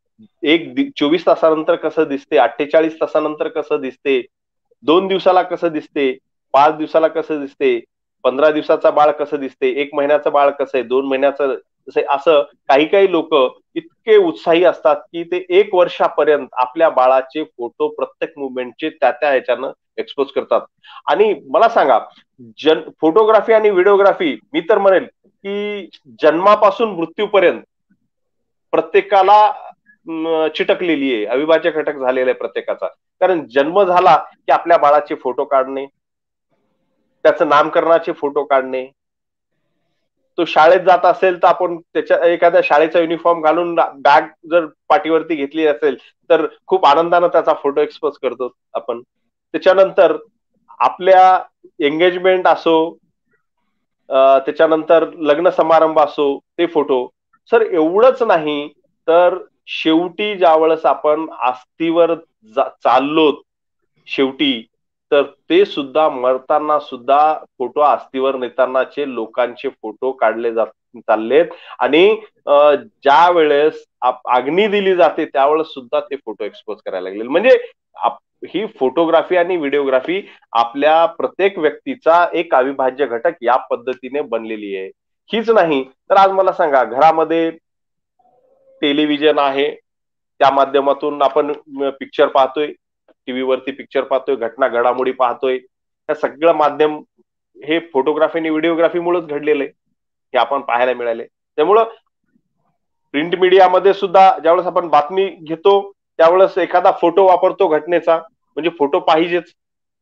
24 तासानंतर कसं दिसते, 48 तासानंतर कसं दिसते, 2 दिवसाला कसं दिसते, 5 दिवसाला कसं दिसते, 15 दिवसाचा बाळ कसं दिसते, 1 महिन्याचं बाळ कसं आहे, 2 महिन्याचं, असं काही काही लोक इतके उत्साही असतात की ते 1 वर्षापर्यंत आपल्या बाळाचे फोटो प्रत्येक मुवमेंटचे त्या ह्याच्यानं एक्सपोज करतात. आणि मला सांगा, फोटोग्राफी आणि व्हिडिओग्राफी मी तर म्हणेल की जन्मापासून मृत्यूपर्यंत प्रत्येकाला चिटकलेली आहे, अविभाज्य घटक झालेला आहे प्रत्येकाचा. कारण जन्म झाला की आपल्या बाळाचे फोटो काढणे, त्याचं नामकरणाचे फोटो काढणे, तो शाळेत जात असेल तर आपण त्याच्या एखाद्या शाळेचा युनिफॉर्म घालून बॅग जर पाठीवरती घेतली असेल तर खूप आनंदानं त्याचा फोटो एक्सपोज करतो आपण. त्याच्यानंतर आपल्या एंगेजमेंट असो, त्याच्यानंतर लग्न समारंभ असो, ते फोटो. सर एवढंच नाही तर शेवटी ज्यावेळेस आपण अस्थीवर चाललो शेवटी, तर ते सुद्धा मरताना सुद्धा फोटो अस्थीवर नेतानाचे लोकांचे फोटो काढले चाललेत. आणि ज्या वेळेस अग्नी दिली जाते त्यावेळेस सुद्धा ते फोटो एक्सपोज करायला लागले. म्हणजे ही फोटोग्राफी आणि व्हिडिओग्राफी आपल्या प्रत्येक व्यक्तीचा एक अविभाज्य घटक या पद्धतीने बनलेली आहे. हीच नाही तर आज मला सांगा, घरामध्ये टेलिव्हिजन आहे, त्या माध्यमातून आपण पिक्चर पाहतोय, टीव्हीवरती पिक्चर पाहतोय, घटना घडामोडी पाहतोय. हे सगळं माध्यम हे फोटोग्राफी आणि व्हिडिओग्राफीमुळेच घडलेलं आहे, हे आपण पाहायला मिळाले. त्यामुळं प्रिंट मीडियामध्ये सुद्धा ज्यावेळेस आपण बातमी घेतो त्यावेळेस एखादा फोटो वापरतो घटनेचा, म्हणजे फोटो पाहिजेच.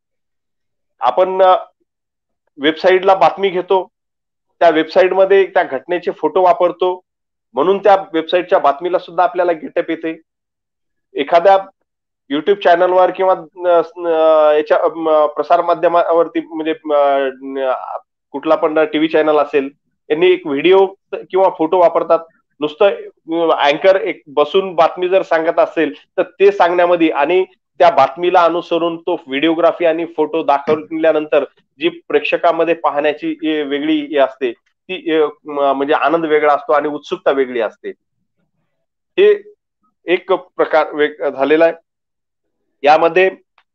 आपण वेबसाईटला बातमी घेतो, त्या वेबसाईटमध्ये त्या घटनेचे फोटो वापरतो, म्हणून त्या वेबसाईटच्या बातमीला सुद्धा आपल्याला गेटअप येते. एखाद्या युट्यूब चॅनलवर किंवा याच्या प्रसार माध्यमावरती म्हणजे कुठला पण टीव्ही चॅनल असेल, यांनी एक व्हिडिओ किंवा फोटो वापरतात. नुसतं अँकर एक बसून बातमी जर सांगत असेल तर ते सांगण्यामध्ये आणि त्या बातमीला अनुसरून तो व्हिडिओग्राफी आणि फोटो दाखवल्यानंतर जी प्रेक्षकांमध्ये पाहण्याची वेगळी असते ती म्हणजे आनंद वेगळा असतो आणि उत्सुकता वेगळी असते. हे एक प्रकार झालेला आहे. यामध्ये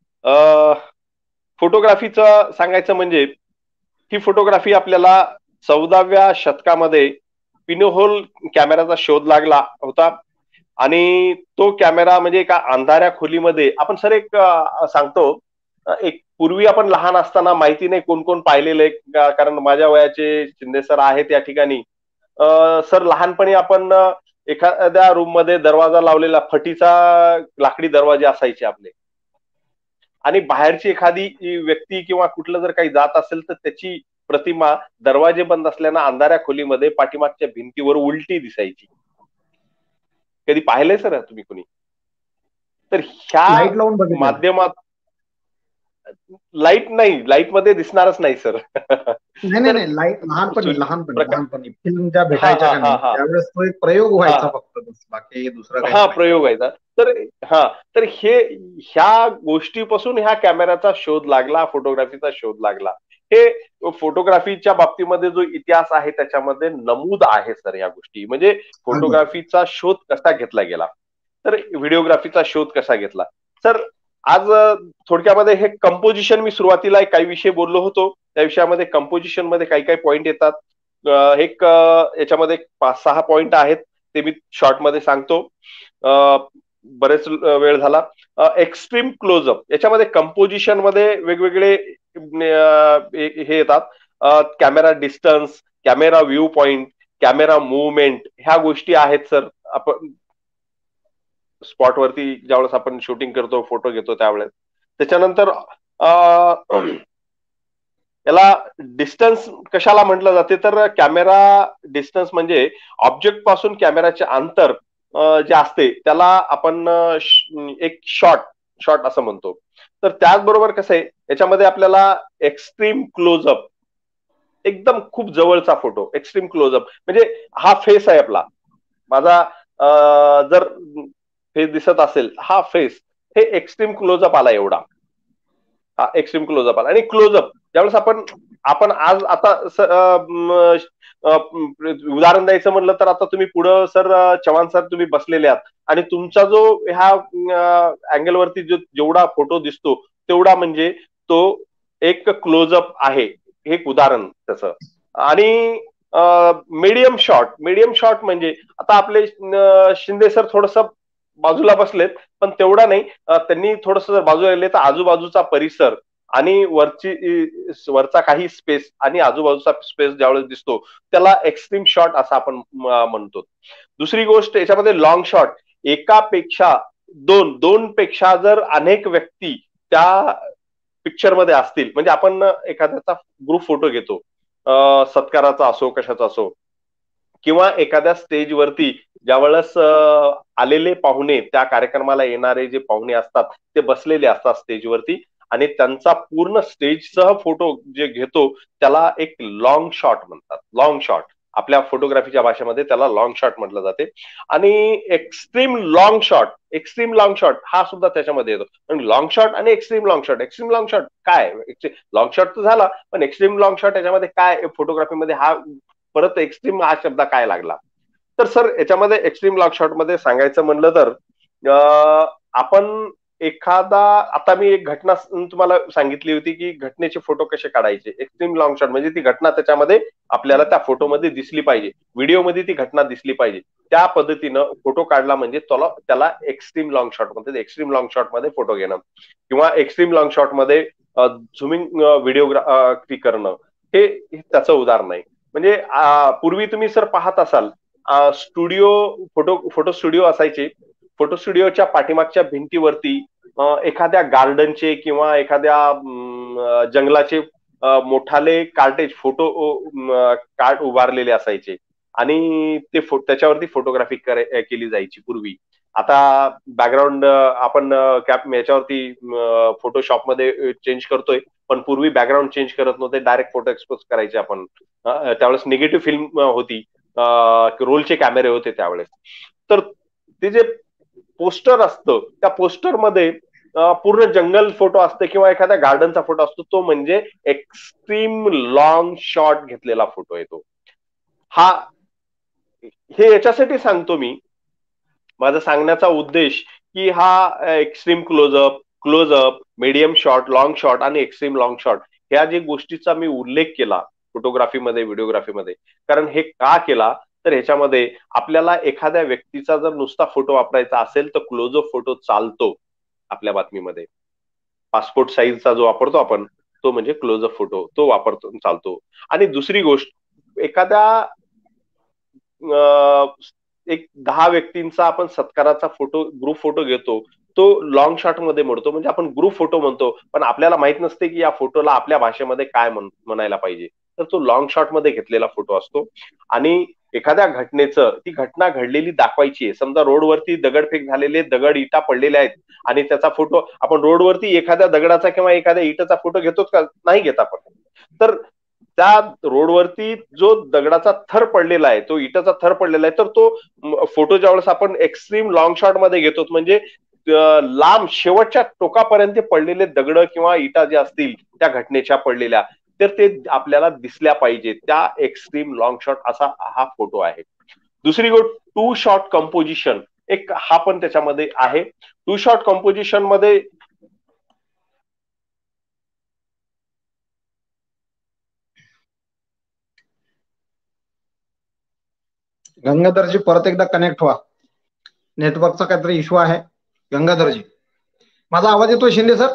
फोटोग्राफीचं सांगायचं म्हणजे ही फोटोग्राफी आपल्याला 14व्या शतकामध्ये पिनहोल कॅमेराचा शोध लागला होता आणि तो कॅमेरा म्हणजे एका अंधाऱ्या खोलीमध्ये आपण सर एक सांगतो, एक पूर्वी आपण लहान असताना माहिती नाही कोण कोण पाहिलेलं आहे, कारण माझ्या वयाचे शिंदे सर आहेत या ठिकाणी. सर लहानपणी आपण एखाद्या रूम मध्ये दरवाजा लावलेला फटीचा लाकडी दरवाजे असायचे आपले, आणि बाहेरची एखादी व्यक्ती किंवा कुठलं जर काही जात असेल तर त्याची प्रतिमा दरवाजे बंद असल्यानं अंधाऱ्या खोलीमध्ये पाठीमागच्या भिंतीवर उलटी दिसायची. कधी पाहिलंय सर तुम्ही कोणी? तर ह्या माध्यमात लाईट नाही, लाईट मध्ये दिसणारच नाही सर. नाही लाईट लहानपणी फिल्म ज्या भेटायच्या त्यावेळेस तो एक प्रयोग व्हायचा फक्त, बाकी दुसरा प्रयोग व्हायचा. तर ह्या गोष्टीपासून ह्या कॅमेराचा शोध लागला, फोटोग्राफीचा शोध लागला. हे फोटोग्राफीच्या बाबतीमध्ये जो इतिहास आहे त्याच्यामध्ये नमूद आहे सर या गोष्टी. म्हणजे फोटोग्राफीचा शोध कसा घेतला गेला, तर व्हिडिओग्राफीचा शोध कसा घेतला. सर आज थोडक्यामध्ये हे कंपोजिशन, मी सुरुवातीला काही विषय बोललो होतो, त्या विषयामध्ये कंपोजिशन मध्ये काही काही पॉइंट येतात. एक याच्यामध्ये 5-6 पॉइंट आहेत, ते मी शॉर्ट मध्ये सांगतो, बरेच वेळ झाला. एक्स्ट्रीम क्लोजअप, याच्यामध्ये कंपोजिशन मध्ये वेगवेगळे हे येतात. Camera distance, camera view point, camera movement, ह्या गोष्टी आहेत सर. आपण स्पॉटवरती ज्यावेळेस आपण शूटिंग करतो, फोटो घेतो त्यावेळेस. त्याच्यानंतर याला डिस्टन्स कशाला म्हटलं जाते, तर कॅमेरा डिस्टन्स म्हणजे ऑब्जेक्ट पासून कॅमेराचे अंतर जे असते त्याला आपण एक शॉट असं म्हणतो. तर त्याचबरोबर कसं आहे, याच्यामध्ये आपल्याला एक्स्ट्रीम क्लोजअप, एकदम खूप जवळचा फोटो, एक्स्ट्रीम क्लोजअप म्हणजे हा फेस आहे आपला, माझा जर फेस दिसत असेल, हा फेस, हे एक्स्ट्रीम क्लोजअप आला एवढा, हा एक्स्ट्रीम क्लोजअप आला. आणि क्लोजअप ज्यावेळेस आपण आज आता उदाहरण द्यायचं म्हणलं तर आता तुम्ही पुढं सर चव्हाण सर तुम्ही बसलेले आहात आणि तुमचा जो ह्या अँगलवरती जेवढा फोटो दिसतो तेवढा म्हणजे तो एक क्लोजअप आहे, हे एक उदाहरण त्याचं. आणि मीडियम शॉट म्हणजे आता आपले शिंदे सर थोडस बाजूला बसलेत, पण तेवढा नाही, त्यांनी थोडस जर बाजूला गेले तर आजूबाजूचा परिसर आणि वरचा काही स्पेस आणि आजूबाजूचा स्पेस ज्यावेळेस दिसतो त्याला एक्स्ट्रीम शॉट असं आपण म्हणतो. दुसरी गोष्ट याच्यामध्ये लॉंग शॉट, एकापेक्षा दोन पेक्षा जर अनेक व्यक्ती त्या पिक्चर मध्ये असतील, म्हणजे आपण एखाद्याचा ग्रुप फोटो घेतो, सत्काराचा असो कशाचा असो, किंवा एखाद्या स्टेजवरती ज्यावेळेस आलेले पाहुणे, त्या कार्यक्रमाला येणारे जे पाहुणे असतात ते बसलेले असतात स्टेजवरती आणि त्यांचा पूर्ण स्टेजसह फोटो जे घेतो त्याला एक लॉंग शॉट म्हणतात. लॉंग शॉट आपल्या फोटोग्राफीच्या भाषेमध्ये त्याला लॉंग शॉट म्हटलं जाते. आणि एक्स्ट्रीम लॉंग शॉट हा सुद्धा त्याच्यामध्ये येतो. लॉंग शॉट आणि एक्स्ट्रीम लॉंग शॉट काय, लॉंग शॉट तर झाला, पण एक्स्ट्रीम लॉंग शॉट याच्यामध्ये काय, फोटोग्राफीमध्ये हा परत एक्स्ट्रीम हा शब्द काय लागला. तर सर याच्यामध्ये एक्स्ट्रीम लॉंग शॉट मध्ये सांगायचं म्हणलं तर आपण एखादा, आता मी एक घटना तुम्हाला सांगितली होती की घटनेचे फोटो कसे काढायचे. एक्स्ट्रीम लॉंग शॉट म्हणजे ती घटना त्याच्यामध्ये आपल्याला त्या फोटोमध्ये दिसली पाहिजे, व्हिडिओमध्ये ती घटना दिसली पाहिजे, त्या पद्धतीनं फोटो काढला म्हणजे त्याला एक्स्ट्रीम लॉंग शॉट म्हणतात. एक्स्ट्रीम लॉंग शॉट मध्ये फोटो घेणं किंवा एक्स्ट्रीम लॉंग शॉट मध्ये झुमिंग व्हिडिओग्राफी करणं, हे त्याचं उदाहरण आहे. म्हणजे पूर्वी तुम्ही सर पाहत असाल फोटो स्टुडिओ असायचे. फोटो स्टुडिओच्या पाठीमागच्या भिंतीवरती एखाद्या गार्डनचे किंवा एखाद्या जंगलाचे मोठाले कार्टेज फोटो कार्ड उभारलेले असायचे आणि त्याच्यावरती फोटोग्राफी केली जायची पूर्वी. आता बॅकग्राऊंड आपण याच्यावरती फोटोशॉपमध्ये चेंज करतोय, पण पूर्वी बॅकग्राऊंड चेंज करत नव्हते, डायरेक्ट फोटो एक्सपोज करायचे आपण. त्यावेळेस निगेटिव्ह फिल्म होती, रोलचे कॅमेरे होते त्यावेळेस. तर ते जे पोस्टर असतं त्या पोस्टरमध्ये पूर्ण जंगल फोटो असते किंवा एखाद्या गार्डनचा फोटो असतो, तो म्हणजे एक्स्ट्रीम लॉंग शॉट घेतलेला फोटो येतो. हे याच्यासाठी सांगतो मी, माझा सांगण्याचा उद्देश की हा extreme close up, medium shot, long shot आणि एक्स्ट्रीम लॉंग शॉट ह्या जे गोष्टीचा मी उल्लेख केला फोटोग्राफीमध्ये, व्हिडिओग्राफीमध्ये. कारण हे का केला तर ह्याच्यामध्ये आपल्याला एखाद्या व्यक्तीचा जर नुसता फोटो वापरायचा असेल तर क्लोजअप फोटो चालतो आपल्या बातमीमध्ये. पासपोर्ट साईजचा जो वापरतो आपण तो म्हणजे क्लोजअप फोटो, तो वापरतो, चालतो. आणि दुसरी गोष्ट, एखाद्या एक 10 व्यक्तींचा आपण सत्काराचा फोटो, ग्रुप फोटो घेतो, तो लॉंग शॉट मध्ये मोडतो, म्हणजे आपण ग्रुप फोटो म्हणतो, पण आपल्याला माहित नसते की या फोटोला आपल्या भाषेमध्ये काय म्हणायला पाहिजे. तर तो लॉंग शॉट मध्ये घेतलेला फोटो असतो. आणि एखाद्या घटनेचं, ती घटना घडलेली दाखवायची आहे. समजा रोडवरती दगडफेक झालेले, दगड इटा पडलेले आहेत आणि त्याचा फोटो, आपण रोडवरती एखाद्या दगडाचा किंवा एखाद्या इटाचा फोटो घेतोच का? नाही घेत आपण. तर त्या रोडवरती जो दगडाचा थर पडलेला आहे, तो इटाचा थर पडलेला आहे, तर तो फोटो ज्यावेळेस आपण एक्स्ट्रीम लॉंग शॉट मध्ये घेतो, म्हणजे लांब शेवटच्या टोकापर्यंत पडलेले दगड किंवा इटा जे असतील त्या घटनेच्या पडलेल्या, तर ते आपल्याला दिसल्या पाहिजे, त्या एक्स्ट्रीम लॉंग शॉट असा हा फोटो आहे. दुसरी गोष्ट, टू शॉट कंपोजिशन, एक हा पण त्याच्यामध्ये आहे. टू शॉट कंपोजिशन मध्ये गंगाधरजी परत एकदा कनेक्ट व्हा, नेटवर्कचा काहीतरी इश्यू आहे. गंगाधरजी, माझा आवाज येतोय शिंदे सर?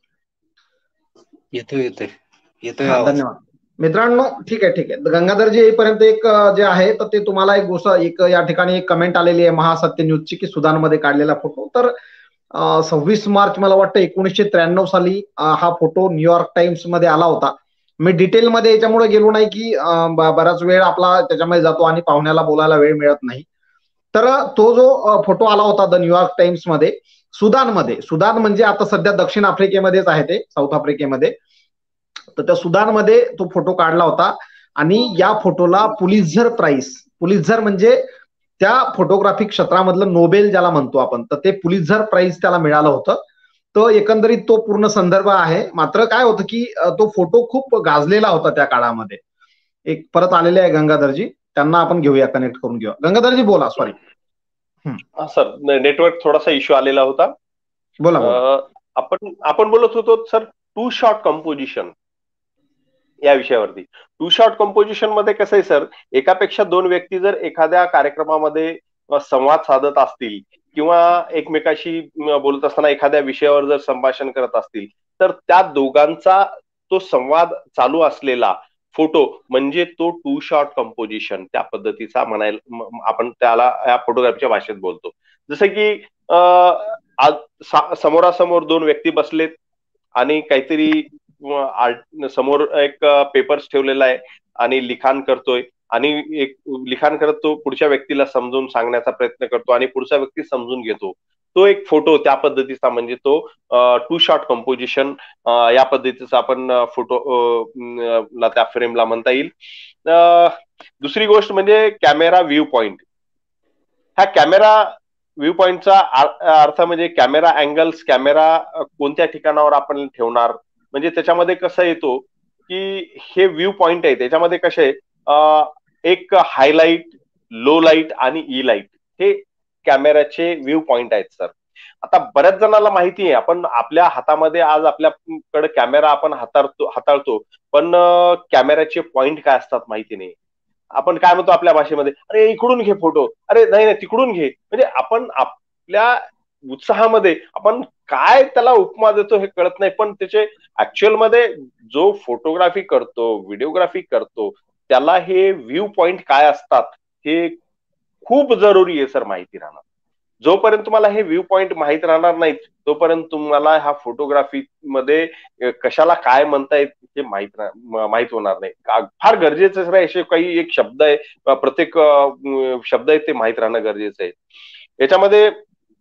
येतोय. धन्यवाद मित्रांनो. ठीक आहे. गंगाधरजी येईपर्यंत एक जे आहे तर ते तुम्हाला एक गोष्ट, एक या ठिकाणी एक कमेंट आलेली आहे महासत्य न्यूजची की सुदानमध्ये काढलेला फोटो. तर 26 मार्च मला वाटतं 1993 साली हा फोटो न्यूयॉर्क टाइम्स मध्ये आला होता. मी डिटेलमध्ये याच्यामुळे गेलो नाही की बराच वेळ आपला त्याच्यामध्ये जातो आणि पाहुण्याला बोलायला वेळ मिळत नाही. तर तो जो फोटो आला होता द न्यूयॉर्क टाइम्स मध्ये, सुदानमध्ये, सुदान म्हणजे आता सध्या दक्षिण आफ्रिकेमध्येच आहे, ते साऊथ आफ्रिकेमध्ये. तर त्या सुदानमध्ये तो फोटो काढला होता आणि या फोटोला पुलित्झर प्राइज, पुलित्झर म्हणजे त्या फोटोग्राफी क्षेत्रामधलं नोबेल ज्याला म्हणतो आपण, तर ते पुलित्झर प्राइज त्याला मिळालं होतं. तो एकंदरीत तो पूर्ण संदर्भ आहे. मात्र काय होतं की तो फोटो खूप गाजलेला होता त्या काळामध्ये. एक परत आलेले आहे गंगाधरजी, त्यांना आपण घेऊया, कनेक्ट करून घेऊया. गंगाधरजी बोला. सॉरी सर, नेटवर्क थोडासा इश्यू आलेला होता. बोला. आपण बोलत होतो सर टू शॉट कंपोजिशन या विषयावरती. टू शॉट कंपोजिशन मध्ये कसं आहे सर, एकापेक्षा दोन व्यक्ती जर एखाद्या कार्यक्रमामध्ये संवाद साधत असतील किंवा एकमेकाशी बोलत असताना एखाद्या विषयावर जर संभाषण करत असतील, तर त्या दोघांचा तो संवाद चालू असलेला फोटो म्हणजे तो टू शॉट कंपोजिशन, त्या पद्धतीचा म्हणायला आपण त्याला या फोटोग्राफीच्या भाषेत बोलतो. जसं की समोरासमोर दोन व्यक्ती बसलेत आणि काहीतरी समोर एक पेपर्स ठेवलेला आहे आणि लिखाण करतोय, आणि एक लिखाण करत तो पुढच्या व्यक्तीला समजून सांगण्याचा प्रयत्न करतो आणि पुढचा व्यक्ती समजून घेतो. तो एक फोटो त्या पद्धतीचा म्हणजे तो टू शॉट कंपोजिशन या पद्धतीचा आपण फोटो त्या फ्रेमला म्हणता येईल. दुसरी गोष्ट म्हणजे कॅमेरा व्ह्यू पॉइंट. हा कॅमेरा व्ह्यू पॉइंटचा अर्थ म्हणजे कॅमेरा अँगल्स, कॅमेरा कोणत्या ठिकाणावर आपण ठेवणार, म्हणजे त्याच्यामध्ये कसं येतो की हे व्ह्यू पॉइंट आहे, त्याच्यामध्ये कसे एक हायलाइट, लो लाईट आणि ई लाईट हे कॅमेऱ्याचे व्ह्यू पॉइंट आहेत सर. आता बऱ्याच जणांना माहिती आहे, आपण आपल्या हातामध्ये आज आपल्याकडे कॅमेरा आपण हाताळतो, पण कॅमेऱ्याचे पॉइंट काय असतात माहिती नाही. आपण काय म्हणतो आपल्या भाषेमध्ये, अरे इकडून घे फोटो, अरे नाही तिकडून घे. म्हणजे आपण आपल्या उत्साहामध्ये आपण काय त्याला उपमा देतो हे कळत नाही, पण त्याचे ऍक्च्युअल मध्ये जो फोटोग्राफी करतो, व्हिडिओग्राफी करतो, त्याला हे व्ह्यू पॉइंट काय असतात हे खूप जरुरी आहे सर माहिती राहणार. जोपर्यंत तुम्हाला हे व्ह्यू पॉइंट माहित राहणार नाहीत, तोपर्यंत तुम्हाला हा फोटोग्राफी मध्ये कशाला काय म्हणता येत हे माहित होणार नाही. फार गरजेचं आहे, असे काही एक शब्द आहे, प्रत्येक शब्द आहे ते माहित राहणं गरजेचं आहे. याच्यामध्ये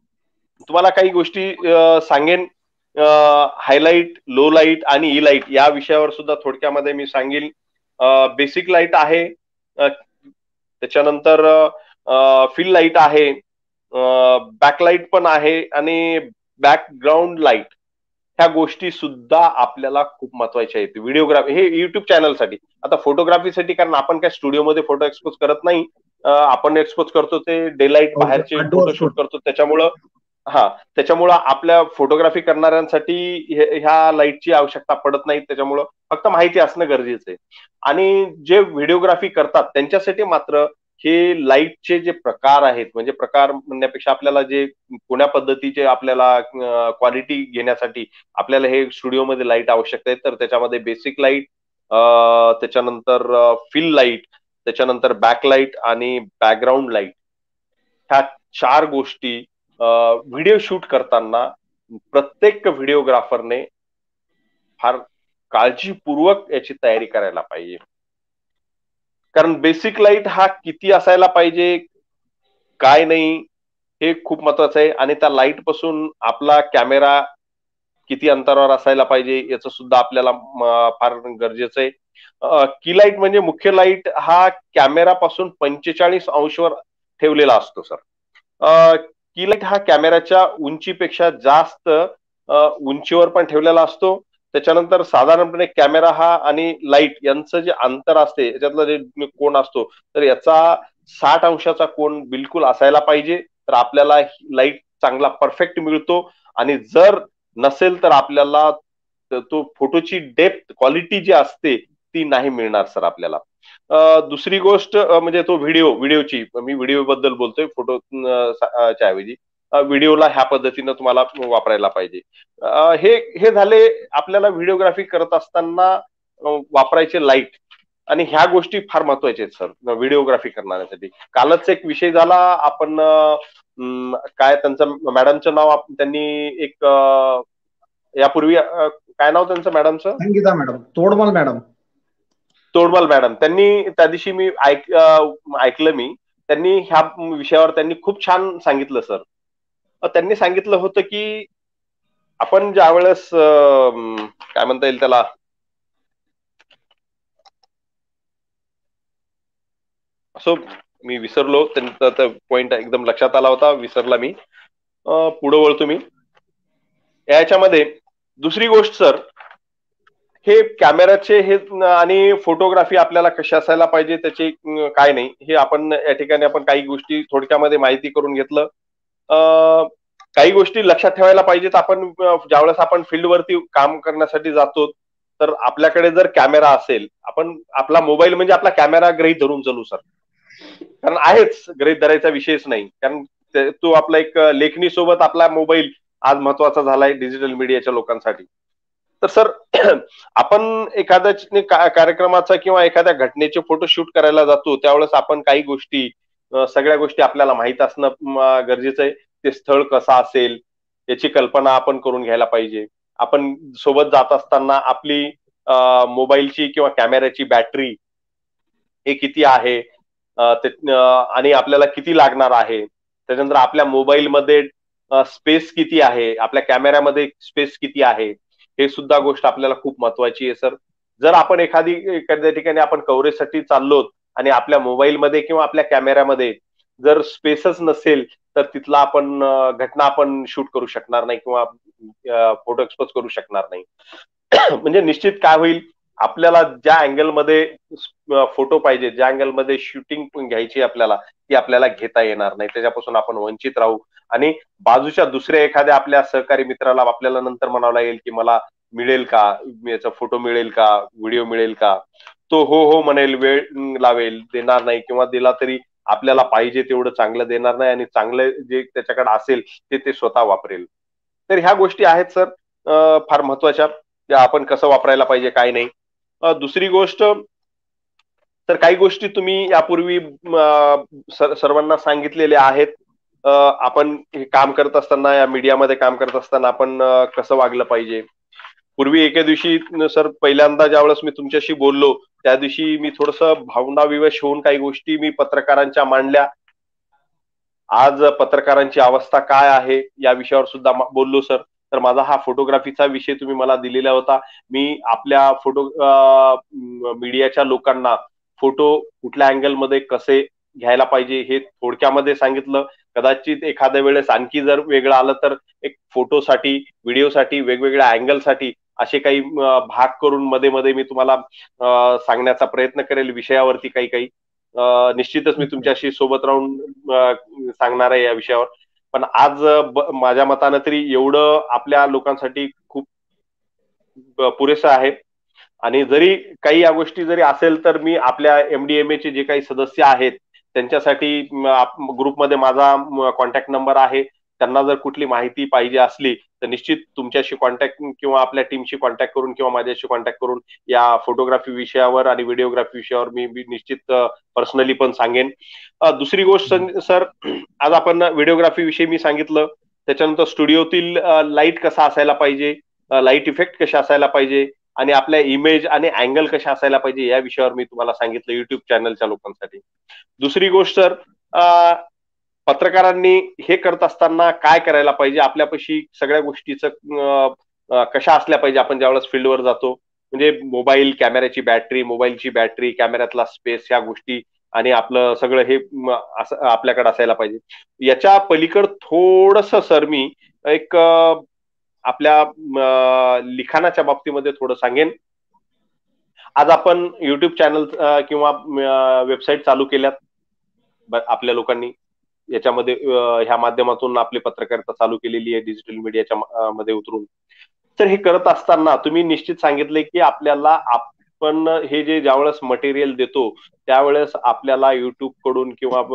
तुम्हाला काही गोष्टी सांगेन. हायलाईट, लो लाईट आणि ई लाईट या विषयावर सुद्धा थोडक्यामध्ये मी सांगेन. बेसिक लाईट आहे, त्याच्यानंतर फिल लाईट आहे, बॅकलाईट पण आहे आणि बॅकग्राऊंड लाईट. ह्या गोष्टी सुद्धा आपल्याला खूप महत्वाच्या आहेत व्हिडिओग्राफी हे युट्यूब चॅनलसाठी. आता फोटोग्राफीसाठी, कारण आपण काय स्टुडिओमध्ये फोटो एक्सपोज करत नाही, आपण एक्सपोज करतो ते डे लाईट, बाहेरचे फोटोशूट करतो. त्याच्यामुळं आपल्या फोटोग्राफी करणाऱ्यांसाठी ह्या लाईटची आवश्यकता पडत नाही. त्याच्यामुळं फक्त माहिती असणं गरजेचं आहे. आणि जे व्हिडिओग्राफी करतात त्यांच्यासाठी मात्र हे लाईटचे जे प्रकार आहेत, म्हणजे प्रकार म्हणण्यापेक्षा आपल्याला जे कोण्या पद्धतीचे आपल्याला क्वालिटी घेण्यासाठी आपल्याला हे स्टुडिओमध्ये लाईट आवश्यक आहे, तर त्याच्यामध्ये बेसिक लाईट, त्याच्यानंतर फिल लाईट, त्याच्यानंतर बॅकलाईट आणि बॅकग्राऊंड लाईट, ह्या 4 गोष्टी व्हिडिओ शूट करताना प्रत्येक व्हिडिओग्राफरने फार काळजीपूर्वक याची तयारी करायला पाहिजे. कारण बेसिक लाईट हा किती असायला पाहिजे, काय नाही, हे खूप महत्वाचं आहे. आणि त्या लाईट पासून आपला कॅमेरा किती अंतरावर असायला पाहिजे याचं सुद्धा आपल्याला फार गरजेचं आहे. की लाईट म्हणजे मुख्य लाईट हा कॅमेरापासून 45 अंशवर ठेवलेला असतो सर. की लाईट हा कॅमेराच्या उंचीपेक्षा जास्त उंचीवर पण ठेवलेला असतो. त्याच्यानंतर साधारणपणे कॅमेरा हा आणि लाईट यांचं जे अंतर असते, याच्यातला जे कोन असतो, तर याचा 60 अंशाचा कोन बिलकुल असायला पाहिजे. तर आपल्याला लाईट चांगला परफेक्ट मिळतो. आणि जर नसेल तर आपल्याला तो फोटोची डेप्थ, क्वालिटी जी असते ती नाही मिळणार सर आपल्याला. दुसरी गोष्ट म्हणजे तो व्हिडिओची, मी व्हिडिओ बद्दल बोलतोय, फोटोच्या ऐवजी व्हिडिओला ह्या पद्धतीनं तुम्हाला वापरायला पाहिजे. हे झाले आपल्याला व्हिडिओग्राफी करत असताना वापरायचे लाईट. आणि ह्या गोष्टी फार महत्वाच्या आहेत सर व्हिडिओग्राफी करण्यासाठी. कालच एक विषय झाला, आपण काय त्यांचं मॅडमचं नाव त्यांनी एक यापूर्वी काय नाव त्यांचं मॅडमचं? Sangeeta madam, Todmal madam. त्यांनी त्या दिवशी मी ऐकलं त्यांनी ह्या विषयावर त्यांनी खूप छान सांगितलं सर. त्यांनी सांगितलं होतं की आपण ज्या वेळेस काय म्हणता येईल त्याला, असो मी विसरलो, त्यांचा पॉइंट एकदम लक्षात आला होता, विसरला मी. पुढे वळतो मी याच्यामध्ये. दुसरी गोष्ट सर, हे कॅमेराचे हे आणि फोटोग्राफी आपल्याला कशी असायला पाहिजे त्याचे काय नाही, हे आपण या ठिकाणी आपण काही गोष्टी थोडक्यामध्ये माहिती करून घेतलं. काही गोष्टी लक्षात ठेवायला पाहिजेत. आपण ज्यावेळेस आपण फील्डवरती काम करण्यासाठी जातो, तर आपल्याकडे जर कॅमेरा असेल, आपण आपला मोबाईल म्हणजे आपला कॅमेरा गृहीत धरून चालू सर. कारण आहेच, गृहीत धरायचा विषयच नाही. कारण तो आपला एक लेखणी सोबत आपला मोबाईल आज महत्वाचा झालाय डिजिटल मीडियाच्या लोकांसाठी. तर सर आपण एखाद्या कार्यक्रमाचा किंवा एखाद्या घटनेचे फोटो शूट करायला जातो, त्यावेळेस आपण काही गोष्टी, सगळ्या गोष्टी आपल्याला माहित असणं गरजेचं आहे. ते स्थळ कसं असेल याची कल्पना आपण करून घ्यायला पाहिजे. आपण सोबत जात असताना आपली मोबाईलची किंवा कॅमेऱ्याची बॅटरी हे किती आहे आणि आपल्याला किती लागणार आहे. त्याच्यानंतर आपल्या मोबाईलमध्ये स्पेस किती आहे, आपल्या कॅमेऱ्यामध्ये स्पेस किती आहे, हे सुद्धा गोष्ट आपल्याला खूप महत्वाची आहे सर. जर आपण एखाद्या ठिकाणी आपण कव्हरेजसाठी चाललो आणि आपल्या मोबाईलमध्ये किंवा आपल्या कॅमेऱ्यामध्ये जर स्पेसच नसेल, तर तिथला आपण घटना आपण शूट करू शकणार नाही किंवा फोटो एक्सपोज करू शकणार नाही. म्हणजे निश्चित काय होईल, आपल्याला ज्या अँगलमध्ये फोटो पाहिजे, ज्या अँगलमध्ये शूटिंग घ्यायची आपल्याला, ती आपल्याला घेता येणार नाही. त्याच्यापासून आपण वंचित राहू. आणि बाजूच्या दुसऱ्या एखाद्या आपल्या सहकारी मित्राला आपल्याला नंतर म्हणावं लागेल की मला मिळेल का, याचा फोटो मिळेल का, व्हिडिओ मिळेल का. तो हो म्हणेल, वेळ लावेल, देणार नाही, किंवा दिला तरी आपल्याला पाहिजे तेवढं चांगलं देणार नाही, आणि चांगलं जे त्याच्याकडे असेल ते स्वतः वापरेल. तर ह्या गोष्टी आहेत सर फार महत्वाच्या, त्या आपण कसं वापरायला पाहिजे काय नाही. दुसरी गोष्ट तर काही गोष्टी तुम्ही यापूर्वी सर्वांना सांगितलेल्या आहेत. आपण हे काम करत असताना, या मीडियामध्ये काम करत असताना आपण कसं वागलं पाहिजे. पूर्वी एके दिवशी सर पहिल्यांदा ज्यावेळेस मी तुमच्याशी बोललो, त्या दिवशी मी थोडस भावनाविवश होऊन काही गोष्टी मी पत्रकारांच्या मांडल्या. आज पत्रकारांची अवस्था काय आहे या विषयावर सुद्धा बोललो सर. तर माझा हा फोटोग्राफीचा विषय तुम्ही मला दिलेला होता. मी आपल्या मीडियाच्या लोकांना फोटो कुठल्या अँगलमध्ये कसे घ्यायला पाहिजे हे थोडक्यामध्ये सांगितलं. कदाचित एखाद्या वेळेस आणखी जर वेगळं आलं तर एक फोटोसाठी, व्हिडिओसाठी, वेगवेगळ्या अँगलसाठी असे काही भाग करून मध्ये मध्ये मी तुम्हाला सांगण्याचा प्रयत्न करेल विषयावरती काही काही. निश्चितच मी तुमच्याशी सोबत राहून सांगणार आहे या विषयावर. पण आज माझ्या मतानं तरी एवढं आपल्या लोकांसाठी खूप पुरेसं आहे. आणि जरी काही या गोष्टी जरी असेल तर मी आपल्या MDMA चे जे काही सदस्य आहेत त्यांच्यासाठी ग्रुपमध्ये माझा कॉन्टॅक्ट नंबर आहे. त्यांना जर कुठली माहिती पाहिजे असली तर निश्चित तुमच्याशी कॉन्टॅक्ट किंवा आपल्या टीमशी कॉन्टॅक्ट करून किंवा माझ्याशी कॉन्टॅक्ट करून या फोटोग्राफी विषयावर आणि व्हिडिओग्राफी विषयावर मी निश्चित पर्सनली पण सांगेन. दुसरी गोष्ट सर, आज आपण व्हिडिओग्राफी विषयी मी सांगितलं. त्याच्यानंतर स्टुडिओतील लाईट कसा असायला पाहिजे, लाईट इफेक्ट कशा असायला पाहिजे आणि आपल्या इमेज आणि अँगल कशा असायला पाहिजे या विषयावर मी तुम्हाला सांगितलं युट्यूब चॅनलच्या लोकांसाठी. दुसरी गोष्ट सर, पत्रकारांनी हे करत असताना काय करायला पाहिजे, आपल्यापाशी सगळ्या गोष्टीचं कशा असल्या पाहिजे आपण ज्यावेळेस फील्डवर जातो. म्हणजे मोबाईल, कॅमेऱ्याची बॅटरी, मोबाईलची बॅटरी, कॅमेऱ्यातला स्पेस, या गोष्टी आणि आपलं सगळं हे आपल्याकडे असायला पाहिजे. याच्या पलीकड थोडस सर मी एक आपल्या लिखाणाच्या बाबतीमध्ये थोडं सांगेन. आज आपण युट्यूब चॅनल किंवा वेबसाईट चालू केल्यात आपल्या लोकांनी. याच्यामध्ये ह्या माध्यमातून आपली पत्रकारिता चालू केलेली आहे डिजिटल मीडियाच्या मध्ये उतरून. तर हे करत असताना तुम्ही निश्चित सांगितले की आपल्याला आपण हे जे ज्यावेळेस मटेरियल देतो त्यावेळेस आपल्याला युट्यूब कडून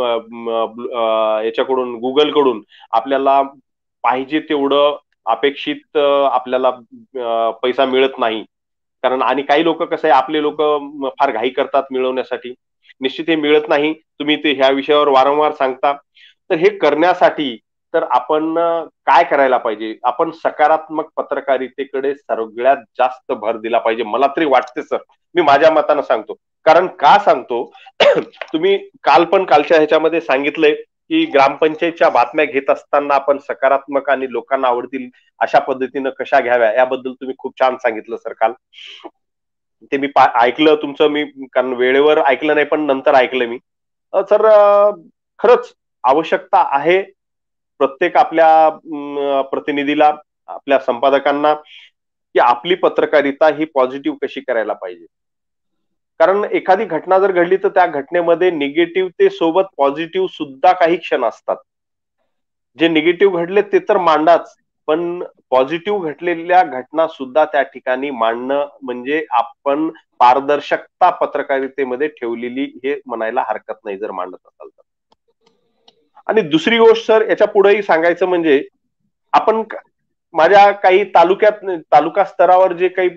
किंवा याच्याकडून गुगल कडून आपल्याला पाहिजे तेवढं अपेक्षित आपल्याला पैसा मिळत नाही. कारण आणि काही लोक कसं आहे, आपले लोक फार घाई करतात मिळवण्यासाठी. निश्चित हे मिळत नाही. तुम्ही ते ह्या विषयावर वारंवार सांगता. तर हे करण्यासाठी तर आपण काय करायला पाहिजे? आपण सकारात्मक पत्रकारितेकडे सगळ्यात जास्त भर दिला पाहिजे मला तरी वाटते सर. मी माझ्या मतानं सांगतो. कारण का सांगतो, तुम्ही कालच्या ह्याच्यामध्ये सांगितलंय की ग्रामपंचायतच्या बातम्या घेत असताना आपण सकारात्मक आणि लोकांना आवडतील अशा पद्धतीनं कशा घ्याव्या याबद्दल तुम्ही खूप छान सांगितलं सर काल. ते मी ऐकलं तुमचं, मी कारण वेळेवर ऐकलं नाही पण नंतर ऐकलं मी. सर खरंच आवश्यकता आहे प्रत्येक आपल्या प्रतिनिधीला, आपल्या संपादकांना, की आपली पत्रकारिता ही पॉझिटिव्ह कशी करायला पाहिजे. कारण एखादी घटना जर घडली तर त्या घटनेमध्ये निगेटिव्ह सोबत पॉझिटिव्ह सुद्धा काही क्षण असतात. जे निगेटिव्ह घडले ते तर मांडाच, पण पॉझिटिव्ह घडलेल्या घटना सुद्धा त्या ठिकाणी मांडणं म्हणजे आपण पारदर्शकता पत्रकारितेमध्ये ठेवलेली हे म्हणायला हरकत नाही जर मांडत असाल तर. आणि दुसरी गोष्ट सर, याच्या पुढेही सांगायचं म्हणजे आपण माझ्या काही तालुका स्तरावर जे काही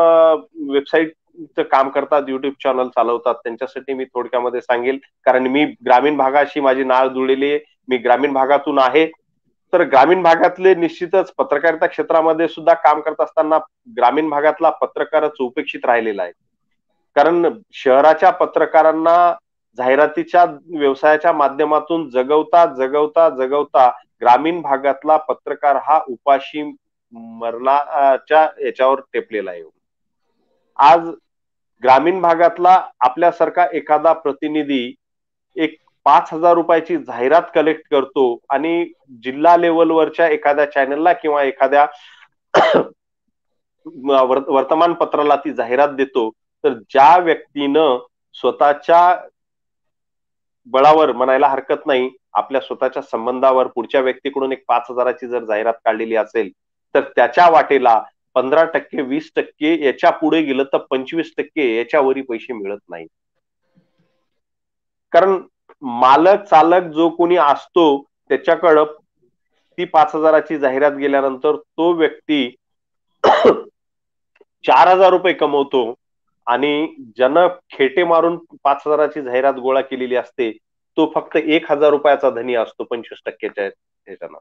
वेबसाईटचं काम करतात, युट्यूब चॅनल चालवतात, त्यांच्यासाठी मी थोडक्यामध्ये सांगेल. कारण मी ग्रामीण भागाशी माझी नाळ जुळलेली आहे, मी ग्रामीण भागातून आहे. तर ग्रामीण भागातले निश्चितच पत्रकारिता क्षेत्रामध्ये सुद्धा काम करत असताना ग्रामीण भागातला पत्रकारच उपेक्षित राहिलेला आहे. कारण शहराच्या पत्रकारांना जाहिरातीच्या व्यवसायाच्या माध्यमातून जगवता ग्रामीण भागातला पत्रकार हा उपाशी मरणाच्या याच्यावर टेपलेला आहे. आज ग्रामीण भागातला आपल्यासारखा एखादा प्रतिनिधी एक 5,000 रुपयाची जाहिरात कलेक्ट करतो आणि जिल्हा लेवलवरच्या एखाद्या चॅनलला किंवा एखाद्या वर्तमानपत्राला ती जाहिरात देतो. तर ज्या व्यक्तीनं स्वतःच्या बळावर म्हणायला हरकत नाही, आपल्या स्वतःच्या संबंधावर पुढच्या व्यक्तीकडून एक 5,000ची जर जाहिरात काढलेली असेल तर त्याच्या वाटेला 15%, 20%, याच्या पुढे गेलं तर 25% याच्यावरही पैसे मिळत नाही. कारण मालक चालक जो कोणी असतो त्याच्याकडं ती 5,000ची जाहिरात गेल्यानंतर तो व्यक्ती 4,000 रुपये कमवतो आणि ज्यानं खेटे मारून 5,000ची जाहिरात गोळा केलेली असते तो फक्त 1,000 रुपयाचा धनी असतो 25%च्या ह्याच्यानं.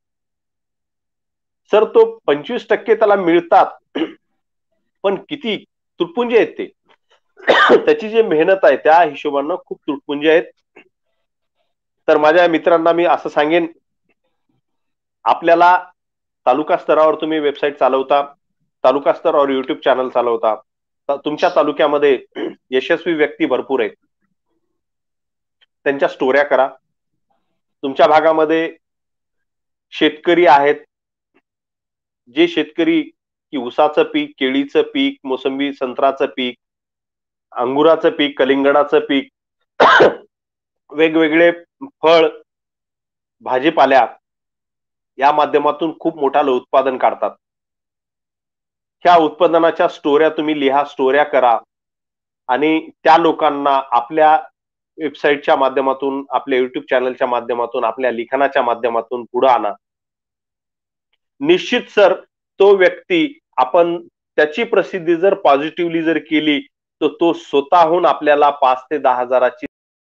सर तो 25% त्याला मिळतात, पण किती तुटपुंजे आहेत ते त्याची जी मेहनत आहे त्या हिशोबानं खूप तुटपुंजे आहेत. तर माझ्या मित्रांना मी असं सांगेन, आपल्याला तालुका स्तरावर तुम्ही वेबसाईट चालवता, तालुका स्तरावर युट्यूब चॅनल चालवता, तुमच्या तालुक्यामध्ये यशस्वी व्यक्ती भरपूर आहेत, त्यांच्या स्टोऱ्या करा. तुमच्या भागामध्ये शेतकरी आहेत, जे शेतकरी की ऊसाचं पीक, केळीचं पीक, मोसंबी संत्राचं पीक, अंगुराचं पीक, कलिंगडाचं पीक, वेगवेगळे फळ, भाजीपाल्या या माध्यमातून खूप मोठं उत्पादन काढतात. ह्या उत्पादनाच्या स्टोऱ्या तुम्ही लिहा, स्टोऱ्या करा आणि त्या लोकांना आपल्या वेबसाईटच्या माध्यमातून, आपल्या युट्यूब चॅनलच्या माध्यमातून, आपल्या लिखाणाच्या माध्यमातून पुढे आणा. निश्चित सर, तो व्यक्ती आपण त्याची प्रसिद्धी जर पॉझिटिव्हली जर केली तर तो स्वतःहून आपल्याला 5 ते 10 हजाराची.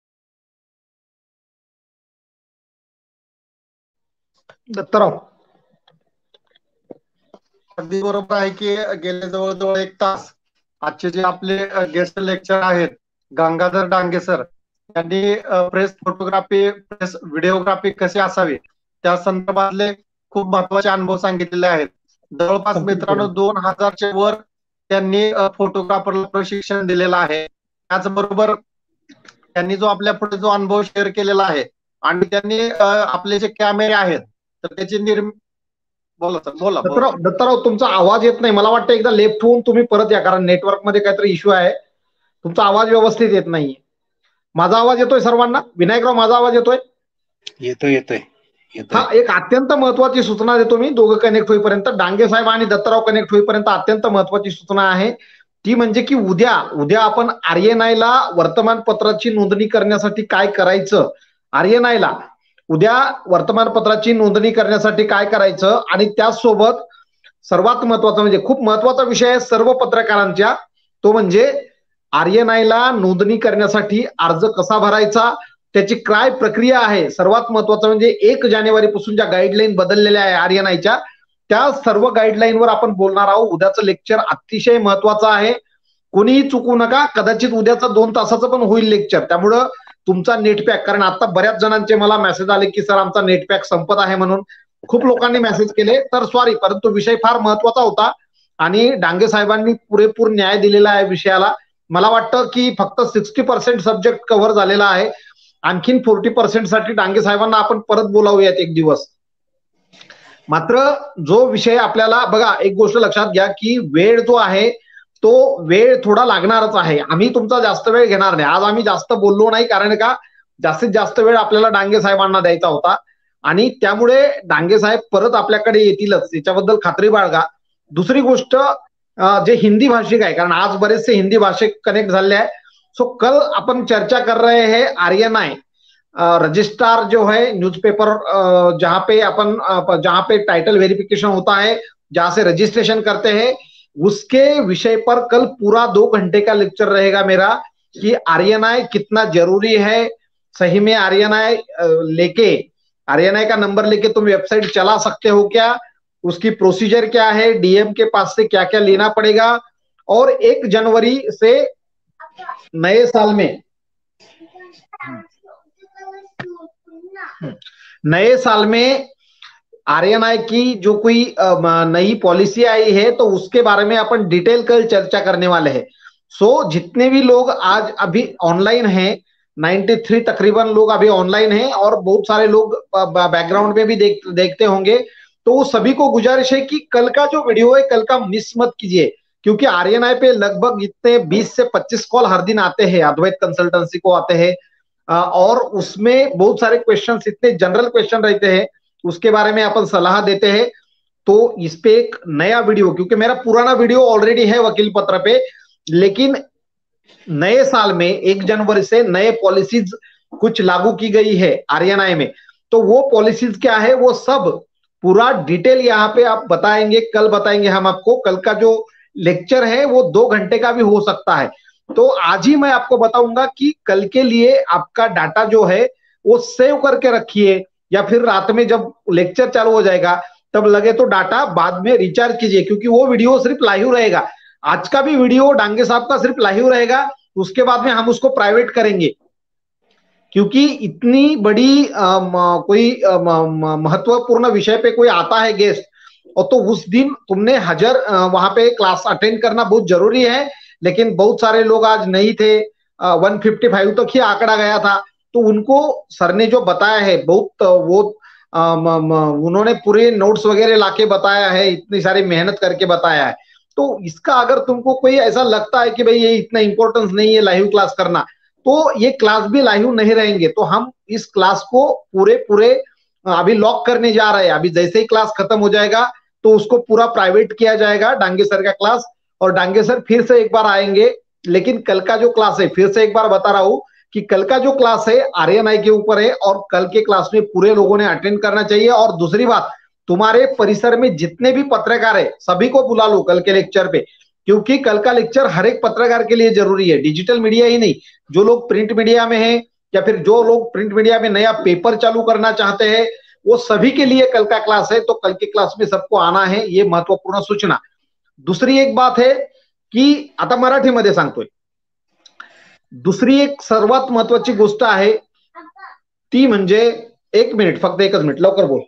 दत्तराव, अगदी बरोबर आहे की गेले जवळजवळ 1 तास आजचे जे आपले गेस्ट लेक्चर आहेत गंगाधर डांगे सर यांनी प्रेस फोटोग्राफी, प्रेस व्हिडिओग्राफी कशी असावी त्या संदर्भातले खूप महत्वाचे अनुभव सांगितलेले आहेत. जवळपास मित्रांनो 2000च्या वर त्यांनी फोटोग्राफरला प्रशिक्षण दिलेलं आहे. त्याचबरोबर त्यांनी जो आपल्या पुढे जो अनुभव शेअर केलेला आहे आणि त्यांनी आपले जे कॅमेरे आहेत तर त्याची बोला सर, बोला. दत्तराव, तुमचा आवाज येत नाही. मला वाटतं एकदा लेफ्ट होऊन तुम्ही परत या, कारण नेटवर्क मध्ये काहीतरी इश्यू आहे. तुमचा आवाज व्यवस्थित येत नाहीये. माझा आवाज येतोय सर्वांना? विनायकराव, माझा आवाज येतोय? येतोय. हा, एक अत्यंत महत्वाची सूचना देतो मी दोघं कनेक्ट होईपर्यंत. डांगे साहेब आणि दत्तराव कनेक्ट होईपर्यंत अत्यंत महत्वाची सूचना आहे ती म्हणजे की उद्या आपण RNI ला वर्तमानपत्राची नोंदणी करण्यासाठी काय करायचं, RNI ला उद्या वर्तमानपत्राची नोंदणी करण्यासाठी काय करायचं, आणि त्याचसोबत सर्वात महत्वाचा म्हणजे खूप महत्वाचा विषय आहे सर्व पत्रकारांच्या, तो म्हणजे RNI ला नोंदणी करण्यासाठी अर्ज कसा भरायचा, त्याची काय प्रक्रिया आहे. सर्वात महत्वाचं म्हणजे 1 जानेवारीपासून ज्या गाईडलाईन बदललेल्या आहे RNIच्या, त्या सर्व गाईडलाईनवर आपण बोलणार आहोत. उद्याचं लेक्चर अतिशय महत्वाचं आहे, कोणीही चुकू नका. कदाचित उद्याचं 2 तासाचं पण होईल लेक्चर, त्यामुळं तुमचा नेटपॅक, कारण आता बऱ्याच जणांचे मला मेसेज आले की सर आमचा नेटपॅक संपत आहे म्हणून, खूप लोकांनी मेसेज केले, तर सॉरी, परंतु विषय फार महत्वाचा होता आणि डांगे साहेबांनी पुरेपूर न्याय दिलेला आहे विषयाला. मला वाटतं की फक्त 60% सब्जेक्ट कव्हर झालेला आहे. आणखीन 40% साठी डांगे साहेबांना आपण परत बोलावूयात एक दिवस. मात्र जो विषय आपल्याला बघा, एक गोष्ट लक्षात घ्या की वेळ जो आहे तो वेळ थोडा लागणारच आहे. आम्ही तुमचा जास्त वेळ घेणार नाही. आज आम्ही जास्त बोललो नाही, कारण का जास्तीत जास्त वेळ आपल्याला डांगे साहेबांना द्यायचा होता आणि त्यामुळे डांगे साहेब परत आपल्याकडे येतीलच, याच्याबद्दल खात्री बाळगा. दुसरी गोष्ट, जे हिंदी भाषिक आहे, कारण आज बरेचसे हिंदी भाषिक कनेक्ट झाले आहे, सो कल अपन चर्चा कर रहे हैं RNI रजिस्ट्रार जो है न्यूज़पेपर, जहाँ पे टाइटल वेरिफिकेशन होता है, जहां से रजिस्ट्रेशन करते हैं, उसके विषय पर कल पूरा 2 घंटे का लेक्चर रहेगा मेरा कि RNI कितना जरूरी है. सही में RNI का नंबर लेके तुम वेबसाइट चला सकते हो क्या, उसकी प्रोसीजर क्या है, DM के पास से क्या क्या लेना पड़ेगा, और 1 जनवरी से नए साल में RNI की जो कोई नई पॉलिसी आई है तो उसके बारे में अपन डिटेल कल चर्चा करने वाले हैं. सो जितने भी लोग आज अभी ऑनलाइन हैं, 93 तकरीबन लोग अभी ऑनलाइन हैं और बहुत सारे लोग बैकग्राउंड में भी देखते होंगे, तो सभी को गुजारिश है कि कल का जो वीडियो है कल का मिस मत कीजिए, क्योंकि RNI पे लगभग इतने 20 से 25 कॉल हर दिन आते हैं, अद्वैत कंसल्टेंसी को आते हैं, और उसमें बहुत सारे क्वेश्चंस, इतने जनरल क्वेश्चन रहते हैं, उसके बारे में अपन सलाह देते हैं. तो इस पे एक नया वीडियो, क्योंकि मेरा पुराना वीडियो ऑलरेडी है वकील पत्र पे, लेकिन नए साल में 1 जनवरी से नए पॉलिसीज कुछ लागू की गई है RNI में, तो वो पॉलिसीज क्या है वो सब पूरा डिटेल यहाँ पे आप बताएंगे, कल बताएंगे हम आपको. कल का जो लेक्चर है वो 2 घंटे का भी हो सकता है, तो आज ही मैं आपको बताऊंगा कि कल के लिए आपका डाटा जो है वो सेव करके रखिए, या फिर रात में जब लेक्चर चालू हो जाएगा तब लगे तो डाटा बाद में रिचार्ज कीजिए, क्योंकि वो वीडियो सिर्फ लाइव रहेगा. आज का भी वीडियो डांगे साहब का सिर्फ लाइव रहेगा, उसके बाद में हम उसको प्राइवेट करेंगे. क्योंकि इतनी बड़ी कोई महत्वपूर्ण विषय पे कोई आता है गेस्ट, और तो उस दिन तुमने हाजिर वहां पे क्लास अटेंड करना बहुत जरूरी है, लेकिन बहुत सारे लोग आज नहीं थे, 155 तक ही आंकड़ा गया था। तो उनको सर ने जो बताया है बहुत वो उन्होंने पूरे नोट्स वगैरह लाके बताया है, इतनी सारी मेहनत करके बताया है। तो इसका अगर तुमको कोई ऐसा लगता है कि भाई ये इतना इंपॉर्टेंस नहीं है लाइव क्लास करना, तो ये क्लास भी लाइव नहीं रहेंगे। तो हम इस क्लास को पूरे पूरे अभी लॉक करने जा रहे हैं। अभी जैसे ही क्लास खत्म हो जाएगा तो उसको पूरा प्राइवेट किया जाएगा, डांगे सर का क्लास, और डांगे सर फिर से एक बार आएंगे। लेकिन कल का जो क्लास है, फिर से एक बार बता रहा हूं कि कल का जो क्लास है आर्यन के ऊपर है, और कल के क्लास में पूरे लोगों ने अटेंड करना चाहिए। और दूसरी बात, तुम्हारे परिसर में जितने भी पत्रकार है सभी को बुला लो कल के लेक्चर पे, क्योंकि कल का लेक्चर हर एक पत्रकार के लिए जरूरी है, डिजिटल मीडिया ही नहीं। जो लोग प्रिंट मीडिया में है या फिर जो लोग प्रिंट मीडिया में नया पेपर चालू करना चाहते हैं, वो सभी के लिए कल का क्लास है। तो कल की क्लास में सबको आना है, ये महत्वपूर्ण सूचना। दुसरी एक बात है की आता मराठीमध्ये सांगतोय, दुसरी एक सर्वात महत्वाची गोष्ट आहे ती म्हणजे, एक मिनिट, फक्त एकच मिनिट, लवकर बोल.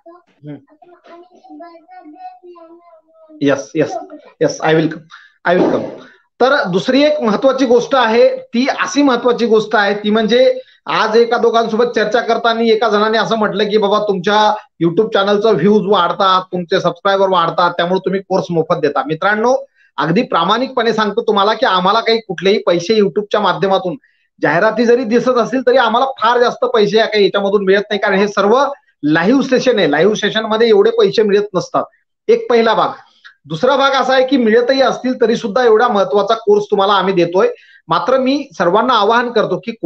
Yes yes yes, I will come. तर दुसरी एक महत्वाची गोष्ट आहे, ती अशी महत्वाची गोष्ट आहे ती म्हणजे, आज एका दोघांसोबत चर्चा करताना एका जणाने असं म्हटलं की बाबा तुमच्या युट्यूब चॅनलचं व्ह्यूज वाढतात, तुमचे सबस्क्रायबर वाढतात, त्यामुळे तुम्ही कोर्स मोफत देता. मित्रांनो, अगदी प्रामाणिकपणे सांगतो तुम्हाला की आम्हाला काही कुठलेही पैसे युट्यूबच्या माध्यमातून, जाहिराती जरी दिसत असतील तरी आम्हाला फार जास्त पैसे काही याच्यामधून मिळत नाही, कारण हे सर्व लाईव्ह सेशन आहे. लाईव्ह सेशन मध्ये एवढे पैसे मिळत नसतात. एक पहिला भाग. दुसरा भाग असा आहे की मिळतही असतील तरी सुद्धा एवढा महत्वाचा कोर्स तुम्हाला आम्ही देतोय. मात्र मी सर्वांना आवाहन करतो की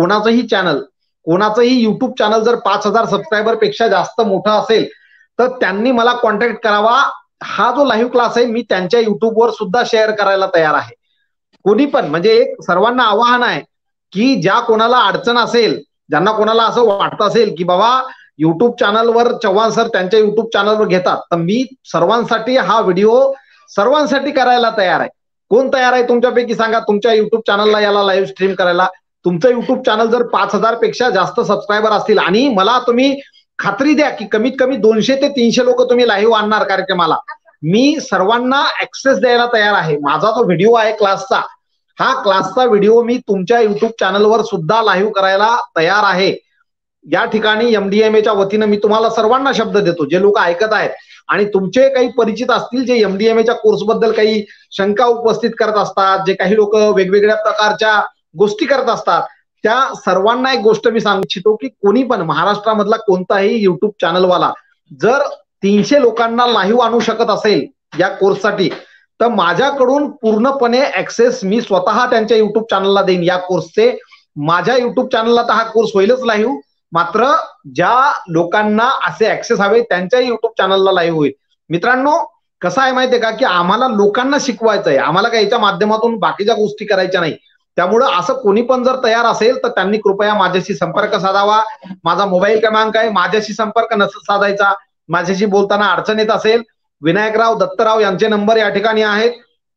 कोणाचंही युट्यूब चॅनल जर 5,000 सबस्क्रायबर पेक्षा जास्त मोठं असेल तर त्यांनी मला कॉन्टॅक्ट करावा. हा जो लाईव्ह क्लास आहे मी त्यांच्या युट्यूबवर सुद्धा शेअर करायला तयार आहे. कोणी पण, म्हणजे एक सर्वांना आवाहन आहे की ज्या कोणाला अडचण असेल, ज्यांना कोणाला असं वाटत असेल की बाबा युट्यूब चॅनलवर चव्हाण सर त्यांच्या युट्यूब चॅनलवर घेतात, तर मी सर्वांसाठी हा व्हिडिओ सर्वांसाठी करायला तयार आहे. कोण तयार आहे तुमच्यापैकी सांगा, तुमच्या युट्यूब चॅनलला याला लाईव्ह स्ट्रीम करायला? तुमचं युट्यूब चॅनल जर 5,000 पेक्षा जास्त सबस्क्रायबर असतील, आणि मला तुम्ही खात्री द्या की कमीत कमी 200 ते 300 लोक तुम्ही लाईव्ह आणणार कार्यक्रमाला, मी सर्वांना ऍक्सेस द्यायला तयार आहे. माझा जो व्हिडिओ आहे क्लासचा, हा क्लासचा व्हिडिओ मी तुमच्या युट्यूब चॅनलवर सुद्धा लाईव्ह करायला तयार आहे. या ठिकाणी एमडीएमएच्या वतीनं मी तुम्हाला सर्वांना शब्द देतो, जे लोक ऐकत आहेत आणि तुमचे काही परिचित असतील, जे एमडीएमएच्या कोर्स बद्दल काही शंका उपस्थित करत असतात, जे काही लोक वेगवेगळ्या प्रकारच्या गोष्टी करत असतात, त्या सर्वांना एक गोष्ट मी सांगू इच्छितो की कोणी पण महाराष्ट्रामधला कोणताही युट्यूब चॅनलवाला जर 300 लोकांना लाईव्ह आणू शकत असेल या कोर्ससाठी, तर माझ्याकडून पूर्णपणे ऍक्सेस मी स्वतः त्यांच्या युट्यूब चॅनलला देईन या कोर्सचे. माझ्या युट्यूब चॅनलला तर हा कोर्स होईलच लाईव्ह, मात्र ज्या लोकांना असे ऍक्सेस हवे त्यांच्या युट्यूब चॅनलला लाईव्ह होईल. मित्रांनो, कसं आहे माहितीये का की आम्हाला लोकांना शिकवायचं आहे, आम्हाला काही याच्या माध्यमातून बाकीच्या गोष्टी करायच्या नाही. त्यामुळं असं कोणी पण जर तयार असेल तर त्यांनी कृपया माझ्याशी संपर्क साधावा. माझा मोबाईल क्रमांक आहे, माझ्याशी संपर्क नसेल साधायचा, माझ्याशी बोलताना अडचण येत असेल, विनायकराव दत्तराव यांचे नंबर या ठिकाणी आहेत.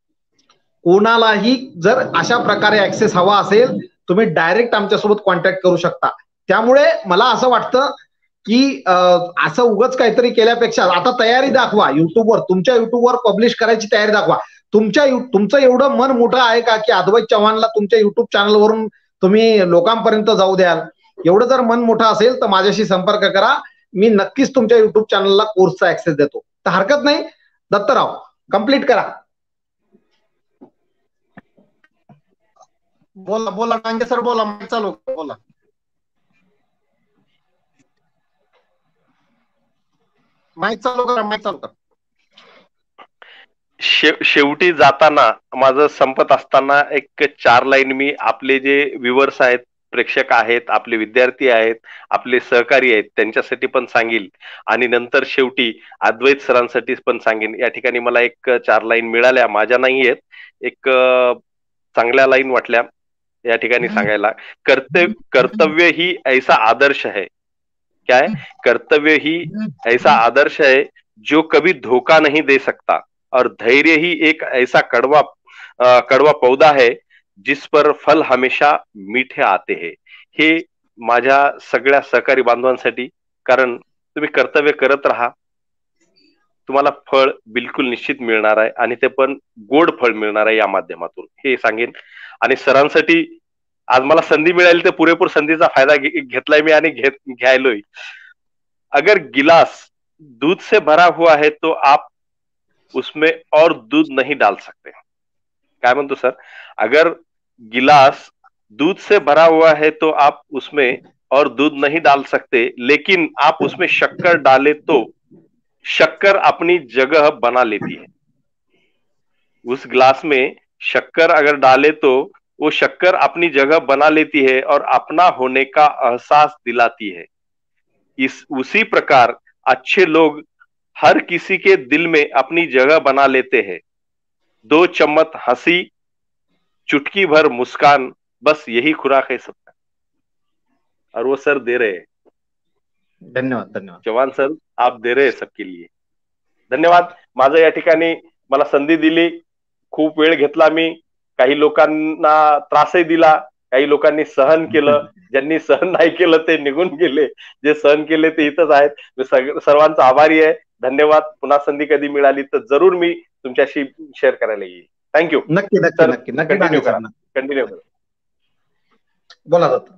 कोणालाही जर अशा प्रकारे ऍक्सेस हवा असेल तुम्ही डायरेक्ट आमच्यासोबत कॉन्टॅक्ट करू शकता. त्यामुळे मला असं वाटतं की असं उगाच काहीतरी केल्यापेक्षा आता तयारी दाखवा, युट्यूबवर तुमच्या युट्यूबवर पब्लिश करायची तयारी दाखवा. तुमचं एवढं मन मोठं आहे का की अद्वैत चव्हाणला तुमच्या युट्यूब चॅनलवरून तुम्ही लोकांपर्यंत जाऊ द्याल? एवढं जर मन मोठं असेल तर माझ्याशी संपर्क करा, मी नक्कीच तुमच्या युट्यूब चॅनलला कोर्सचा ऍक्सेस देतो. तर हरकत नाही, दत्तराव कंप्लीट करा. बोला बोला डांगे सर, बोला, माईक चालू, बोला. माईक चालू करा, माईक चालू करा. शेवटी जाताना माझं संपत असताना एक 4 लाईन मी आपले जे व्ह्युअर्स आहेत, प्रेक्षक आहेत, आपले विद्यार्थी आहेत, आपले सहकारी आहेत त्यांच्यासाठी पण सांगेल, आणि नंतर शेवटी अद्वैत सरांसाठी पण सांगेन. या ठिकाणी मला एक 4 लाईन मिळाल्या, माझ्या नाही आहेत, एक चांगल्या लाईन वाटल्या या ठिकाणी सांगायला. कर्तव्य ही ऐसा आदर्श है, क्या है? कर्तव्य ही ऐसा आदर्श है जो कभी धोखा नहीं दे सकता, और धैर्य ही एक ऐसा कड़वा पौधा है जिस पर फल हमेशा मीठे आते हैं. हे माझ्या सगळ्या सहकारी बांधवांसाठी, कारण तुम्ही कर्तव्य करत राहा, तुम्हाला फळ बिलकुल निश्चित मिळणार आहे आणि ते पण गोड फळ मिळणार आहे या माध्यमातून, हे सांगेन. आणि सरांसाठी आज मला संधी मिळाली तर पुरेपूर संधीचा फायदा घेतलाय मी आणि घ्यायलोय. अगर गिलास दूध से भरा हुआ है तो आप उसमें और दूध नहीं डाल सकते. क्या म्हणतो सर? अगर गिलास दूध से भरा हुआ है तो आप उसमें और दूध नहीं डाल सकते, लेकिन आप उसमें शक्कर डाले तो शक्कर अपनी जगह बना लेती है. उस गिलास में शक्कर अगर डाले तो वो शक्कर अपनी जगह बना लेती है और अपना होने का एहसास दिलाती है. उसी प्रकार अच्छे लोग हर किसी के दिल में अपनी जगह बना लेते हैं. 2 चम्मच हंसी, चुटकी भर मुस्कान, बस यही खुराक है सबका. और वो सर दे रहे हैं. धन्यवाद. धन्यवाद चव्हाण सर, आप दे रहे हैं सबके लिए. धन्यवाद. माझं या ठिकाणी मला संधी दिली, खूप वेळ घेतला मी, काही लोकांना त्रासही दिला, काही लोकांनी सहन केलं, ज्यांनी सहन नाही केलं ते निघून गेले, जे सहन केले ते इथंच आहेत. मी सर्वांचा आभारी आहे. धन्यवाद. पुन्हा संधी कधी मिळाली तर जरूर मी तुमच्याशी शेअर करायला येईल. थँक्यू. नक्की नक्की नक्की नक्की कंटिन्यू करा. बोला जातं.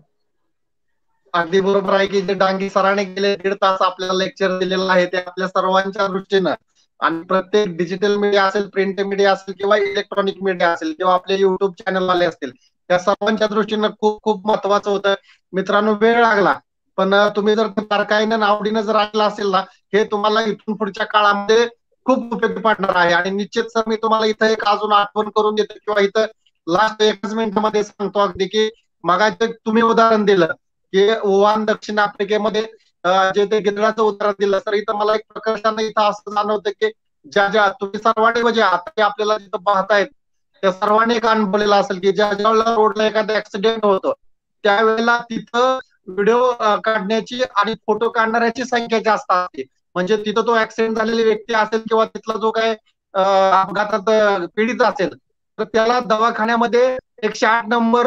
अगदी बरोबर आहे की जे डांगे सरांनी गेले 1.5 तास आपल्याला लेक्चर दिलेलं आहे ते आपल्या सर्वांच्या दृष्टीनं, आणि प्रत्येक डिजिटल मीडिया असेल, प्रिंट मीडिया असेल किंवा इलेक्ट्रॉनिक मीडिया असेल किंवा आपले युट्यूब चॅनल वाले असतील, त्या सर्वांच्या दृष्टीनं खूप खूप महत्वाचं होतं. मित्रांनो, वेळ लागला, पण तुम्ही जर बारकाईनं आवडीनं जर ऐकलं असेल ना, हे तुम्हाला इथून पुढच्या काळामध्ये खूप उपयोगी पडणार आहे. आणि निश्चित सर मी तुम्हाला इथं एक अजून आठवण करून देतो किंवा इथं लास्ट 1 मिनिटामध्ये सांगतो अगदी की मगाचं तुम्ही उदाहरण दिलं की वुहान दक्षिण आफ्रिकेमध्ये जे ते गिधाडाचं उदाहरण दिलं सर, इथं मला एक प्रकर्षानं इथं असं जाणवतं की ज्या तुम्ही सर्वांनी म्हणजे आता आपल्याला जिथं पाहतायत त्या सर्वांनी एक अनुभवलेला असेल की ज्या ज्यावेळेला रोडला एखादं ऍक्सिडेंट होतं त्यावेळेला तिथं व्हिडिओ काढण्याची आणि फोटो काढणाऱ्याची संख्या जास्त असते. म्हणजे तिथं तो ऍक्सिडेंट झालेली व्यक्ती असेल किंवा तिथला जो काय अपघातात पीडित असेल तर त्याला दवाखान्यामध्ये 108 नंबर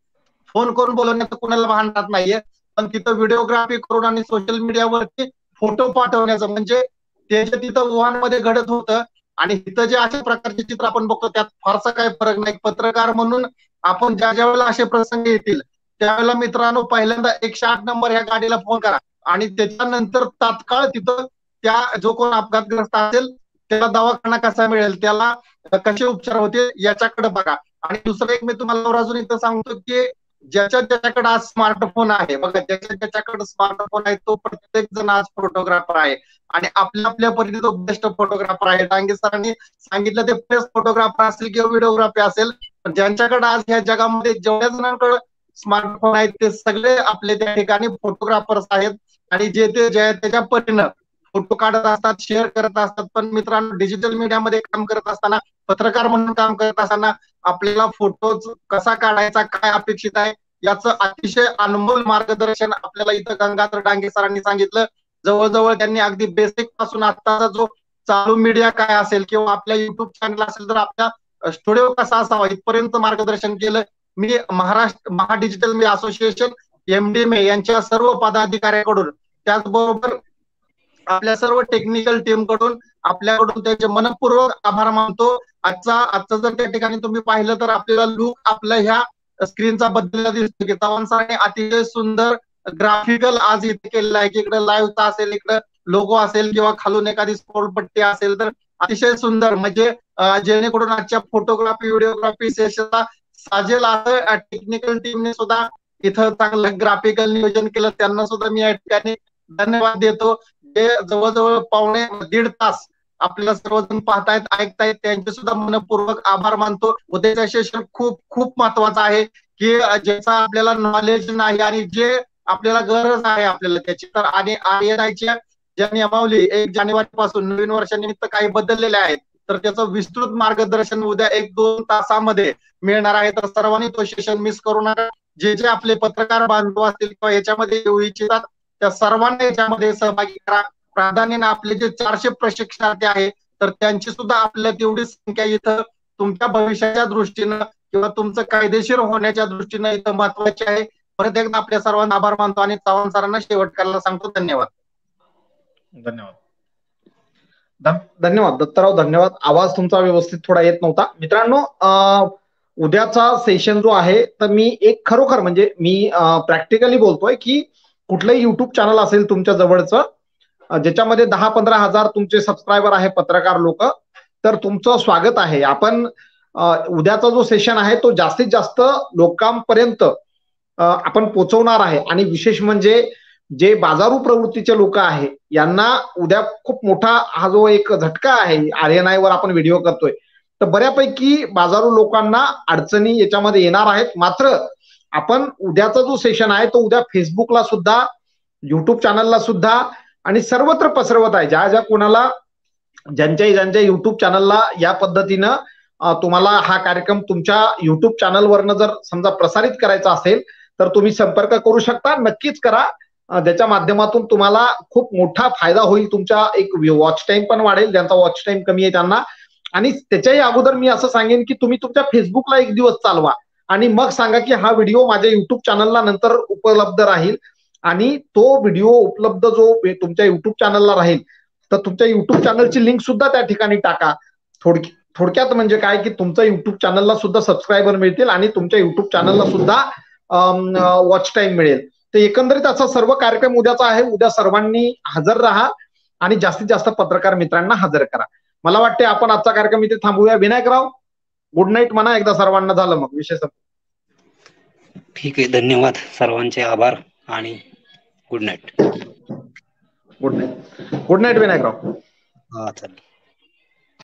फोन करून बोलवण्याचं कुणाला भान राहत नाहीये, पण तिथं व्हिडिओग्राफी करून आणि सोशल मीडियावरती फोटो पाठवण्याचं, म्हणजे ते जे तिथं वुहानमध्ये घडत होतं आणि तिथं जे अशा प्रकारचे चित्र आपण बघतो त्यात फारसा काही फरक नाही. पत्रकार म्हणून आपण ज्या ज्या वेळेला असे प्रसंग येतील त्यावेळेला मित्रांनो पहिल्यांदा 108 नंबर ह्या गाडीला फोन करा आणि त्याच्यानंतर तात्काळ तिथं त्या जो कोण अपघातग्रस्त असेल त्याला दवाखाना कसा मिळेल, त्याला कसे उपचार होतील याच्याकडे बघा. आणि दुसरं एक मी तुम्हाला अजून इथं सांगतो की ज्याच्याकडे आज स्मार्टफोन आहे बघा, ज्याच्याकडे स्मार्टफोन आहे तो प्रत्येक जण आज फोटोग्राफर आहे आणि आपल्या परीने तो बेस्ट फोटोग्राफर आहे. डांगे सरांनी सांगितलं ते प्रेस फोटोग्राफर असेल किंवा व्हिडिओग्राफी असेल, पण ज्यांच्याकडे आज ह्या जगामध्ये जेवढ्या जणांकडे स्मार्टफोन आहेत ते सगळे आपले त्या ठिकाणी फोटोग्राफर्स आहेत आणि जे ते त्याच्या परीनं फोटो काढत असतात, शेअर करत असतात. पण मित्रांनो, डिजिटल मीडियामध्ये काम करत असताना, पत्रकार म्हणून काम करत असताना आपल्याला फोटो कसा काढायचा, काय अपेक्षित आहे याचं अतिशय अनमोल मार्गदर्शन आपल्याला इथं गंगाधर डांगे सरांनी सांगितलं. जवळजवळ त्यांनी अगदी बेसिक पासून आताचा जो चालू मीडिया काय असेल किंवा आपल्या युट्यूब चॅनल असेल तर आपला स्टुडिओ कसा असावा इथपर्यंत मार्गदर्शन केलं. मी Maharashtra Maha digital media association MDMA यांच्या सर्व पदाधिकाऱ्यांकडून त्याचबरोबर आपल्या सर्व टेक्निकल टीम कडून आपल्याकडून त्याचे मनपूर्वक आभार मानतो. आजचा जर त्या ठिकाणी तुम्ही पाहिलं तर आपल्याला लुक आपल्या ह्या स्क्रीनचा बदललेला दिसतो की चव्हाण सरांनी अतिशय सुंदर ग्राफिकल आज इथे केलेला आहे की इकडे लाईव्हचा असेल, इकडे लोगो असेल किंवा खालून एखादी स्क्रोल पट्टी असेल तर अतिशय सुंदर, म्हणजे जेणेकरून आजच्या फोटोग्राफी व्हिडिओग्राफी सेशनला साजेल असं टेक्निकल टीमने सुद्धा इथं चांगलं ग्राफिकल नियोजन केलं. त्यांना सुद्धा मी या ठिकाणी धन्यवाद देतो. जे जवळजवळ 1.5 तास आपल्याला सर्वजण पाहतायत ऐकतायत त्यांचे सुद्धा मनपूर्वक आभार मानतो. उद्याचं सेशन खूप खूप महत्वाचं आहे की ज्याचा आपल्याला नॉलेज नाही आणि जे आपल्याला गरज आहे आपल्याला त्याची, तर आणि RNIच्या ज्या नियमावली 1 जानेवारी पासून नवीन वर्षानिमित्त काही बदललेले आहेत तर त्याचं विस्तृत मार्गदर्शन उद्या 1-2 तासामध्ये मिळणार आहे. तर सर्वांनी तो सेशन मिस करू नका. जे आपले पत्रकार बांधव असतील किंवा याच्यामध्ये येऊ इच्छितात त्या सर्वांना याच्यामध्ये सहभागी करा. प्राधान्याने आपले जे 400 प्रशिक्षणार्थी आहेत तर त्यांची सुद्धा आपल्याला तेवढी संख्या इथं तुमच्या भविष्याच्या दृष्टीनं किंवा तुमचं कायदेशीर होण्याच्या दृष्टीनं इथं महत्वाची आहे. परत एकदा आपल्या सर्वांना आभार मानतो आणि चव्हाण सरांना शेवट करायला सांगतो. धन्यवाद. धन्यवाद दत्तराव, धन्यवाद. आवाज तुमचा व्यवस्थित थोडा येत नव्हता. मित्रांनो, उद्याचा सेशन जो आहे तर मी एक खरोखर म्हणजे मी प्रॅक्टिकली बोलतोय की कुठलंही युट्यूब चॅनल असेल तुमच्या जवळचं ज्याच्यामध्ये 10-15 हजार तुमचे सबस्क्रायबर आहे, पत्रकार लोक, तर तुमचं स्वागत आहे. आपण उद्याचा जो सेशन आहे तो जास्तीत जास्त लोकांपर्यंत आपण पोहोचवणार आहे. आणि विशेष म्हणजे जे बाजारू प्रवृत्तीचे लोक आहे यांना उद्या खूप मोठा हा जो एक झटका आहे, RNI वर आपण व्हिडिओ करतोय, तर बऱ्यापैकी बाजारू लोकांना अडचणी याच्यामध्ये येणार आहेत. मात्र आपण उद्याचा जो सेशन आहे तो उद्या फेसबुकला सुद्धा, युट्यूब चॅनलला सुद्धा आणि सर्वत्र पसरवत आहे. ज्या ज्या कोणाला ज्यांच्या युट्यूब चॅनलला या पद्धतीनं तुम्हाला हा कार्यक्रम तुमच्या युट्यूब चॅनलवरनं जर समजा प्रसारित करायचा असेल तर तुम्ही संपर्क करू शकता. नक्कीच करा. ज्याच्या माध्यमातून तुम्हाला खूप मोठा फायदा होईल. तुमच्या एक वॉच टाइम पण वाढेल, ज्यांचा वॉच टाइम कमी आहे त्यांना. आणि त्याच्याही अगोदर मी असं सांगेन की तुम्ही तुमच्या फेसबुकला एक दिवस चालवा आणि मग सांगा की हा व्हिडिओ माझ्या युट्यूब चॅनलला नंतर उपलब्ध राहील. आणि तो व्हिडिओ उपलब्ध जो तुमच्या युट्यूब चॅनलला राहील तर तुमच्या युट्यूब चॅनलची लिंक सुद्धा त्या ठिकाणी टाका. थोडक्यात म्हणजे काय की तुमच्या युट्यूब चॅनलला सुद्धा सबस्क्रायबर मिळतील आणि तुमच्या युट्यूब चॅनलला सुद्धा वॉच टाइम मिळेल. तर एकंदरीत असा सर्व कार्यक्रम उद्याचा आहे. उद्या सर्वांनी हजर राहा आणि जास्तीत जास्त पत्रकार मित्रांना हजर करा. मला वाटते आपण आजचा कार्यक्रम इथे थांबूया. विनायकराव, गुड नाईट म्हणा एकदा सर्वांना. झालं मग विषय संपला. ठीक आहे, धन्यवाद, सर्वांचे आभार आणि good night. Good night. Good night Vinayakrao. हा चालेल.